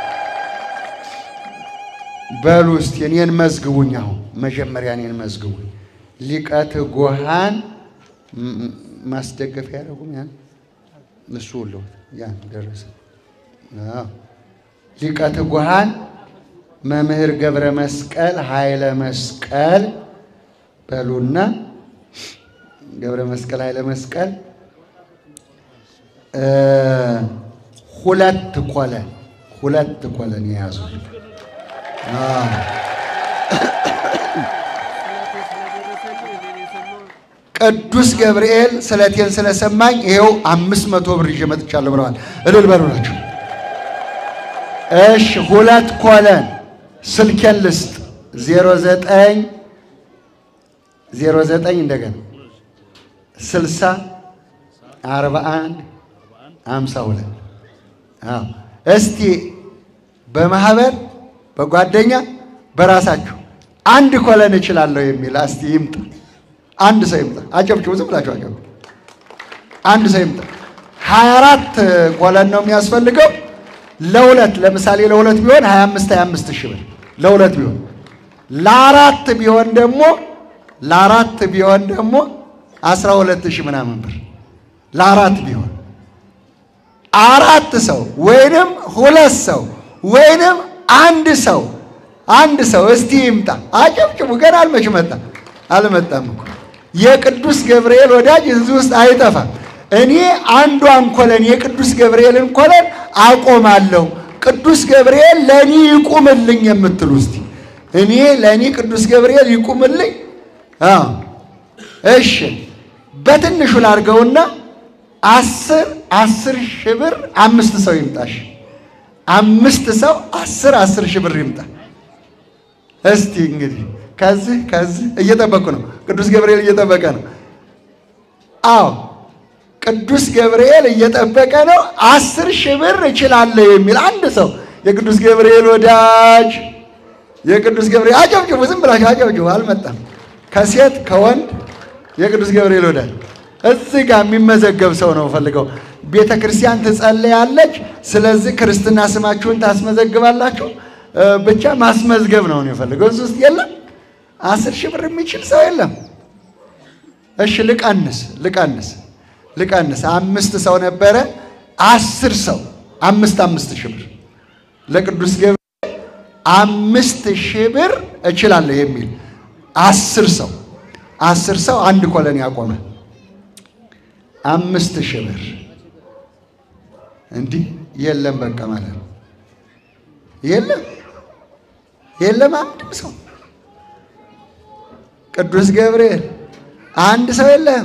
በሉ እስቲ እኔን መዝግቡኝ። አሁን መጀመሪያ እኔን መዝግቡኝ። ሊቀት ጎሃን ማስደገፍ ያደረጉም ያን እሱ ሁሉ ያን ደረሰ። ሊቀት ጎሃን መምህር ገብረ መስቀል ኃይለ መስቀል በሉና ገብረ መስቀል ኃይለ መስቀል 2 ኮለን የያዙ ቅዱስ ገብርኤል ስለቴን ስለሰማኝ ይሄው 500 ብር ይዤ መጥቻለሁ ብለዋል። እልል በሉላችሁ። እሺ 2 ኮለን ስልኬን ልስጥ 09 እንደገና 60 41 52 እስቲ በማህበር በጓደኛ በራሳችሁ 1 ኮለን እችላለሁ የሚል እስቲ ይምጣ። አንድ ሰው ይምጣ። አጨብጭቡ። ዝም ብላችሁ አጨብጭቡ። አንድ ሰው ይምጣ። 24 ኮለን ነው የሚያስፈልገው። ለሁለት ለምሳሌ ለሁለት ቢሆን 25 ሺህ ብር ለሁለት ቢሆን ለአራት ቢሆን ደግሞ 12 ሺህ ምናምን ብር ለአራት ቢሆን 4 ሰው ወይንም 2 ሰው ወይንም አንድ ሰው እስቲ ይምጣ። አጨብጭቡ። ገና አልመጣም እኮ የቅዱስ ገብርኤል ወዳጅ እዚህ ውስጥ አይጠፋም። እኔ አንዷን ኮለን የቅዱስ ገብርኤልን ኮለን አቆማለሁ። ቅዱስ ገብርኤል ለኔ ይቁምልኝ የምትሉ እስቲ እኔ ለኔ ቅዱስ ገብርኤል ይቁምልኝ። እሺ በትንሹ ላድርገውና 10 ሺህ ብር 5 ሰው ይምጣሽ። 5 ሰው 10 ሺህ ብር ይምጣ። እስቲ እንግዲህ ከዚህ እየጠበቁ ነው። ቅዱስ ገብርኤል እየጠበቀ ነው። አዎ ቅዱስ ገብርኤል እየጠበቀ ነው። 10 ሺህ ብር እችላለሁ የሚል አንድ ሰው የቅዱስ ገብርኤል ወዳጅ የቅዱስ ገብርኤል አጨብጭቡ፣ ዝም ብላችሁ አጨብጭቡ። አልመጣም ከሴት ከወንድ የቅዱስ ገብርኤል ወዳጅ እዚህ ጋር የሚመዘገብ ሰው ነው ፈልገው። ቤተ ክርስቲያን ትጸልያለች። ስለዚህ ክርስትና ስማችሁን ታስመዘግባላችሁ። ብቻ ማስመዝገብ ነው የፈልገው። እዚህ ውስጥ የለም 10 ሺህ ብር የሚችል ሰው የለም። እሺ ልቀንስ 5 ሰው ነበረ 10 ሰው 5 ሺህ ብር ለቅዱስ ገብርኤል 5 ሺህ ብር እችላለሁ የሚል 10 ሰው አንድ ኮለን ያቆመ 5 ሺህ ብር እንዲህ የለም በቃ ማለት ነው። የለም አንድም ሰው ቅዱስ ገብርኤል አንድ ሰው የለም።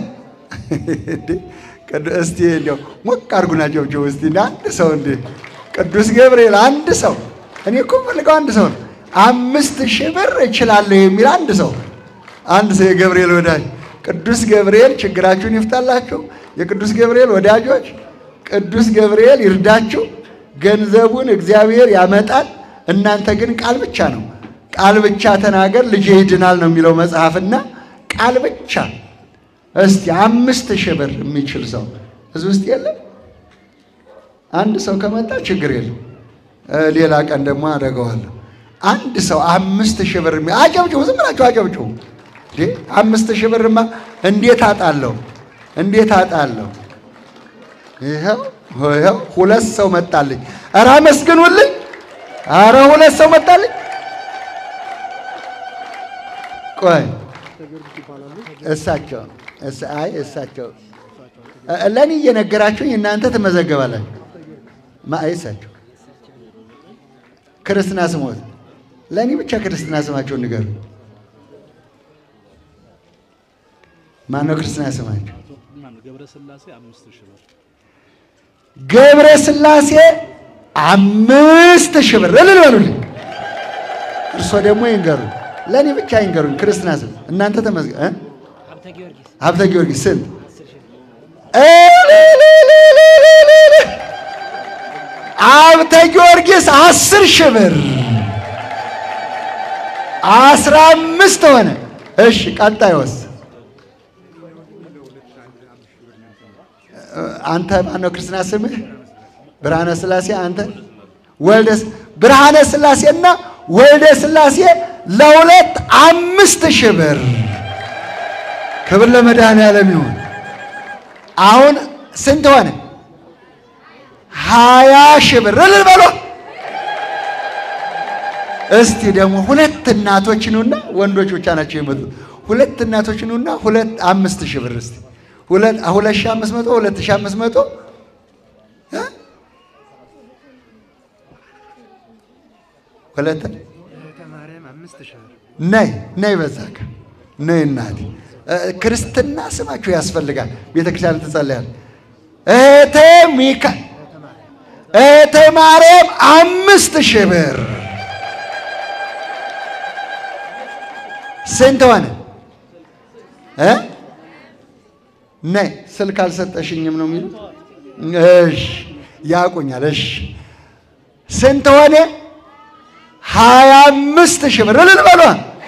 እስቲ እንደው ሞቅ አድርጉና ጨብጨቡ እስቲ አንድ ሰው እንደ ቅዱስ ገብርኤል አንድ ሰው። እኔ እኮ ፈልገው አንድ ሰው 5 ሺህ ብር እችላለሁ የሚል አንድ ሰው የገብርኤል ወዳጅ። ቅዱስ ገብርኤል ችግራችሁን ይፍታላችሁ። የቅዱስ ገብርኤል ወዳጆች ቅዱስ ገብርኤል ይርዳችሁ። ገንዘቡን እግዚአብሔር ያመጣል። እናንተ ግን ቃል ብቻ ነው። ቃል ብቻ ተናገር ልጅ ይድናል ነው የሚለው መጽሐፍና ቃል ብቻ። እስቲ 5 ሺህ ብር የሚችል ሰው እዚህ ውስጥ የለም። አንድ ሰው ከመጣ ችግር የለም። ሌላ ቀን ደግሞ አደርገዋለሁ። አንድ ሰው 5 ሺህ ብር አጨብጭቡ፣ ዝም ብላችሁ አጨብጭቡ። 5 ሺህ ብርማ እንዴት አጣለሁ? ይኸው 2 ሰው መጣልኝ። ኧረ አመስግኑልኝ። ኧረ 2 ሰው መጣልኝ። ቆይ እሳቸው ለእኔ እየነገራችሁኝ እናንተ ትመዘገባላችሁ። እሳቸው ክርስትና ስሞት ለእኔ ብቻ ክርስትና ስማቸውን ንገሩ። ማነው ክርስትና ስማቸው? ገብረ ሥላሴ 5 ሺህ ብር እልል በሉልኝ። እርሶ ደግሞ ይንገሩ፣ ለእኔ ብቻ ይንገሩኝ ክርስትና ስም። እናንተ ተመዝገ ሀብተ ጊዮርጊስ ስንት? ሀብተ ጊዮርጊስ 10 ሺህ ብር 15 ሆነ። እሺ ቀጣዩስ? አንተ ማነው ክርስትና ስምህ? ብርሃነ ሥላሴ። አንተ ብርሃነ ሥላሴና ወልደ ሥላሴ ለሁለት 5 ሺህ ብር። ክብር ለመድኃኔዓለም ይሁን። አሁን ስንት ሆነ? 20 ሺህ ብር እልል በሉ። እስቲ ደግሞ 2 እናቶች ነውና ወንዶች ብቻ ናቸው የመጡት። 2 እናቶች ነውና 5 ሺህ ብር እስቲ 2500 2500 ወለተ ማርያም 5 ሺህ ብር። ነይ በዛካ ነይ እናቴ። ክርስትና ስማችሁ ያስፈልጋል። ቤተክርስቲያን ትጸልያል። እህተ ማርያም 5 ሺህ ብር ስንት ሆነ? ነይ ስልክ አልሰጠሽኝም ነው የሚሉት። እሺ ያቁኛል። እሺ ስንት ሆነ? 25 ሺህ ብር እልል በሉ።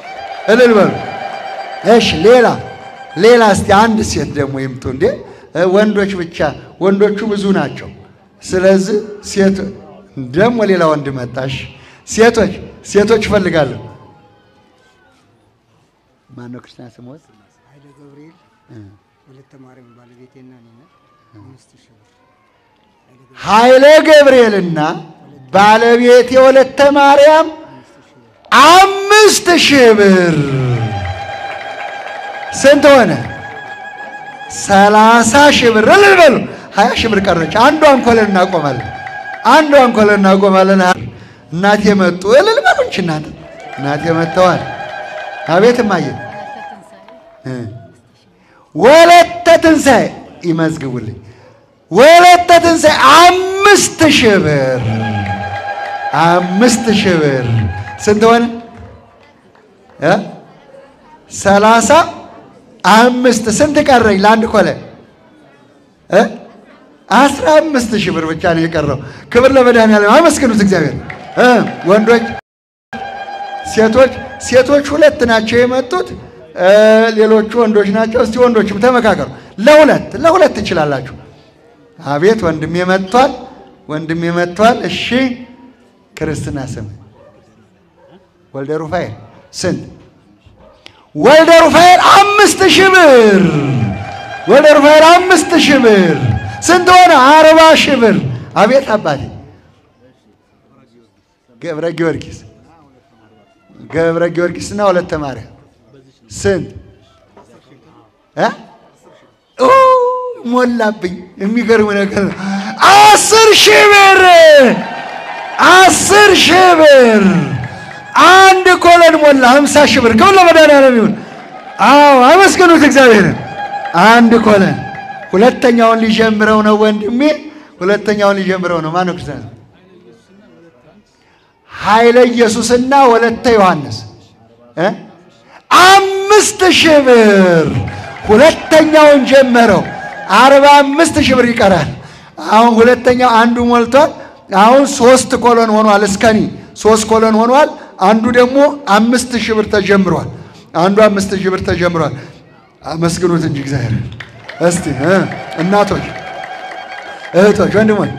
እሺ ሌላ እስቲ አንድ ሴት ደግሞ ይምጡ። እንዴ ወንዶች ብቻ ወንዶቹ ብዙ ናቸው። ስለዚህ ሴት ደግሞ ሌላ ወንድ መጣሽ። ሴቶች እፈልጋለሁ። ማነው ክርስትና ስሞት? ኃይለ ገብርኤል ወለተ ማርያም ባለቤቴና ነኝ። 5 ሺህ ብር። ኃይለ ገብርኤልና ባለቤቴ ወለተ ማርያም 5 ሺህ ብር ስንት ሆነ? 30 ሺህ ብር እልል በሉ። 20 ሺህ ብር ቀረች። አንዷን ኮለን እናቆማለን። እናቴ መጡ እልል በሉ። እንቺ እናቴ መጥተዋል። አቤት እማዬ ወለተ ትንሣኤ ይመዝግቡልኝ። ወለተ ትንሣኤ 5000 ብር 5000 ብር ስንት ሆነ? 35 ስንት ቀረኝ? ለአንድ ኮለን 15000 ብር ብቻ ነው የቀረው። ክብር ለመድኃኒዓለም አመስግኑት እግዚአብሔር። ወንዶች ሴቶች 2 ናቸው የመጡት፣ ሌሎቹ ወንዶች ናቸው። እስቲ ወንዶችም ተመካከሩ። ለሁለት ትችላላችሁ። አቤት ወንድሜ መጥቷል። እሺ ክርስትና ስም ወልደ ሩፋኤል ስንት? ወልደ ሩፋኤል 5000 ብር። ወልደ ሩፋኤል 5000 ብር ስንት ሆነ? 40000 ብር። አቤት አባቴ ገብረ ጊዮርጊስና ወለተ ማርያም ስንት? ሞላብኝ። የሚገርም ነገር ነው። 10000 ብር 10000 ብር አንድ ኮለን ሞላ። 50000 ብር ከሁሉ ለመድኃኒዓለም ይሁን። አዎ አመስግኑት እግዚአብሔርን። አንድ ኮለን ሁለተኛውን ሊጀምረው ነው ወንድሜ፣ ሁለተኛውን ሊጀምረው ነው። ማነው ክርስቲያን? ኃይለ ኢየሱስና ወለተ ዮሐንስ 5000 ብር ሁለተኛውን ጀመረው። 45000 ብር ይቀራል። አሁን ሁለተኛው አንዱ ሞልቷል። አሁን 3 ኮሎን ሆኗል። እስከኒ 3 ኮሎን ሆኗል። አንዱ ደግሞ 5000 ብር ተጀምሯል። አንዱ 5000 ብር ተጀምሯል። አመስግኑት እንጂ እግዚአብሔር። እስቲ እናቶች፣ እህቶች፣ ወንድሞች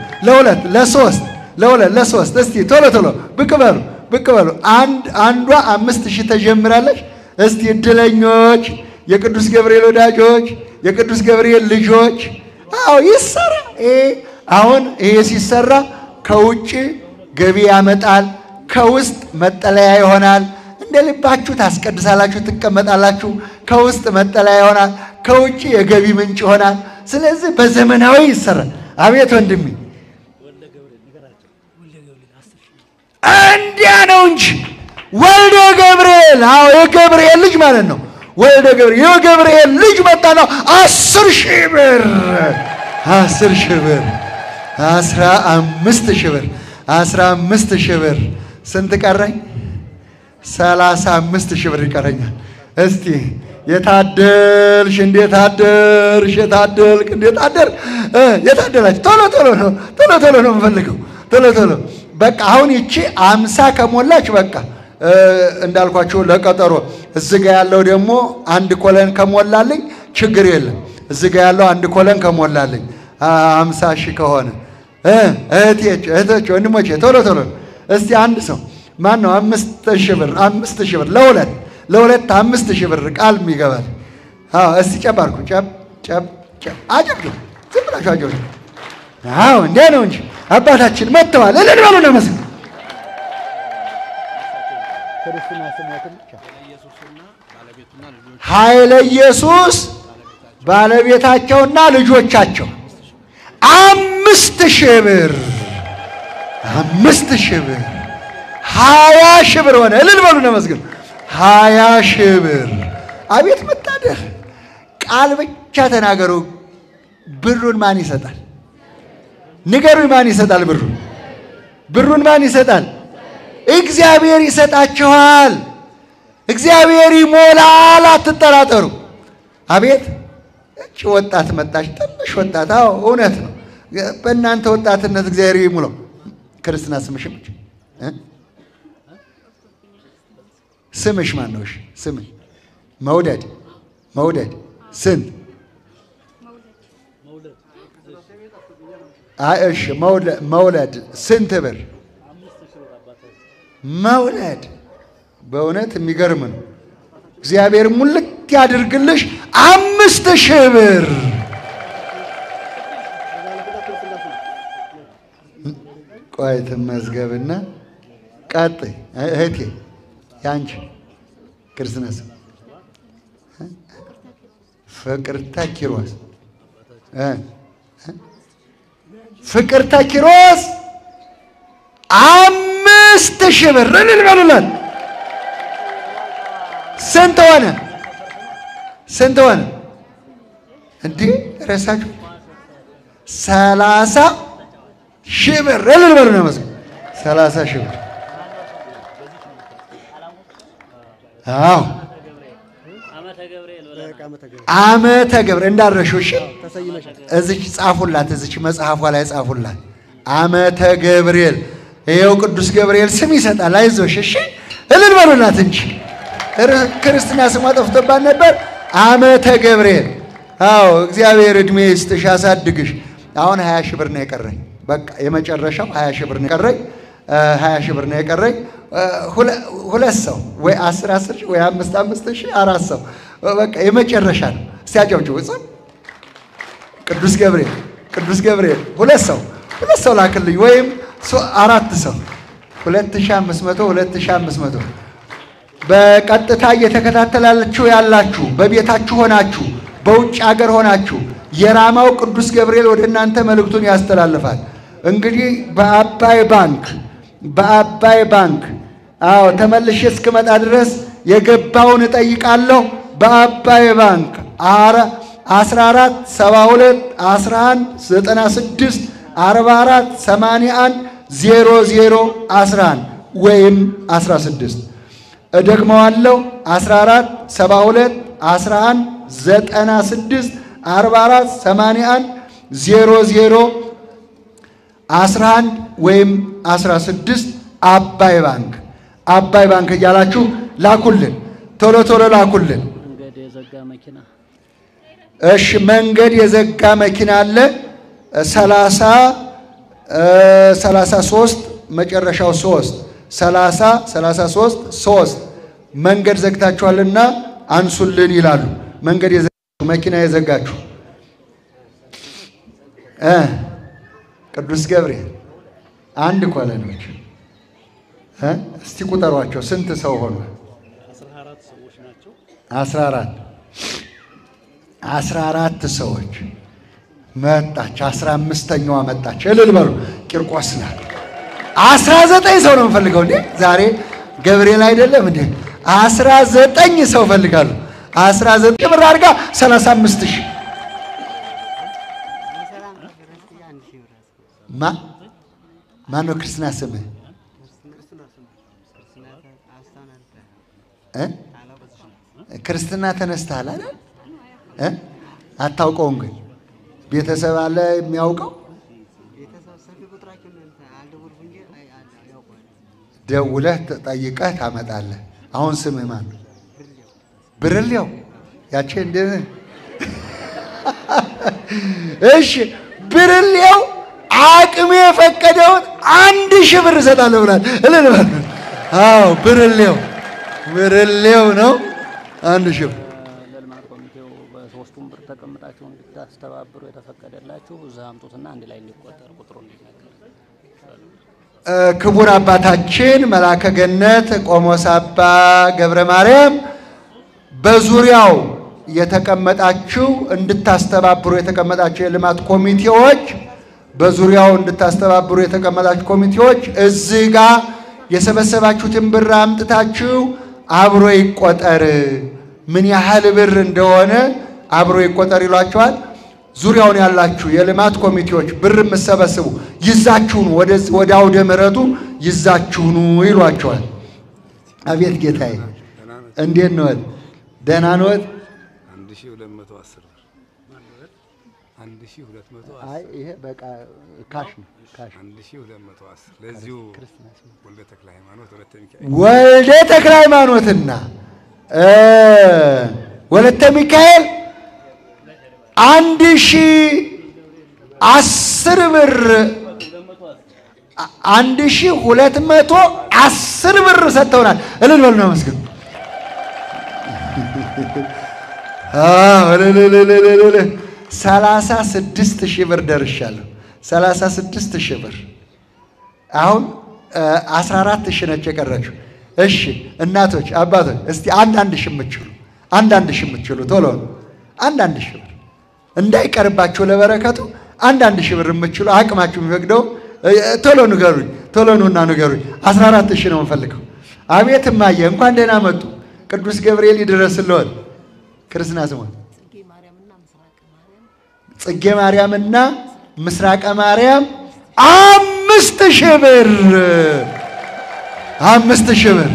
ለሶስት እስቲ ቶሎ ብቅ በሉ። አንዷ 5000 ተጀምራለች። እስቲ እድለኞች፣ የቅዱስ ገብርኤል ወዳጆች፣ የቅዱስ ገብርኤል ልጆች፣ አዎ ይሰራ። አሁን ይሄ ሲሰራ ከውጭ ገቢ ያመጣል፣ ከውስጥ መጠለያ ይሆናል። እንደ ልባችሁ ታስቀድሳላችሁ፣ ትቀመጣላችሁ። ከውስጥ መጠለያ ይሆናል፣ ከውጭ የገቢ ምንጭ ይሆናል። ስለዚህ በዘመናዊ ይሰራል። አቤት ወንድሜ እንዲያ ነው እንጂ ወልደ ገብርኤል፣ አዎ የገብርኤል ልጅ ማለት ነው። ወልደ ገብርኤል የገብርኤል ልጅ መጣ ነው። 10000 ብር 15000 ብር 15000 ብር 15000 ብር ስንት ቀረኝ? 35000 ብር ይቀረኛል። እስቲ የታደልሽ እንዴት አደርሽ? የታደልክ እንዴት አደር? የታደላችሁ ቶሎ ነው የምፈልገው። ቶሎ በቃ አሁን ይቺ 50 ከሞላች በቃ እንዳልኳችሁ ለቀጠሮ። እዚህ ጋር ያለው ደግሞ አንድ ኮለን ከሞላልኝ ችግር የለም። እዚህ ጋር ያለው አንድ ኮለን ከሞላልኝ 50000 ከሆነ እህቶች ወንድሞቼ ቶሎ እስቲ አንድ ሰው ማን ነው 5000 ብር ለሁለት 5000 ብር ቃል የሚገባል? አዎ እስቲ ጨባርኩ ጨብ አጀብ ዝም ብላችሁ አጀብ። አዎ እንዴ ነው እንጂ አባታችን መጥተዋል። እልል በሉና መስል ኃይለ ኢየሱስ ባለቤታቸውና ልጆቻቸው 5000 ብር 2000 ብር ሆነ። እልል በሉና መስል 20,000 ብር። አቤት መታደር! ቃል ብቻ ተናገሩ። ብሩን ማን ይሰጣል? ንገሩኝ፣ ማን ይሰጣል? ብሩን ማን ይሰጣል? እግዚአብሔር ይሰጣችኋል። እግዚአብሔር ይሞላል፣ አትጠራጠሩ። አቤት እቺ ወጣት መጣች፣ ትንሽ ወጣት። አዎ እውነት ነው። በእናንተ ወጣትነት እግዚአብሔር ይሙላው። ክርስትና ስምሽም ስምሽ ማን ነው? እሺ ስምሽ መውደድ ስንት? እሺ መውለድ ስንት ብር? መውለድ በእውነት የሚገርም ነው። እግዚአብሔር ሙልት ያድርግልሽ። 5000 ብር ቆይ ትመዝገብና ቀጥይ። እህቴ ያንቺ ክርስትና ስም ፍቅርተ ኪሮስ ፍቅርተ ኪሮስ 5000 ብር እልል በሉላት። ስንት ሆነ? እንዴ ረሳችሁ? 30 ሺህ ብር እልል በሉ ነው መስገን 30 ሺህ ብር። አዎ ዓመተ ገብርኤል እንዳረሹ። እሺ እዚች ጻፉላት፣ እዚች መጽሐፏ ላይ ጻፉላት። ዓመተ ገብርኤል ይኸው ቅዱስ ገብርኤል ስም ይሰጣል። አይዞሽ እሺ እልል በሉላት እንጂ ክርስትና ስሟ ጠፍቶባት ነበር። ዓመተ ገብርኤል። አዎ እግዚአብሔር ዕድሜ ይስጥሽ ያሳድግሽ። አሁን 20 ሺህ ብር ነው የቀረኝ። በቃ የመጨረሻው 20 ሺህ ብር ነው የቀረኝ። 20 ሺህ ብር ነው የቀረኝ። ሁለት ሰው ወይ 10 ሺህ ወይ 5 ሺህ 4 ሰው በቃ የመጨረሻ ነው። እስቲ አጨብጭቡ። ቅዱስ ገብርኤል ቅዱስ ገብርኤል ሁለት ሰው ላክልኝ ወይም 4 ሰው 2500 በቀጥታ እየተከታተላችሁ ያላችሁ በቤታችሁ ሆናችሁ በውጭ ሀገር ሆናችሁ የራማው ቅዱስ ገብርኤል ወደ እናንተ መልእክቱን ያስተላልፋል። እንግዲህ በአባይ ባንክ አዎ ተመልሼ እስክመጣ ድረስ የገባውን እጠይቃለሁ። በአባይ ባንክ 14 72 11 96 44 81 00 11 ወይም 16 እደግመዋለሁ 14 72 11 96 44 81 00 11 ወይም 16 አባይ ባንክ እያላችሁ ላኩልን። ቶሎ ላኩልን። መንገድ የዘጋ መኪና እሺ መንገድ የዘጋ መኪና አለ 33 መጨረሻው 3 33 መንገድ ዘግታችኋልና አንሱልን ይላሉ። መንገድ የዘጋችሁ መኪና የዘጋችሁ ቅዱስ ገብርኤል አንድ ኮለኖች እስቲ ቁጠሯቸው ስንት ሰው ሆነ? 14 ሰዎች ናቸው። 14 ሰዎች መጣች። 15ኛዋ መጣች። እልል በሉ። ቂርቆስ ናት። 19 ሰው ነው የምፈልገው እንዴ ዛሬ ገብርኤል አይደለም እንዴ? 19 ሰው ፈልጋለሁ። 19 ብር አድርጋ 35 ሺህ ማን ነው ክርስትና ስምህ? ክርስትና ተነስተሃል አይደል? አታውቀውም ግን ቤተሰብ አለ የሚያውቀው? ደውለህ ጠይቀህ ታመጣለህ። አሁን ስምህ ማን ነው? ብርሌው ያቺ እንደ እሺ ብርሌው አቅሜ የፈቀደውን 1000 ብር እሰጣለሁ ብሏል። እልል በል። አዎ ብርሌው ነው 1000 ብር። ለልማት ኮሚቴው በሶስቱም ብር ተቀምጣችሁ እንድታስተባብሩ የተፈቀደላችሁ እዛ አምጡትና አንድ ላይ እንዲቆጠር ቁጥሩ እንዲነገር። ክቡር አባታችን መላከ ገነት ቆሞስ አባ ገብረ ማርያም በዙሪያው የተቀመጣችሁ እንድታስተባብሩ የተቀመጣችሁ የልማት ኮሚቴዎች በዙሪያው እንድታስተባብሩ የተቀመጣችሁ ኮሚቴዎች እዚህ ጋር የሰበሰባችሁትን ብር አምጥታችሁ አብሮ ይቆጠር፣ ምን ያህል ብር እንደሆነ አብሮ ይቆጠር ይሏቸዋል። ዙሪያውን ያላችሁ የልማት ኮሚቴዎች ብር የምትሰበስቡ ይዛችሁኑ ወደ አውደ ምሕረቱ ይዛችሁኑ ይሏቸዋል። አቤት ጌታዬ እንዴት ነው? ደህና ነው? 1210 አይ ይሄ በቃ ካሽ ነው። ካሽ 1210 ለዚሁ ወልደ ተክለ ሃይማኖት ወልደ ተክለ ሃይማኖትና ወለተ ሚካኤል 1010 ብር 1210 ብር ሰጥተውናል። እልል በሉ ነው መስገን። እልል 36,000 ብር ደርሻለሁ። 36,000 ብር አሁን 14,000 ነች የቀረችው። እሺ እናቶች አባቶች እስቲ አንዳንድ ሺህ የምትችሉ ቶሎ አንዳንድ ሺህ ብር እንዳይቀርባችሁ ለበረከቱ አንዳንድ ሺህ ብር የምትችሉ አቅማችሁ የሚፈቅደው ቶሎ ንገሩኝ። ቶሎ ነውና ንገሩኝ። 14,000 ነው የምፈልገው። አቤት እማዬ እንኳን ደህና መጡ። ቅዱስ ገብርኤል ይድረስልዎት። ክርስትና ስሟ ጽጌ ማርያምና ምስራቀ ማርያም 5000 ብር 5000 ብር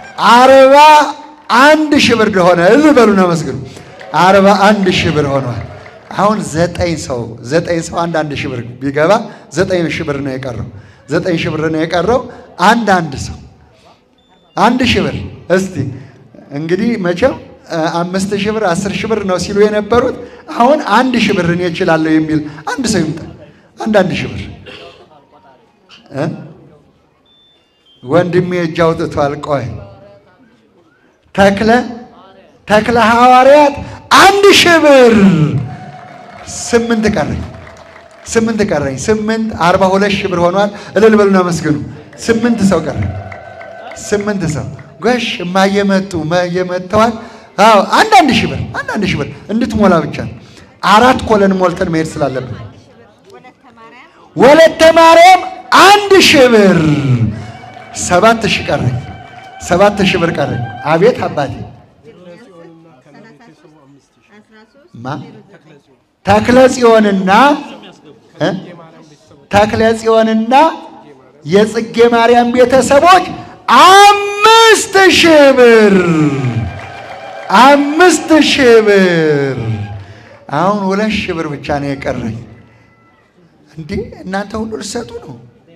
41,000 ብር ሆነ። እልል በሉና መስግኑ። 41,000 ብር ሆኗል። አሁን 9 ሰው አንድ ሺህ ብር ቢገባ 9,000 ብር ነው የቀረው። 9,000 ብር ነው የቀረው። አንድ ሰው 1,000 ብር። እስቲ እንግዲህ መቼም 5,000 ብር 10,000 ብር ነው ሲሉ የነበሩት አሁን 1,000 ብር እኔ እችላለሁ የሚል አንድ ሰው ይምጣ። 1,000 ብር ወንድሜ እጅ አውጥቷል። ቆይ ተክለ ሐዋርያት 1,000 ብር 8 ቀረኝ 42,000 ብር ሆኗል። እልል በሉና መስግኑ። 8 ሰው ቀረ። 8 ሰው ጎሽ የማየመጡ መየመተዋል። አዎ 1,000 ብር እንድትሞላ ብቻ 4 ኮለን ሞልተን መሄድ ስላለብን ወለተ ማርያም 1,000 ብር 7,000 ቀረኝ። 7,000 ብር ቀረኝ። አቤት አባቴ ተክለ ጽዮንና የጽጌ ማርያም ቤተሰቦች 5,000 ብር 5,000 ብር። አሁን 2,000 ብር ብቻ ነው የቀረኝ። እንዴ እናንተ ሁሉ ልትሰጡ ነው?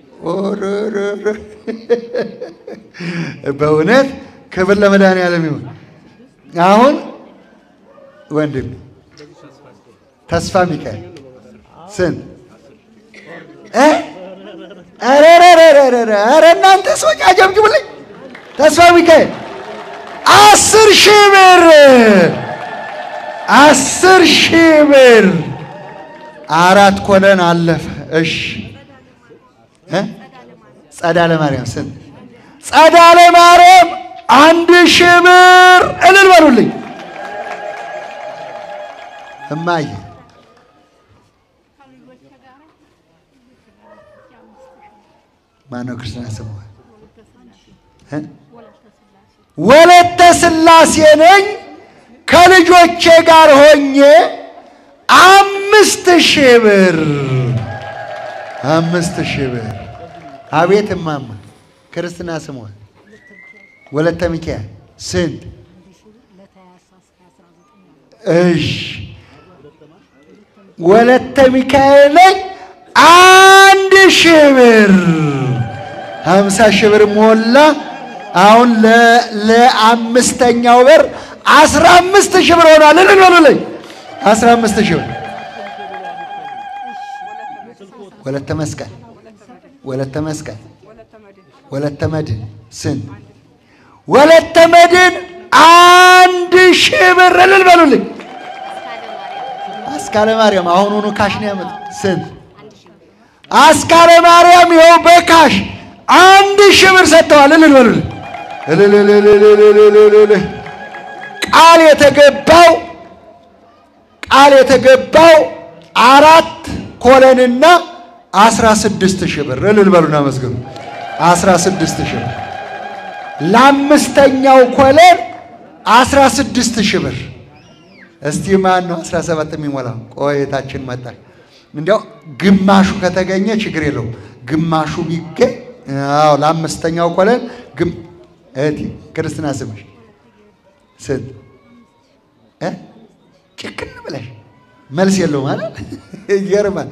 በእውነት ክብር ለመድኃኒዓለም ይሁን። አሁን ወንድም ተስፋ ሚካኤል ስንት? ኧረ እናንተ ሰዎች አጀብጅቡልኝ። ተስፋ ሚካኤል 10,000 ብር 10,000 ብር 4 ኮለን አለፈ። እሺ ጸዳለ ማርያም ስንት? ጸዳለ ማርያም 1,000 ብር እልል በሉልኝ። እማዬ ማነው ክርስትና ስሟ? ወለተ ሥላሴ ነኝ። ከልጆቼ ጋር ሆኜ 5,000 ብር 5,000 ብር። አቤት እማማ ክርስትና ስሟ ወለተ ሚካኤል ስንት? እሺ ወለተ ሚካኤል ነኝ 1,000 ብር 50,000 ብር ሞላ። አሁን ለአምስተኛው ብር 15,000 ብር ሆኗል። እልል በሉልኝ። 15,000 ብር ወለተ መድን ስንት? ወለተ መድን 1,000 ብር እልል በሉልኝ። አስካለ ማርያም አሁኑኑ ካሽ ነው ያመጣ ስንት? አስካለ ማርያም ይኸው በካሽ 1,000 ብር ሰጥተዋል። እልል በሉልኝ። ቃል የተገባው 4 ኮለንና 16,000 ብር እልል በሉና መስገኑ 16,000 ብር። ለአምስተኛው ኮለን 16,000 ብር። እስቲ ማን ነው 17 የሚሞላው? ቆይታችን መጣ። እንዲያው ግማሹ ከተገኘ ችግር የለውም። ግማሹ ቢገኝ አዎ ለአምስተኛው ኮለን እህቴ ክርስትና ስምሽ ስንት? ጭክን ብለሽ መልስ የለው ማለት ይገርማል።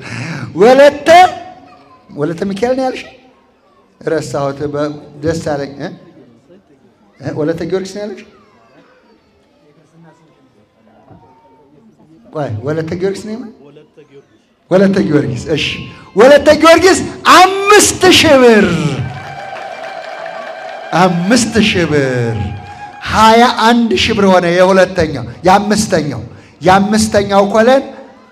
ወለተ ሚካኤል ነው ያልሽ? ረሳሁት። ደስ አለኝ። ወለተ ጊዮርጊስ ነው ያልሽ? ቆይ ወለተ ጊዮርጊስ ነው ማለት? ወለተ ጊዮርጊስ። እሺ ወለተ ጊዮርጊስ 5,000 ብር 5,000 ብር 21,000 ብር ሆነ። የአምስተኛው ኮለን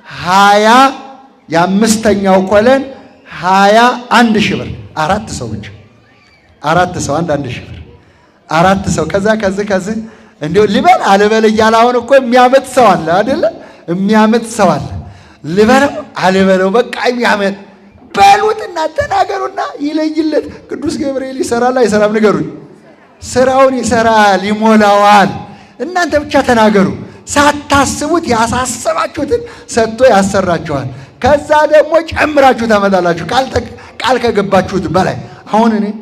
21,000 ብር። 4 ሰው ብቻ 4 ሰው 1,000 ብር 4 ሰው ከዚህ እንዲሁ ልበል አልበል እያለ አሁን እኮ የሚያመጥ ሰው አለ አይደለ? የሚያመጥ ሰው አለ። ልበለው አልበለው በቃ የሚያመጥ በሉትና ተናገሩና ይለይለት። ቅዱስ ገብርኤል ይሰራል አይሰራም? ንገሩኝ። ስራውን ይሰራል፣ ይሞላዋል። እናንተ ብቻ ተናገሩ። ሳታስቡት ያሳሰባችሁትን ሰጥቶ ያሰራችኋል። ከዛ ደግሞ ጨምራችሁ ታመጣላችሁ ቃል ከገባችሁት በላይ። አሁን እኔ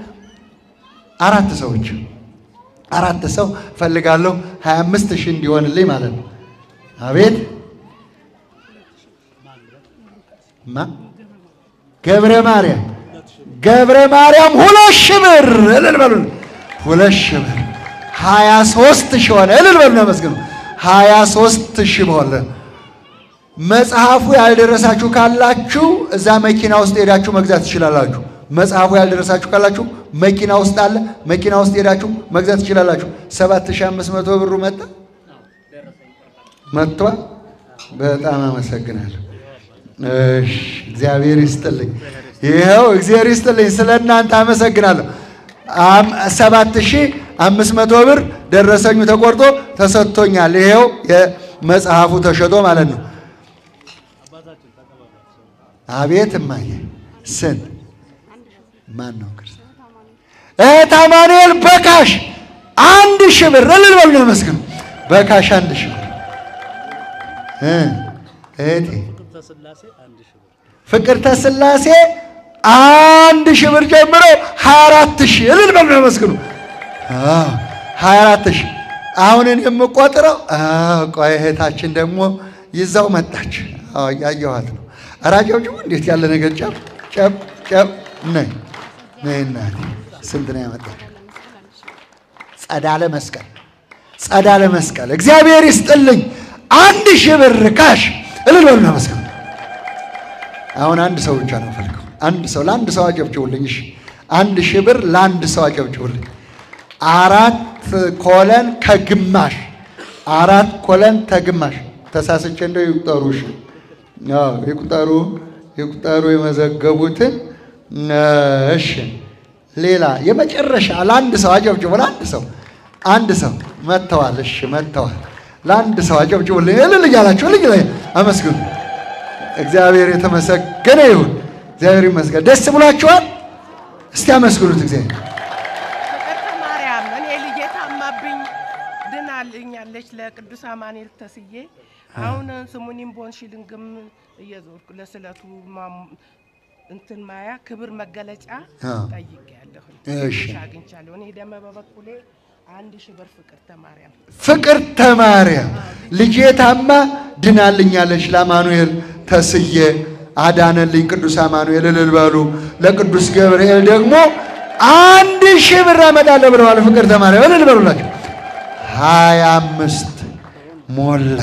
አራት ሰው ፈልጋለሁ 25,000 እንዲሆንልኝ ማለት ነው። አቤት ገብረ ማርያም 2,000 ብር እልል በሉ። 2,000 ብር 23,000 ሆነ። እልል በሉ መስገኑ 23,000 ሆነ። መጽሐፉ ያልደረሳችሁ ካላችሁ እዛ መኪና ውስጥ ሄዳችሁ መግዛት ትችላላችሁ። መጽሐፉ ያልደረሳችሁ ካላችሁ መኪና ውስጥ አለ። መኪና ውስጥ ሄዳችሁ መግዛት ትችላላችሁ። 7,500 ብሩ መጥቷል። በጣም አመሰግናለሁ። እሺ እግዚአብሔር ይስጥልኝ። ይኸው እግዚአብሔር ይስጥልኝ። ስለእናንተ አመሰግናለሁ። 7,500 ብር ደረሰኙ ተቆርጦ ተሰጥቶኛል። ይኸው የመጽሐፉ ተሸጦ ማለት ነው። አቤት እማዬ ስንት ማን ነው? እህት አማኑኤል በካሽ 1,000 ብር እልል በሉ ነው መስገኑ። በካሽ 1,000 ብር እህቴ ፍቅርተ ሥላሴ 1,000 ብር ጀምሮ 24,000 እልል በሉ ነው መስገኑ። 24,000 አሁን እኔ የምቆጥረው ቆይ እህታችን ደግሞ ይዛው መጣች። ያየኋት ነው። አራጆቹ እንዴት ያለ ነገር ጨብ ነይ እናቴ ስንት ነው ያመጣች? ጸዳለ መስቀል እግዚአብሔር ይስጥልኝ። 1,000 ብር ካሽ እልል በሉ ነው መስገኑ። አሁን አንድ ሰው ብቻ ነው ፈልገው። ለአንድ ሰው አጨብጭቡልኝ። እሺ 1,000 ብር ለአንድ ሰው አጨብጭቡልኝ። 4 ኮለን ከግማሽ ተሳስቼ እንደው ይቁጠሩ። እሺ ይቁጠሩ የመዘገቡትን። እሺ ሌላ የመጨረሻ ለአንድ ሰው አጨብጭቡ። አንድ ሰው መጥተዋል። እሺ መጥተዋል። ለአንድ ሰው አጨብጭቡልኝ። እልል እያላችሁ አመስግኑ። እግዚአብሔር የተመሰገነ ይሁን። እግዚአብሔር ይመስገን። ደስ ብሏችኋል? እስቲ አመስግኑት እግዚአብሔር። ማርያም እኔ ልጄ ታማብኝ ድናልኛለች ለቅዱስ አማኑኤል ተስዬ አሁን ስሙኒም ቦን ሽልንግም እየዞርኩ ለስለቱ እንትን ማያ ክብር መገለጫ ጠይቄያለሁ። እሺ አግኝቻለሁ። እኔ ደመ በበኩሌ 1,000 ብር ፍቅርተ ማርያም ልጄ ታማ ድናልኛለች ለአማኑኤል ተስዬ አዳነልኝ ቅዱስ አማኑኤል እልል በሉ። ለቅዱስ ገብርኤል ደግሞ 1,000 ብር አመጣለሁ ብለዋል። ፍቅርተ ማርያም እልል በሉላችሁ። 25 ሞላ።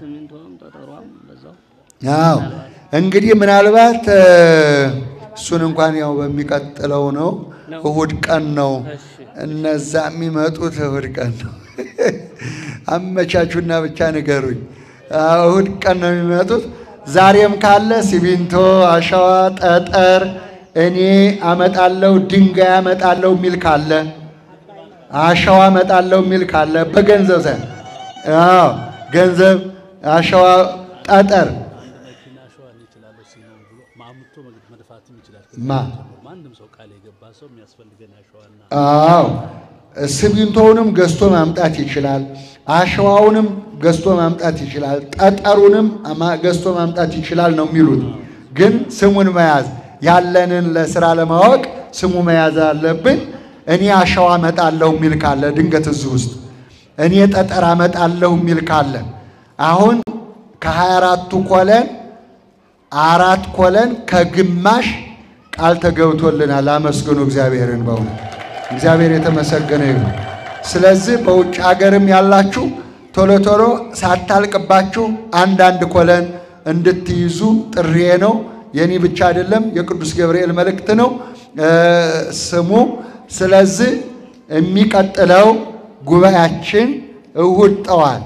አዎ እንግዲህ ምናልባት እሱን እንኳን ያው በሚቀጥለው ነው። እሑድ ቀን ነው እነዛ የሚመጡት። እሑድ ቀን ነው። አመቻቹና ብቻ ንገሩኝ። እሑድ ቀን ነው የሚመጡት። ዛሬም ካለ ሲሚንቶ፣ አሸዋ፣ ጠጠር እኔ አመጣለሁ፣ ድንጋይ አመጣለሁ የሚል ካለ፣ አሸዋ አመጣለሁ የሚል ካለ በገንዘብ ሳይሆን ገንዘብ፣ አሸዋ፣ ጠጠር ሲሚንቶውንም ገዝቶ ማምጣት ይችላል። አሸዋውንም ገዝቶ ማምጣት ይችላል። ጠጠሩንም ገዝቶ ማምጣት ይችላል ነው የሚሉት። ግን ስሙን መያዝ ያለንን ለስራ ለማወቅ ስሙ መያዝ አለብን። እኔ አሸዋ አመጣለሁ የሚል ካለ ድንገት እዚህ ውስጥ እኔ ጠጠር አመጣለሁ የሚል ካለ አሁን ከ24ቱ ኮለን 4 ኮለን ከግማሽ ቃል ተገብቶልናል። አመስግኑ እግዚአብሔርን። በእውነት እግዚአብሔር የተመሰገነ ይሁን። ስለዚህ በውጭ ሀገርም ያላችሁ ቶሎ ቶሎ ሳታልቅባችሁ አንዳንድ ኮለን እንድትይዙ ጥሪዬ ነው። የኔ ብቻ አይደለም፣ የቅዱስ ገብርኤል መልእክት ነው። ስሙ። ስለዚህ የሚቀጥለው ጉባኤያችን እሑድ ጠዋት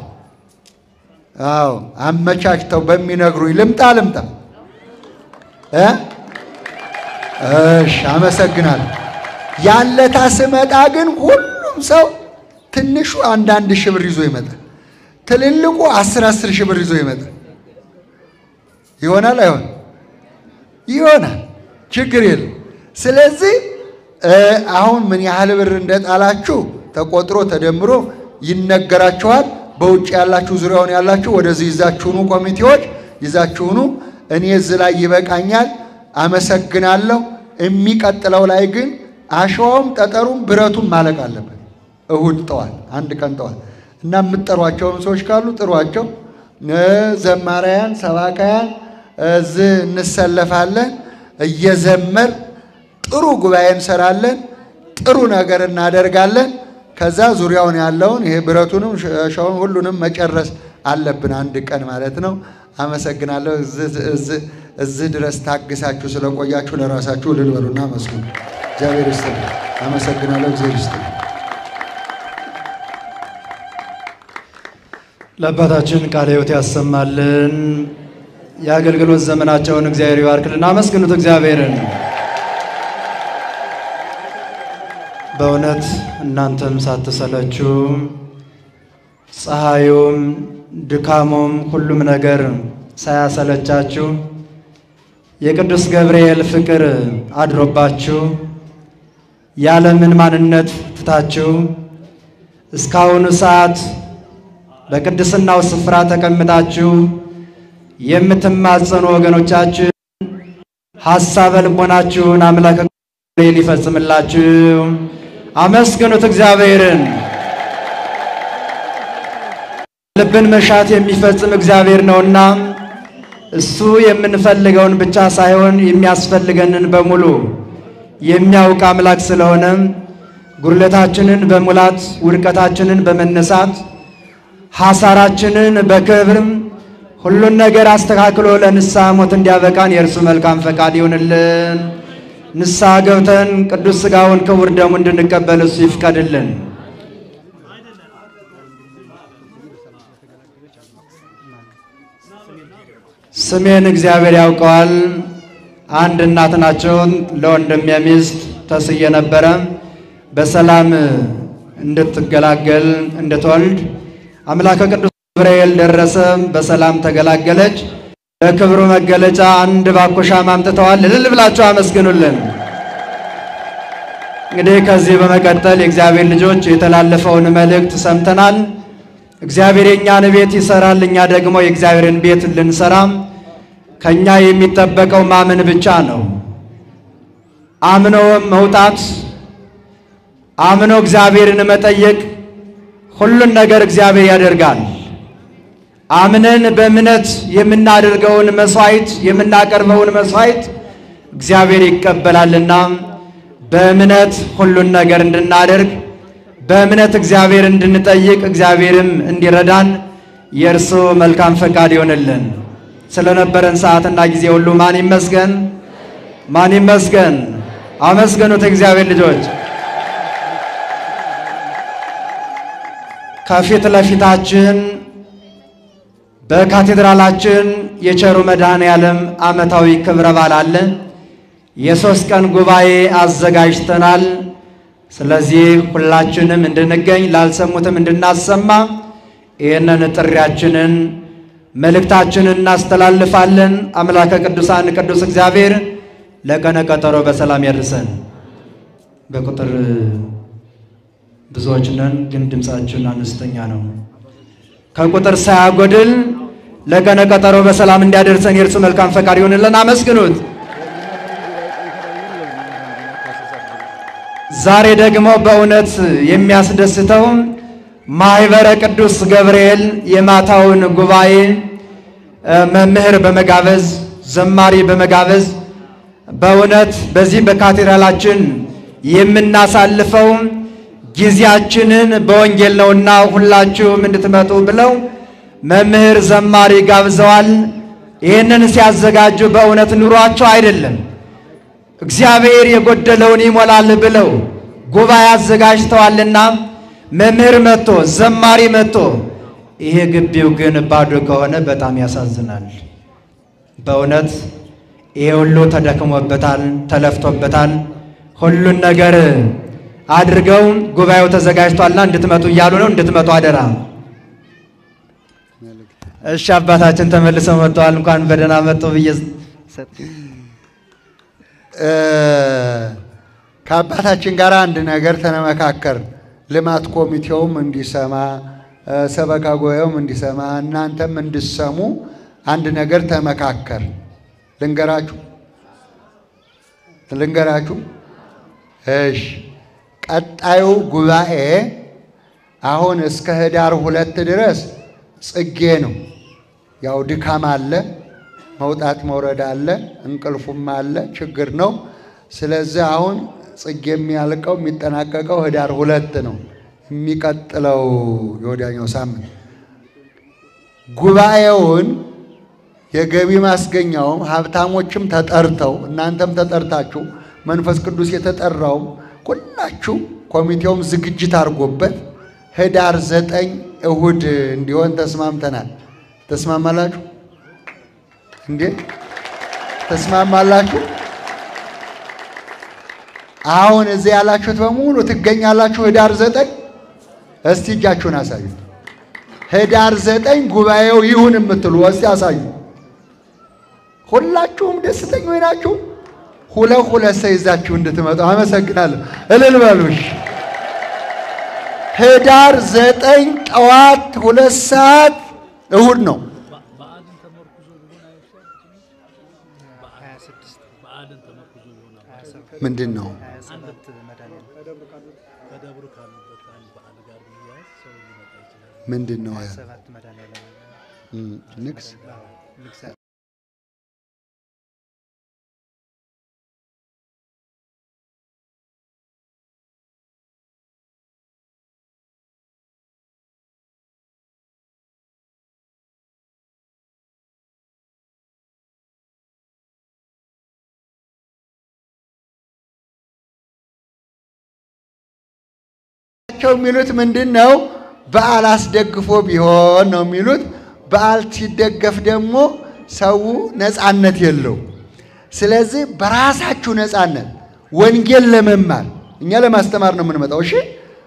አመቻችተው በሚነግሩኝ ልምጣ። እሺ አመሰግናለሁ። ያለታ ስመጣ ግን ሁሉም ሰው ትንሹ 1,000 ብር ይዞ ይመጣል። ትልልቁ 10 ሺህ ብር ይዞ ይመጣል። ይሆናል አይሆን? ይሆናል። ችግር የለም። ስለዚህ አሁን ምን ያህል ብር እንደጣላችሁ ተቆጥሮ ተደምሮ ይነገራችኋል። በውጭ ያላችሁ ዙሪያውን ያላችሁ ወደዚህ ይዛችሁኑ ኮሚቴዎች ይዛችሁኑ እኔ እዚህ ላይ ይበቃኛል አመሰግናለሁ የሚቀጥለው ላይ ግን አሸዋውም ጠጠሩም ብረቱም ማለቅ አለበት እሁድ ጠዋት አንድ ቀን ጠዋት እና የምትጠሯቸውን ሰዎች ካሉ ጥሯቸው ዘማሪያን ሰባካያን እዚህ እንሰለፋለን እየዘመር ጥሩ ጉባኤ እንሰራለን ጥሩ ነገር እናደርጋለን ከዛ ዙሪያውን ያለውን ይሄ ብረቱንም ሻውን ሁሉንም መጨረስ አለብን አንድ ቀን ማለት ነው አመሰግናለሁ እዚህ ድረስ ታግሳችሁ ስለቆያችሁ ለራሳችሁ ልልበሉና መስሉ እግዚአብሔር ይስጥልኝ አመሰግናለሁ እግዚአብሔር ይስጥልኝ ለአባታችን ቃለ ሕይወት ያሰማልን የአገልግሎት ዘመናቸውን እግዚአብሔር ይባርክልን አመስግኑት እግዚአብሔርን በእውነት እናንተም ሳትሰለችሁ ፀሐዩም ድካሙም ሁሉም ነገር ሳያሰለቻችሁ የቅዱስ ገብርኤል ፍቅር አድሮባችሁ ያለምን ማንነት ትታችሁ እስካሁኑ ሰዓት በቅድስናው ስፍራ ተቀምጣችሁ የምትማጸኑ ወገኖቻችን ሐሳበ ልቦናችሁን አምላከ ገብርኤል ይፈጽምላችሁ አመስግኑት እግዚአብሔርን ልብን መሻት የሚፈጽም እግዚአብሔር ነውና እሱ የምንፈልገውን ብቻ ሳይሆን የሚያስፈልገንን በሙሉ የሚያውቅ አምላክ ስለሆነ ጉርለታችንን በሙላት ውድቀታችንን በመነሳት ሐሳራችንን በክብር ሁሉን ነገር አስተካክሎ ለንስሐ ሞት እንዲያበቃን የእርሱ መልካም ፈቃድ ይሁንልን ንስሐ ገብተን ቅዱስ ሥጋውን ክቡር ደሙን እንድንቀበል እሱ ይፍቀድልን ስሜን እግዚአብሔር ያውቀዋል አንድ እናት ናቸው ለወንድም የሚስት ተስዬ ነበረ በሰላም እንድትገላገል እንድትወልድ አምላከ ቅዱስ ገብርኤል ደረሰ በሰላም ተገላገለች ለክብሩ መገለጫ አንድ ባኮሻ ማምጥተዋል እልል ብላችሁ አመስግኑልን እንግዲህ ከዚህ በመቀጠል የእግዚአብሔር ልጆች የተላለፈውን መልእክት ሰምተናል እግዚአብሔር የኛን ቤት ይሰራል እኛ ደግሞ የእግዚአብሔርን ቤት ልንሰራ ከኛ የሚጠበቀው ማመን ብቻ ነው አምኖ መውጣት አምኖ እግዚአብሔርን መጠየቅ ሁሉን ነገር እግዚአብሔር ያደርጋል አምነን በእምነት የምናደርገውን መስዋዕት የምናቀርበውን መስዋዕት እግዚአብሔር ይቀበላልና በእምነት ሁሉን ነገር እንድናደርግ በእምነት እግዚአብሔር እንድንጠይቅ እግዚአብሔርም እንዲረዳን የእርሱ መልካም ፈቃድ ይሆንልን ስለነበረን ሰዓትና ጊዜ ሁሉ ማን ይመስገን አመስግኑት እግዚአብሔር ልጆች ከፊት ለፊታችን በካቴድራላችን የቸሩ መድኃኔዓለም ዓመታዊ ክብረ በዓል አለ የሶስት ቀን ጉባኤ አዘጋጅተናል ስለዚህ ሁላችንም እንድንገኝ ላልሰሙትም እንድናሰማ ይህንን ጥሪያችንን መልእክታችንን እናስተላልፋለን አምላከ ቅዱሳን ቅዱስ እግዚአብሔር ለቀነ ቀጠሮ በሰላም ያድርሰን በቁጥር ብዙዎች ነን ግን ድምጻችን አነስተኛ ነው ከቁጥር ሳያጎድል ለቀነ ቀጠሮ በሰላም እንዲያደርሰን የእርሱ መልካም ፈቃድ ይሁንልን አመስግኑት ዛሬ ደግሞ በእውነት የሚያስደስተው ማህበረ ቅዱስ ገብርኤል የማታውን ጉባኤ መምህር በመጋበዝ ዘማሪ በመጋበዝ በእውነት በዚህ በካቴድራላችን የምናሳልፈው ጊዜያችንን በወንጌል ነውና ሁላችሁም እንድትመጡ ብለው መምህር ዘማሪ ጋብዘዋል ይህንን ሲያዘጋጁ በእውነት ኑሯቸው አይደለም እግዚአብሔር የጎደለውን ይሞላል ብለው ጉባኤ አዘጋጅተዋልና መምህር መጥቶ ዘማሪ መጥቶ ይሄ ግቢው ግን ባዶ ከሆነ በጣም ያሳዝናል በእውነት ይሄ ሁሉ ተደክሞበታል ተለፍቶበታል ሁሉን ነገር አድርገው ጉባኤው ተዘጋጅቷልና እንድትመጡ እያሉ ነው እንድትመጡ አደራ እሺ አባታችን ተመልሰው መጥተዋል እንኳን በደህና መጡ ብዬ ከአባታችን ጋር አንድ ነገር ተነመካከር ልማት ኮሚቴውም እንዲሰማ ሰበካ ጉባኤውም እንዲሰማ እናንተም እንድሰሙ አንድ ነገር ተመካከር። ልንገራችሁ። እሺ፣ ቀጣዩ ጉባኤ አሁን እስከ ህዳር 2 ድረስ ጽጌ ነው። ያው ድካም አለ፣ መውጣት መውረድ አለ፣ እንቅልፉም አለ፣ ችግር ነው። ስለዚህ አሁን ጽጌ የሚያልቀው የሚጠናቀቀው ህዳር 2 ነው። የሚቀጥለው የወዲያኛው ሳምንት ጉባኤውን የገቢ ማስገኛውም ሀብታሞችም ተጠርተው እናንተም ተጠርታችሁ መንፈስ ቅዱስ የተጠራው ሁላችሁ ኮሚቴውም ዝግጅት አድርጎበት ህዳር 9 እሁድ እንዲሆን ተስማምተናል። ተስማማላችሁ እንዴ? ተስማማላችሁ? አሁን እዚህ ያላችሁት በሙሉ ትገኛላችሁ ህዳር 9? እስቲ እጃችሁን አሳዩ። ህዳር 9 ጉባኤው ይሁን የምትሉ እስቲ አሳዩ። ሁላችሁም ደስተኞች ናችሁ? ሁለት ሰው ይዛችሁ እንድትመጡ አመሰግናለሁ። እልል በሉሽ። ህዳር 9 ጠዋት 2 ሰዓት እሁድ ነው። ምንድን ነው? ምንድን ነው? ንግስ የሚሉት ምንድን ነው? በዓል አስደግፎ ቢሆን ነው የሚሉት። በዓል ሲደገፍ ደግሞ ሰው ነፃነት የለው። ስለዚህ በራሳችሁ ነፃነት ወንጌል ለመማር እኛ ለማስተማር ነው የምንመጣው። እሺ፣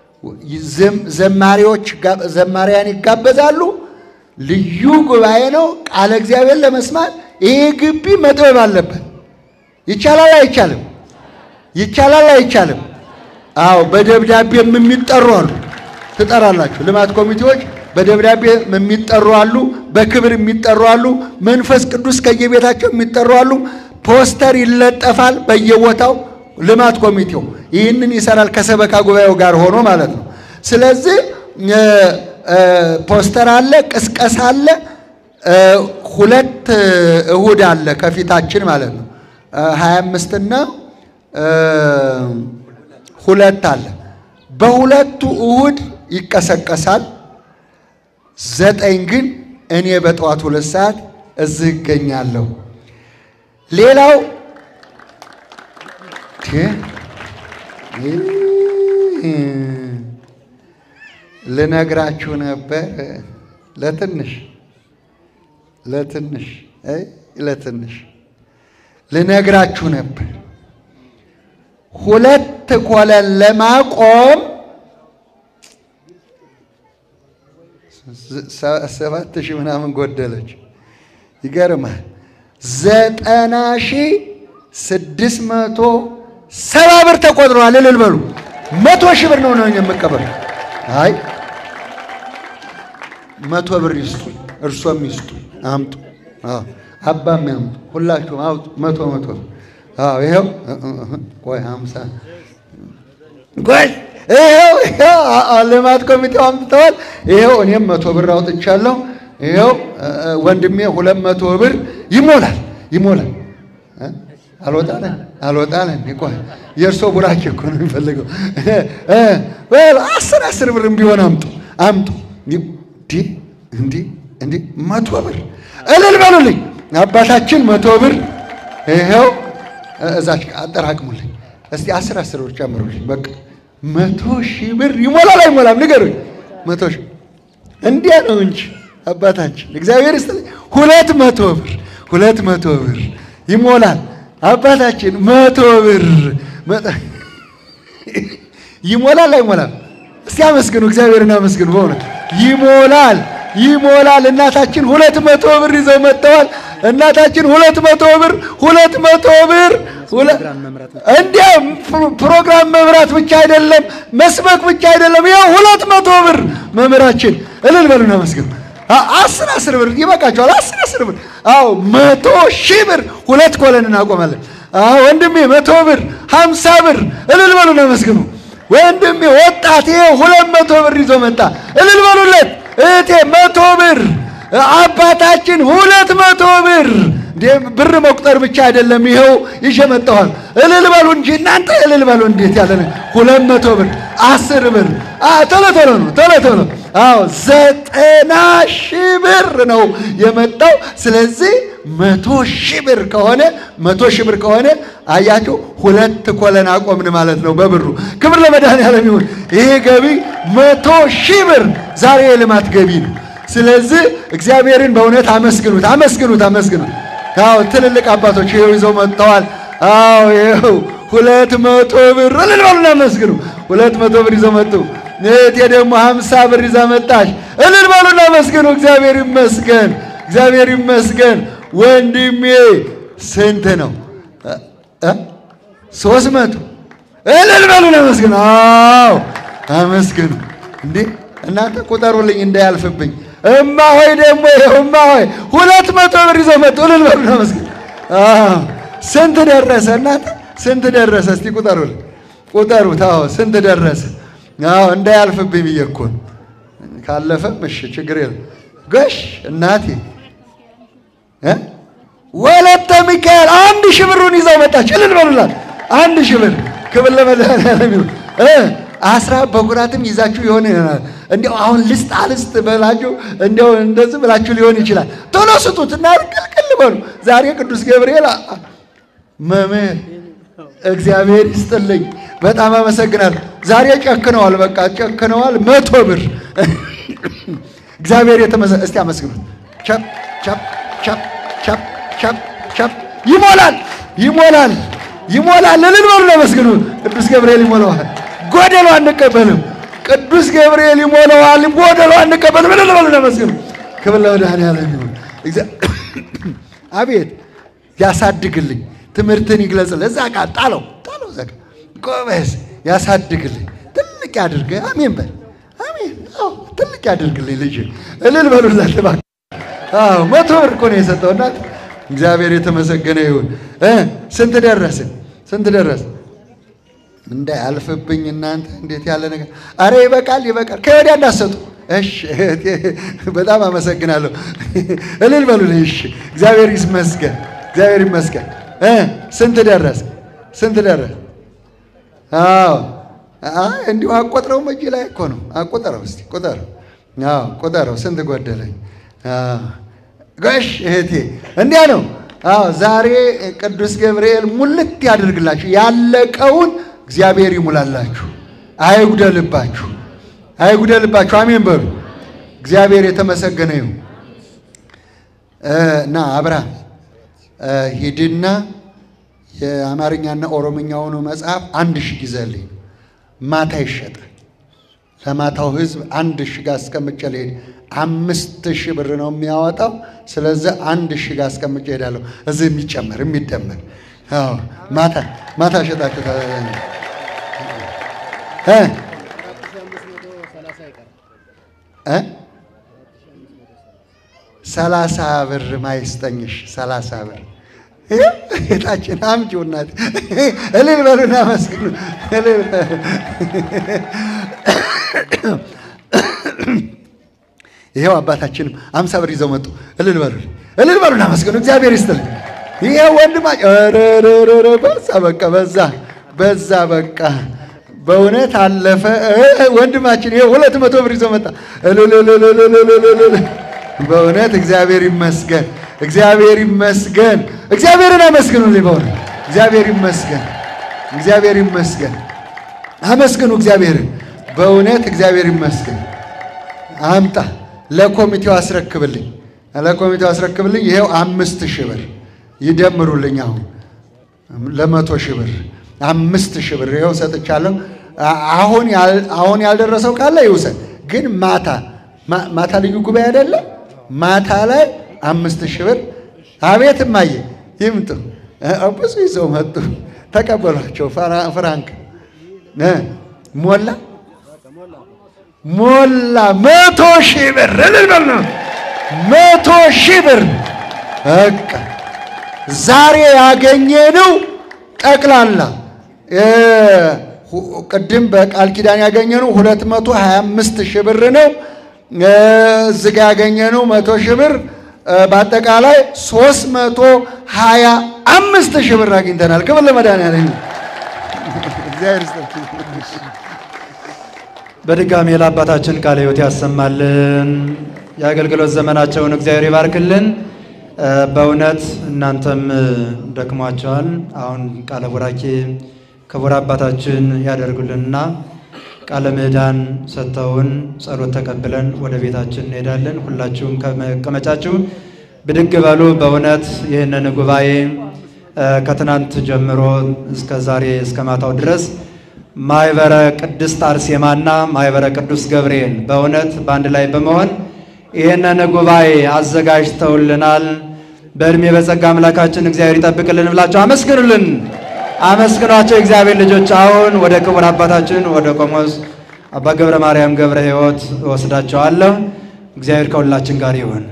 ዘማሪያን ይጋበዛሉ። ልዩ ጉባኤ ነው። ቃለ እግዚአብሔር ለመስማት ይሄ ግቢ መጥበብ አለበት። ይቻላል አይቻልም? ይቻላል አይቻልም? አዎ፣ በደብዳቤ የሚጠሩ አሉ። ትጠራላችሁ። ልማት ኮሚቴዎች በደብዳቤ የሚጠሩ አሉ፣ በክብር የሚጠሩ አሉ፣ መንፈስ ቅዱስ ከየቤታቸው የሚጠሩ አሉ። ፖስተር ይለጠፋል በየቦታው። ልማት ኮሚቴው ይህንን ይሰራል ከሰበካ ጉባኤው ጋር ሆኖ ማለት ነው። ስለዚህ ፖስተር አለ፣ ቅስቀሳ አለ። 2 እሁድ አለ ከፊታችን ማለት ነው። 25 እና 2 አለ። በሁለቱ እሁድ ይቀሰቀሳል። 9 ግን እኔ በጠዋት 2 ሰዓት እዚህ እገኛለሁ። ሌላው ልነግራችሁ ነበር ለትንሽ ልነግራችሁ ነበር። 2 ኮለን ለማቆም 7,000 ምናምን ጎደለች። ይገርማል። 90,670 ብር ተቆጥሯል። እልል በሉ። 100,000 ብር ነው የምቀበል። አይ 100 ብር ይስጡ፣ እርሶም ይስጡ። አምጡ፣ አባም ያምጡ፣ ሁላችሁም አውጡ። 100 ይኸው ቆይ 50 ቆይ ይኸው ልማት ኮሚቴው አምጥተዋል። ይኸው እኔም 100 ብር አውጥቻለሁ። ይኸው ወንድሜ 200 ብር ይሞላል። አልወጣለን። ቆይ የእርሶ ቡራኬ እኮ ነው የሚፈልገው። 10 ብርም ቢሆን አምጡ። እንዲህ 100 ብር እልል በሉልኝ። አባታችን 100 ብር ይኸው እዛች አጠራቅሙልኝ። እስቲ 10 ብር ጨምሩልኝ። በቃ 100,000 ብር ይሞላል አይሞላም? ንገሩኝ። 100,000 እንዲያ ነው እንጂ አባታችን እግዚአብሔር ይስጥልኝ። 200 ብር ይሞላል። አባታችን 100 ብር ይሞላል አይሞላም? እስቲ አመስግኑ፣ እግዚአብሔርን አመስግኑ። በእውነት ይሞላል። እናታችን 200 ብር ይዘው መጥተዋል። እናታችን 200 ብር እንዲያ ፕሮግራም መምራት ብቻ አይደለም፣ መስበክ ብቻ አይደለም። ይኸው 200 ብር መምህራችን እልል በሉና መስገን 10 ብር ይበቃቸዋል። 10 ብር አዎ 100,000 ብር 2 ኮለን እናቆማለን። ወንድሜ 100 ብር 50 ብር እልል በሉና መስገኑ። ወንድሜ ወጣት ይኸው 200 ብር ይዞ መጣ። እልል በሉለት። እህቴ 100 ብር አባታችን 200 ብር ብር መቁጠር ብቻ አይደለም። ይኸው ይዤ መጣሁ። እልል በሉ እንጂ እናንተ እልል በሉ። እንዴት ያለ ነው! 200 ብር 10 ብር ቶሎ ቶሎ ነው ቶሎ ቶሎ። አዎ 90,000 ብር ነው የመጣው። ስለዚህ 100,000 ብር ከሆነ 100,000 ብር ከሆነ አያችሁ 2 ኮለን አቆምን ማለት ነው በብሩ። ክብር ለመድኃኔዓለም ይሁን። ይሄ ገቢ 100,000 ብር ዛሬ የልማት ገቢ ነው። ስለዚህ እግዚአብሔርን በእውነት አመስግኑት፣ አመስግኑት፣ አመስግኑት። አዎ ትልልቅ አባቶች ይኸው ይዘው መጥተዋል። አዎ ይኸው 200 ብር እልል በሉና አመስግኑ። 200 ብር ይዘው መጡ። እህቴ ደግሞ 50 ብር ይዛ መጣች። እልል በሉና አመስግኑ። እግዚአብሔር ይመስገን፣ እግዚአብሔር ይመስገን። ወንድሜ ስንት ነው? 300 እልል በሉና አመስግኑ። አዎ አመስግኑ። እንዴ እናንተ ቁጠሩልኝ እንዳያልፍብኝ። እማ ሆይ ደግሞ ይኸው እማ ሆይ 200 ብር ይዘው መጡ። እልል በሉና አመስግኑ። ስንት ደረሰ እናንተ? ስንት ደረሰ? እስቲ ቁጠሩልኝ፣ ቁጠሩት። አዎ ስንት ደረሰ? አዎ እንዳያልፍብኝ ብዬ እኮ ነው። ካለፈም እሺ ችግር የለም። ጎሽ እናቴ ወለተ ሚካኤል 1,000 ብሩን ይዘው መጣች። እልል በሉላት። 1,000 ብር ክብር ለመድኃኔዓለም ይሁን። አስራት በኩራትም ይዛችሁ ይሆን ይሆናል። እንዲያው አሁን ልስጥ አልስጥ በላችሁ እንዲያው እንደዚህ ብላችሁ ሊሆን ይችላል። ቶሎ ስጡትና ቅልቅል በሉ። ዛሬ ቅዱስ ገብርኤል መምህር እግዚአብሔር ይስጥልኝ፣ በጣም አመሰግናለሁ። ዛሬ ጨክነዋል፣ በቃ ጨክነዋል። 100 ብር እግዚአብሔር እስቲ አመስግኑት። ቸፕ ቸፕ ቸፕ ቸፕ ቸፕ ቸፕ ይሞላል፣ ይሞላል፣ ይሞላል። እልል በሉና አመስግኑ። ቅዱስ ገብርኤል ይሞላዋል፣ ጎደሎ አንቀበልም። ቅዱስ ገብርኤል ይሞላዋል፣ ጎደሎ አንቀበልም። እልል በሉና አመስግኑ። ክብር ለመድኃኔዓለም ይሁን። አቤት ያሳድግልኝ፣ ትምህርትን ይግለጽልህ። እዛ ቃ ጣለው ጣለው እዛ ቃ ጎበዝ ያሳድግልኝ፣ ትልቅ ያድርግ። አሜን በል አሜን። አዎ ትልቅ ያድርግልኝ ልጅ። እልል በሉላት እባክህ። አዎ 100 ብር እኮ ነው የሰጠው እናት። እግዚአብሔር የተመሰገነ ይሁን። ስንት ደረስን? ስንት ደረስን? እንዳያልፍብኝ እናንተ እንዴት ያለ ነገር! አረ ይበቃል፣ ይበቃል። ከወዲያ እንዳሰጡ። እሺ በጣም አመሰግናለሁ። እልል በሉልኝ። እሺ እግዚአብሔር ይመስገን፣ እግዚአብሔር ይመስገን። ስንት ደረስ? ስንት ደረስ? አዎ እንዲሁ አቆጥረው እጅ ላይ እኮ ነው። አቆጠረው እስቲ ቆጠረው። አዎ ቆጠረው። ስንት ጎደለኝ? ጎሽ እህቴ እንዲያ ነው። አዎ ዛሬ ቅዱስ ገብርኤል ሙልት ያደርግላችሁ። ያለቀውን እግዚአብሔር ይሙላላችሁ፣ አይጉደልባችሁ፣ አይጉደልባችሁ። አሜን በሉ። እግዚአብሔር የተመሰገነ ይሁን። እና አብርሃም ሂድና የአማርኛና ኦሮምኛውን መጽሐፍ 1,000 ይዘልኝ፣ ማታ ይሸጣል። ለማታው ህዝብ 1,000 ጋር አስቀምጬ ልሄድ። 5,000 ብር ነው የሚያወጣው። ስለዚህ 1,000 ጋር አስቀምጬ እሄዳለሁ። እዚህ የሚጨመር የሚደመር አዎ ማታ ማታ ሸጣችሁ 30 ብር ማይስጠኝሽ 30 ብር እታችን አምጪው እናት። እልል በሉና አመስግኑ። ይሄው አባታችንም 50 ብር ይዘው መጡ። እልል በሉ፣ እልል በሉና አመስግኑ። እግዚአብሔር ይስጥልኝ። ይሄ ወንድማችን በዛ በቃ በዛ በዛ በቃ በእውነት አለፈ። ወንድማችን ይሄ 200 ብር ይዘው መጣ። በእውነት እግዚአብሔር ይመስገን፣ እግዚአብሔር ይመስገን። እግዚአብሔርን አመስግኑልኝ። በእውነት እግዚአብሔር ይመስገን፣ እግዚአብሔር ይመስገን። አመስግኑ እግዚአብሔርን። በእውነት እግዚአብሔር ይመስገን። አምጣ ለኮሚቴው አስረክብልኝ፣ ለኮሚቴው አስረክብልኝ። ይሄው 5,000 ብር ይደምሩልኝ። ለ100,000 ብር 5,000 ብር ይኸው ሰጥቻለሁ። አሁን ያልደረሰው ካለ ይውሰድ። ግን ማታ ልዩ ጉባኤ አይደለ? ማታ ላይ 5,000 ብር። አቤት እማዬ ይምጡ። ብዙ ይዘው መጡ። ተቀበሏቸው። ፍራንክ ሞላ 100,000 ብር ልልበል ነው 100,000 ብር። በቃ ዛሬ ያገኘነው ጠቅላላ ቅድም በቃል ኪዳን ያገኘነው 225,000 ብር ነው። እዚህ ጋር ያገኘነው 100,000 ብር በአጠቃላይ 325,000 ብር አግኝተናል። ክብር ለመድኃኒዓለም። እግዚአብሔር ይስጥልኝ። በድጋሚ ለአባታችን ቃለ ሕይወት ያሰማልን። የአገልግሎት ዘመናቸውን እግዚአብሔር ይባርክልን። በእውነት እናንተም ደክሟቸዋል። አሁን ቃለ ቡራኬ ክቡር አባታችን ያደርጉልንና ቃለ ምዕዳን ሰጥተውን ጸሎት ተቀብለን ወደ ቤታችን እንሄዳለን። ሁላችሁም ከመቀመጫችሁ ብድግ በሉ። በእውነት ይህንን ጉባኤ ከትናንት ጀምሮ እስከ ዛሬ እስከ ማታው ድረስ ማኅበረ ቅድስት አርሴማና ማኅበረ ቅዱስ ገብርኤል በእውነት በአንድ ላይ በመሆን ይህንን ጉባኤ አዘጋጅተውልናል። በእድሜ በጸጋ አምላካችን እግዚአብሔር ይጠብቅልን ብላችሁ አመስግኑልን። አመስግኗቸው እግዚአብሔር ልጆች። አሁን ወደ ክቡር አባታችን ወደ ቆሞስ አባ ገብረ ማርያም ገብረ ሕይወት ወስዳቸዋለሁ። እግዚአብሔር ከሁላችን ጋር ይሁን።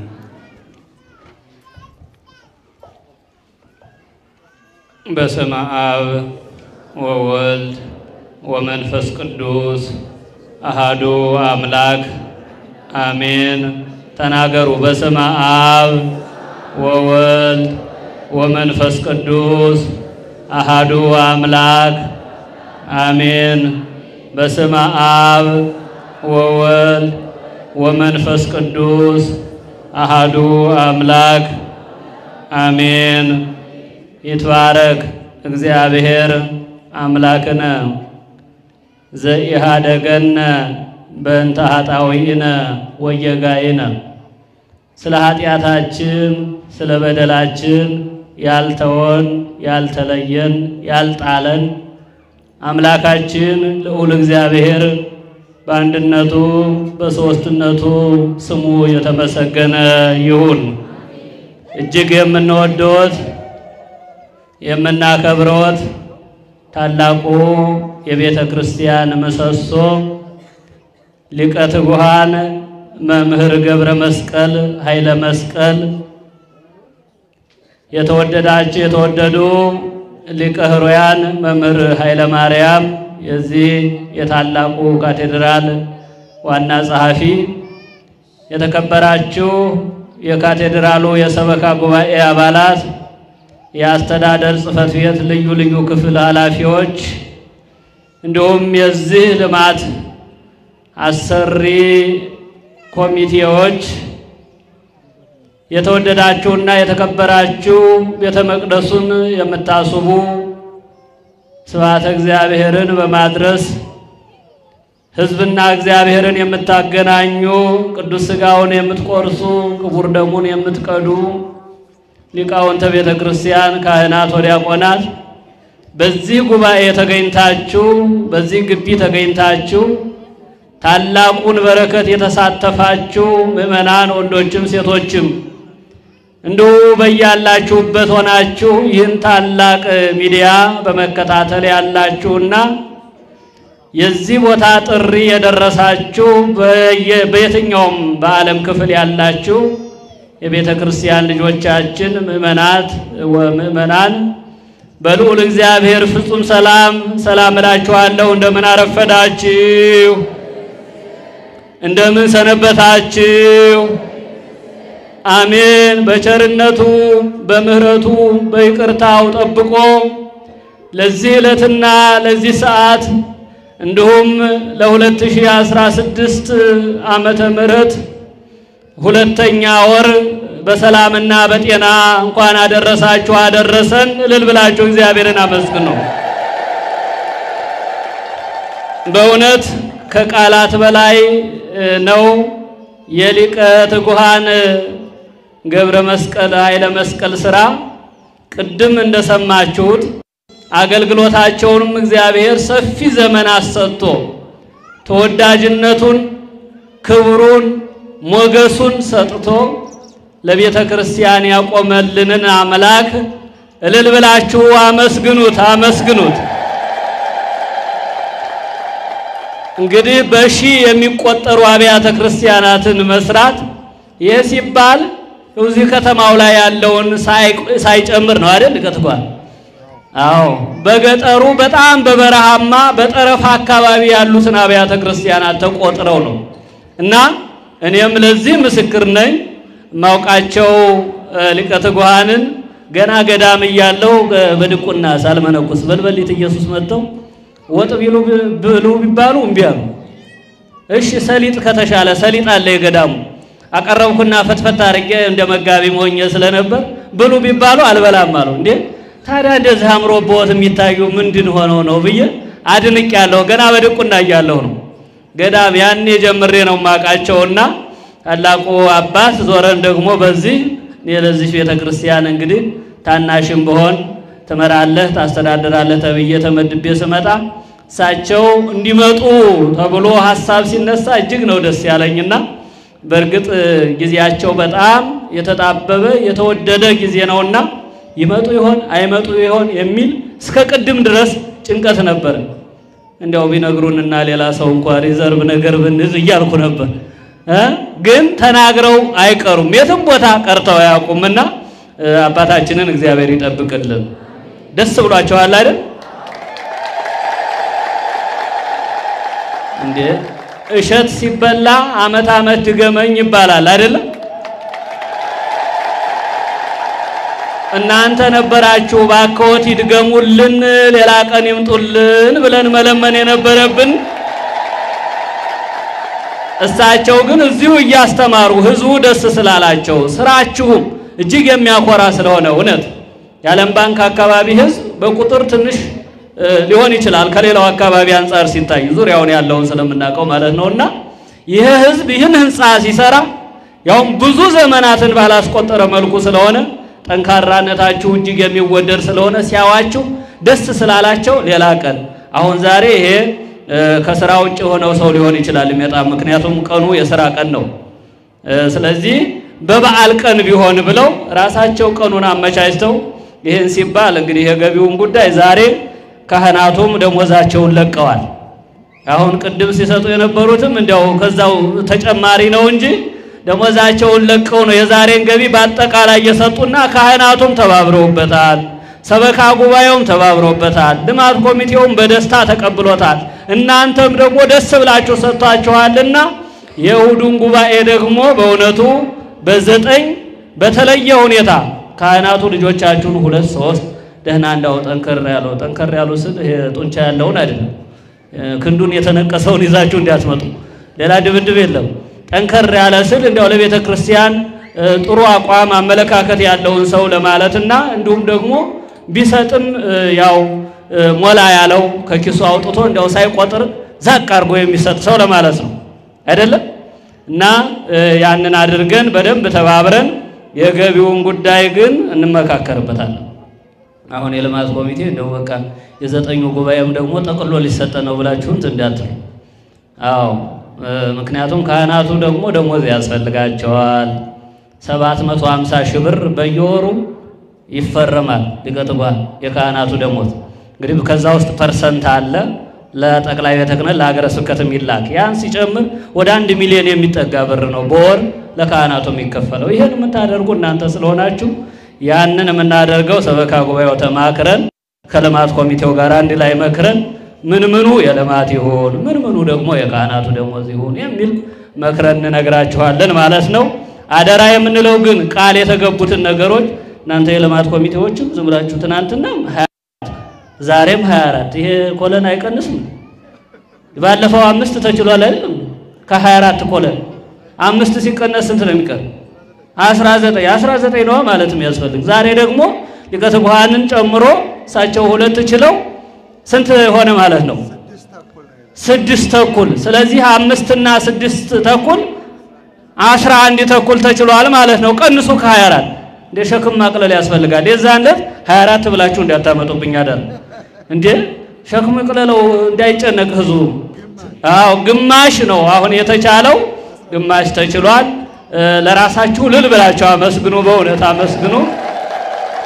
በስመ አብ ወወልድ ወመንፈስ ቅዱስ አሃዱ አምላክ አሜን። ተናገሩ። በስመ አብ ወወልድ ወመንፈስ ቅዱስ አሃዱ አምላክ አሜን። በስመ አብ ወወልድ ወመንፈስ ቅዱስ አሃዱ አምላክ አሜን። ይትባረክ እግዚአብሔር አምላክነ ዘኢሃደገነ በእንተ ኃጣውኢነ ወየጋይነ። ስለ ኃጢአታችን ስለ በደላችን ያልተወን ያልተለየን ያልጣለን አምላካችን ልዑል እግዚአብሔር በአንድነቱ በሦስትነቱ ስሙ የተመሰገነ ይሁን። እጅግ የምንወደዎት የምናከብረዎት ታላቁ የቤተ ክርስቲያን ምሰሶ ሊቀ ትጉሃን መምህር ገብረ መስቀል ኃይለ መስቀል፣ የተወደዳችሁ የተወደዱ ሊቀ ሕሩያን መምህር ኃይለ ማርያም የዚህ የታላቁ ካቴድራል ዋና ጸሐፊ፣ የተከበራችሁ የካቴድራሉ የሰበካ ጉባኤ አባላት፣ የአስተዳደር ጽሕፈት ቤት ልዩ ልዩ ክፍል ኃላፊዎች፣ እንዲሁም የዚህ ልማት አሰሪ ኮሚቴዎች፣ የተወደዳችሁና የተከበራችሁ ቤተ መቅደሱን የምታስቡ ስብሐተ እግዚአብሔርን በማድረስ ሕዝብና እግዚአብሔርን የምታገናኙ ቅዱስ ሥጋውን የምትቆርሱ ክቡር ደሙን የምትቀዱ ሊቃውንተ ቤተ ክርስቲያን፣ ካህናት፣ ወዲያቆናት በዚህ ጉባኤ ተገኝታችሁ በዚህ ግቢ ተገኝታችሁ ታላቁን በረከት የተሳተፋችሁ ምእመናን ወንዶችም ሴቶችም እንዲሁ በያላችሁበት ሆናችሁ ይህን ታላቅ ሚዲያ በመከታተል ያላችሁና የዚህ ቦታ ጥሪ የደረሳችሁ በየትኛውም በዓለም ክፍል ያላችሁ የቤተ ክርስቲያን ልጆቻችን ምእመናት ወምእመናን በልዑል እግዚአብሔር ፍጹም ሰላም እላችኋለሁ። እንደምን አረፈዳችሁ? እንደምን ሰነበታችሁ? አሜን። በቸርነቱ በምህረቱ በይቅርታው ጠብቆ ለዚህ ዕለትና ለዚህ ሰዓት እንዲሁም ለ2016 ዓመተ ምህረት ሁለተኛ ወር በሰላምና በጤና እንኳን አደረሳችሁ አደረሰን። እልል ብላችሁ እግዚአብሔርን አመስግኑ። በእውነት ከቃላት በላይ ነው። የሊቀ ትጉሃን ገብረ መስቀል ኃይለ መስቀል ሥራ ቅድም እንደሰማችሁት አገልግሎታቸውንም እግዚአብሔር ሰፊ ዘመን አሰጥቶ ተወዳጅነቱን ክብሩን ሞገሱን ሰጥቶ ለቤተ ክርስቲያን ያቆመልንን አምላክ እልል ብላችሁ አመስግኑት አመስግኑት። እንግዲህ በሺህ የሚቆጠሩ አብያተ ክርስቲያናትን መስራት ይህ ሲባል እዚህ ከተማው ላይ ያለውን ሳይጨምር ነው አይደል? ከተቋም አዎ፣ በገጠሩ በጣም በበረሃማ በጠረፍ አካባቢ ያሉትን አብያተ ክርስቲያናት ተቆጥረው ነው። እና እኔም ለዚህ ምስክር ነኝ። ማውቃቸው ሊቀ ትጉሃንን ገና ገዳም እያለው በድቁና ሳልመነኩስ በልበሊት ኢየሱስ መጥተው ወጥ ብሉ ቢባሉ እምቢ አሉ። እሺ ሰሊጥ ከተሻለ ሰሊጥ አለ የገዳሙ አቀረብኩና ፈትፈት አድርጌ እንደ መጋቢ ሆኜ ስለነበር ብሉ ቢባሉ አልበላም አሉ። እንዴ ታዲያ እንደዚህ አምሮበት የሚታዩ ምንድን ሆነው ነው ብዬ አድንቅ ያለው ገና በድቁና እያለሁ ነው። ገዳም ያኔ ጀምሬ ነው ማቃቸውና ታላቁ አባት ዞረን ደግሞ በዚህ ለዚህ ቤተክርስቲያን እንግዲህ ታናሽም በሆን ተመራለህ ታስተዳድራለህ ተብዬ ተመድቤ ስመጣ እሳቸው እንዲመጡ ተብሎ ሐሳብ ሲነሳ እጅግ ነው ደስ ያለኝና በእርግጥ ጊዜያቸው በጣም የተጣበበ የተወደደ ጊዜ ነውና ይመጡ ይሆን አይመጡ ይሆን የሚል እስከ ቅድም ድረስ ጭንቀት ነበር። እንደው ቢነግሩንና ሌላ ሰው እንኳን ሪዘርቭ ነገር ብንይዝ እያልኩ ነበር። ግን ተናግረው አይቀሩም፣ የትም ቦታ ቀርተው አያውቁምና አባታችንን እግዚአብሔር ይጠብቅልን። ደስ ብሏቸዋል አይደል? እንዴ እሸት ሲበላ አመት አመት ድገመኝ ይባላል አይደል? እናንተ ነበራችሁ ባከወት ይድገሙልን ሌላ ቀን ይምጡልን ብለን መለመን የነበረብን። እሳቸው ግን እዚሁ እያስተማሩ ህዝቡ ደስ ስላላቸው ስራችሁ እጅግ የሚያኮራ ስለሆነ እውነት የዓለም ባንክ አካባቢ ህዝብ በቁጥር ትንሽ ሊሆን ይችላል ከሌላው አካባቢ አንፃር ሲታይ ዙሪያውን ያለውን ስለምናውቀው ማለት ነውና ይሄ ህዝብ ይህን ህንጻ ሲሰራ ያው ብዙ ዘመናትን ባላስቆጠረ መልኩ ስለሆነ ጠንካራነታችሁ እጅግ የሚወደድ ስለሆነ ሲያዋችሁ ደስ ስላላቸው ሌላ ቀን አሁን ዛሬ ይሄ ከስራ ውጭ ሆነው ሰው ሊሆን ይችላል የሚያጣም ምክንያቱም ቀኑ የሥራ ቀን ነው። ስለዚህ በበዓል ቀን ቢሆን ብለው ራሳቸው ቀኑን አመቻችተው ይሄን ሲባል እንግዲህ የገቢውን ጉዳይ ዛሬ ካህናቱም ደሞዛቸውን ለቀዋል። አሁን ቅድም ሲሰጡ የነበሩትም እንደው ከዛው ተጨማሪ ነው እንጂ ደሞዛቸውን ለቀው ነው የዛሬን ገቢ በአጠቃላይ እየሰጡና ካህናቱም ተባብረውበታል፣ ሰበካ ጉባኤውም ተባብረውበታል፣ ልማት ኮሚቴውም በደስታ ተቀብሎታል። እናንተም ደግሞ ደስ ብላችሁ ሰጥታችኋልና የእሁዱን ጉባኤ ደግሞ በእውነቱ በ9 በተለየ ሁኔታ ካህናቱ ልጆቻችሁን 2-3 ደህና እንዳው ጠንከር ያለው ስል ይሄ ጡንቻ ያለውን አይደለም ክንዱን የተነቀሰውን ይዛችሁ እንዲያስመጡ ሌላ ድብድብ የለም። ጠንከር ያለ ስል እንደው ለቤተ ክርስቲያን ጥሩ አቋም አመለካከት ያለውን ሰው ለማለትና እንዲሁም ደግሞ ቢሰጥም ያው ሞላ ያለው ከኪሱ አውጥቶ እንደው ሳይቆጥር ዛቅ አድርጎ የሚሰጥ ሰው ለማለት ነው አይደለም። እና ያንን አድርገን በደንብ ተባብረን የገቢውን ጉዳይ ግን እንመካከርበታለን። አሁን የልማት ኮሚቴ እንደው በቃ የ9ኙ ጉባኤም ደግሞ ጠቅሎ ሊሰጥ ነው ብላችሁን እንዳትሉ። አዎ ምክንያቱም ካህናቱ ደግሞ ደሞዝ ያስፈልጋቸዋል። 750 ሺህ ብር በየወሩ ይፈረማል ሊቀጥባ የካህናቱ ደሞዝ። እንግዲህ ከዛ ውስጥ ፐርሰንት አለ ለጠቅላይ ቤተ ክህነት ለሀገረ ስብከትም ይላክ። ያን ሲጨምር ወደ 1 ሚሊዮን የሚጠጋ ብር ነው በወር ለካህናቱ የሚከፈለው። ይሄን የምታደርጉ እናንተ ስለሆናችሁ ያንን የምናደርገው ሰበካ ጉባኤው ተማክረን ከልማት ኮሚቴው ጋር አንድ ላይ መክረን ምኑ የልማት ይሁን ምኑ ደግሞ የካህናቱ ደሞዝ ይሁን የሚል መክረን እንነግራችኋለን ማለት ነው። አደራ የምንለው ግን ቃል የተገቡትን ነገሮች እናንተ የልማት ኮሚቴዎችም ዝም ብላችሁ ትናንትና 24 ዛሬም 24 ይሄ ኮለን አይቀንስም። ባለፈው 5 ተችሏል አይደል? ከ24 ኮለን 5 ሲቀነስ ስንት ነው የሚቀር? 19 ነው ማለትም ያስፈልግ። ዛሬ ደግሞ ሊቀ ትጉሃንን ጨምሮ እሳቸው 2 ችለው ስንት ሆነ ማለት ነው? 6 ተኩል። ስለዚህ 5 እና 6 ተኩል 11 ተኩል ተችሏል ማለት ነው። ቀንሱ ከ24 እንደ ሸክም ማቅለል ያስፈልጋል። የዛንለት 24 ብላችሁ እንዳታመጡብኝ አይደል እንዴ? ሸክም ማቅለለው እንዳይጨነቅ ህዝቡ። አዎ ግማሽ ነው አሁን የተቻለው፣ ግማሽ ተችሏል። ለራሳችሁ ልል ብላችሁ አመስግኑ፣ በእውነት አመስግኑ።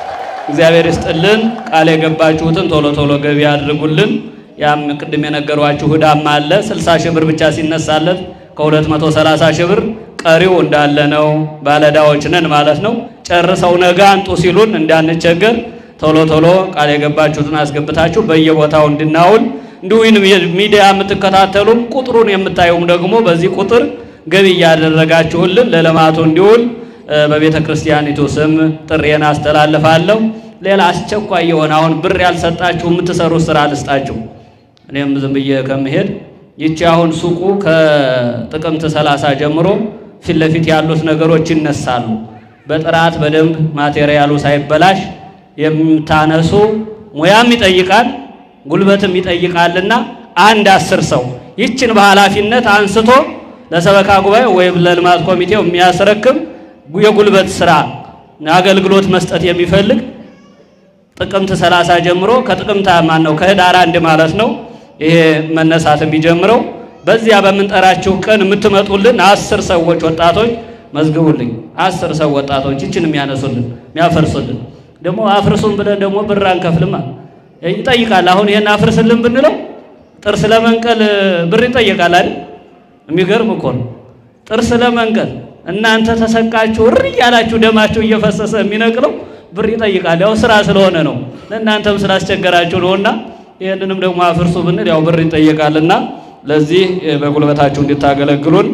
እግዚአብሔር ይስጥልን። ቃል የገባችሁትን ቶሎ ቶሎ ገቢ አድርጉልን። ያም ቅድም የነገሯችሁ ዕዳም አለ 60 ሺህ ብር ብቻ ሲነሳለት ከ230 ሺህ ብር ቀሪው እንዳለ ነው። ባለዕዳዎች ነን ማለት ነው። ጨርሰው ነገ አንጡ ሲሉን እንዳንቸገር ቶሎ ቶሎ ቃል የገባችሁትን አስገብታችሁ በየቦታው እንድናውል እንዲሁም ሚዲያ የምትከታተሉም ቁጥሩን የምታዩም ደግሞ በዚህ ቁጥር ገቢ ያደረጋችሁልን ለልማቱ እንዲውል በቤተ ክርስቲያኒቱ ስም ጥሪዬን አስተላልፋለሁ። ሌላ አስቸኳይ የሆነ አሁን ብር ያልሰጣችሁ የምትሰሩት ስራ ልስጣችሁ። እኔም ዝም ብዬ ከመሄድ ይቺ አሁን ሱቁ ከጥቅምት 30 ጀምሮ ፊት ለፊት ያሉት ነገሮች ይነሳሉ። በጥራት በደንብ ማቴሪያሉ ሳይበላሽ የምታነሱ ሙያም ይጠይቃል ጉልበትም ይጠይቃልና አንድ 10 ሰው ይችን በኃላፊነት አንስቶ ለሰበካ ጉባኤ ወይም ለልማት ኮሚቴው የሚያስረክብ የጉልበት ስራ አገልግሎት መስጠት የሚፈልግ ጥቅምት 30 ጀምሮ ከጥቅምት ማነው ከህዳር 1 ማለት ነው ይሄ መነሳት የሚጀምረው በዚያ በመንጠራችሁ ቀን የምትመጡልን 10 ሰዎች ወጣቶች መዝግቡልኝ። 10 ሰው ወጣቶች ይችን የሚያነሱልን የሚያፈርሱልን ደግሞ አፍርሱን ብለን ደግሞ ብር አንከፍልማ ይጠይቃል። አሁን ይሄን አፍርስልን ብንለው ጥርስ ለመንቀል ብር ይጠይቃል አይደል? የሚገርም እኮ ነው። ጥርስ ለመንቀል እናንተ ተሰቃችሁ እሪ ያላችሁ ደማችሁ እየፈሰሰ የሚነቅለው ብር ይጠይቃል። ያው ስራ ስለሆነ ነው ለእናንተም ስላስቸገራችሁ ነውና ይሄንንም ደግሞ አፍርሱ ብንል ያው ብር ይጠይቃልና ለዚህ በጉልበታችሁ እንድታገለግሉን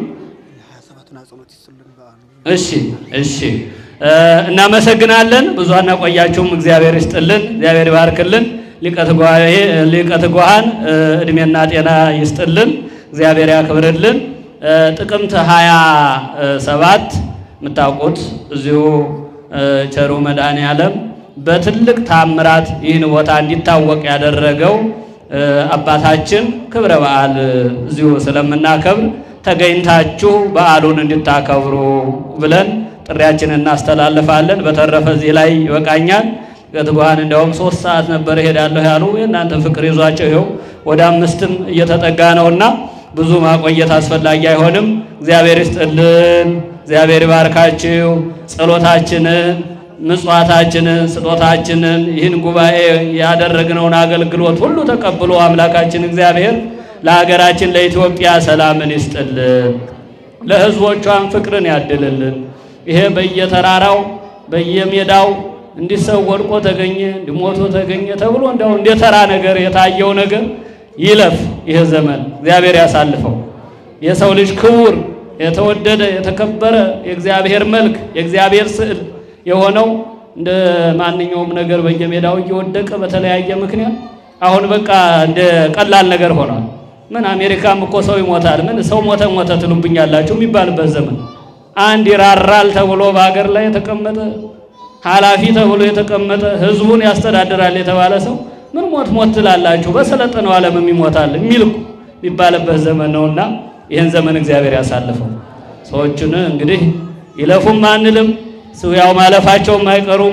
እሺ እናመሰግናለን። ብዙ አናቆያችሁም። እግዚአብሔር ይስጥልን፣ እግዚአብሔር ይባርክልን። ሊቀ ትጉሃን እድሜና ጤና ይስጥልን፣ እግዚአብሔር ያክብርልን። ጥቅምት 27 የምታውቁት እዚሁ ቸሩ መድኃኔዓለም በትልቅ ታምራት ይህን ቦታ እንዲታወቅ ያደረገው አባታችን ክብረ በዓል እዚሁ ስለምናከብር ተገኝታችሁ በዓሉን እንድታከብሩ ብለን ጥሪያችንን እናስተላልፋለን። በተረፈ እዚህ ላይ ይበቃኛል። ከትጓን እንደውም 3 ሰዓት ነበር ሄዳለሁ ያሉ የእናንተ ፍቅር ይዟቸው ይኸው ወደ 5ም እየተጠጋ ነውና ብዙ ማቆየት አስፈላጊ አይሆንም። እግዚአብሔር ይስጥልን፣ እግዚአብሔር ይባርካችሁ። ጸሎታችንን፣ ምጽዋታችንን፣ ስጦታችንን ይህን ጉባኤ ያደረግነውን አገልግሎት ሁሉ ተቀብሎ አምላካችን እግዚአብሔር ለሀገራችን ለኢትዮጵያ ሰላምን ይስጥልን፣ ለሕዝቦቿን ፍቅርን ያድልልን። ይሄ በየተራራው በየሜዳው እንዲሰው ወድቆ ተገኘ እንዲሞቶ ተገኘ ተብሎ እንደው እንደ ተራ ነገር የታየው ነገር ይለፍ። ይሄ ዘመን እግዚአብሔር ያሳልፈው። የሰው ልጅ ክቡር የተወደደ የተከበረ የእግዚአብሔር መልክ የእግዚአብሔር ስዕል የሆነው እንደ ማንኛውም ነገር በየሜዳው እየወደቀ በተለያየ ምክንያት አሁን በቃ እንደ ቀላል ነገር ሆኗል። ምን አሜሪካም እኮ ሰው ይሞታል፣ ምን ሰው ሞተ ትሉብኛላችሁ የሚባልበት ዘመን አንድ ይራራል ተብሎ በአገር ላይ የተቀመጠ ኃላፊ ተብሎ የተቀመጠ ህዝቡን ያስተዳድራል የተባለ ሰው ምን ሞት ትላላችሁ? በሰለጠነው ዓለም የሚሞታል የሚባልበት ዘመን ነውና ይህን ዘመን እግዚአብሔር ያሳልፈው። ሰዎችን እንግዲህ ይለፉም አንልም፣ ያው ማለፋቸውም አይቀሩም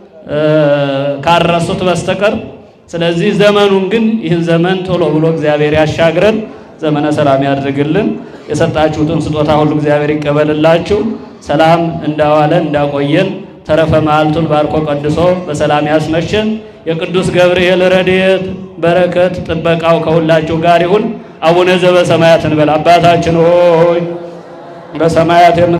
ካረሱት በስተቀር። ስለዚህ ዘመኑን ግን ይህን ዘመን ቶሎ ብሎ እግዚአብሔር ያሻግረን፣ ዘመነ ሰላም ያድርግልን። የሰጣችሁትን ስጦታ ሁሉ እግዚአብሔር ይቀበልላችሁ። ሰላም እንዳዋለን እንዳቆየን ተረፈ መዓልቱን ባርኮ ቀድሶ በሰላም ያስመሸን። የቅዱስ ገብርኤል ረድኤት በረከት ጥበቃው ከሁላችሁ ጋር ይሁን። አቡነ ዘበሰማያት እንበል። አባታችን ሆይ በሰማያት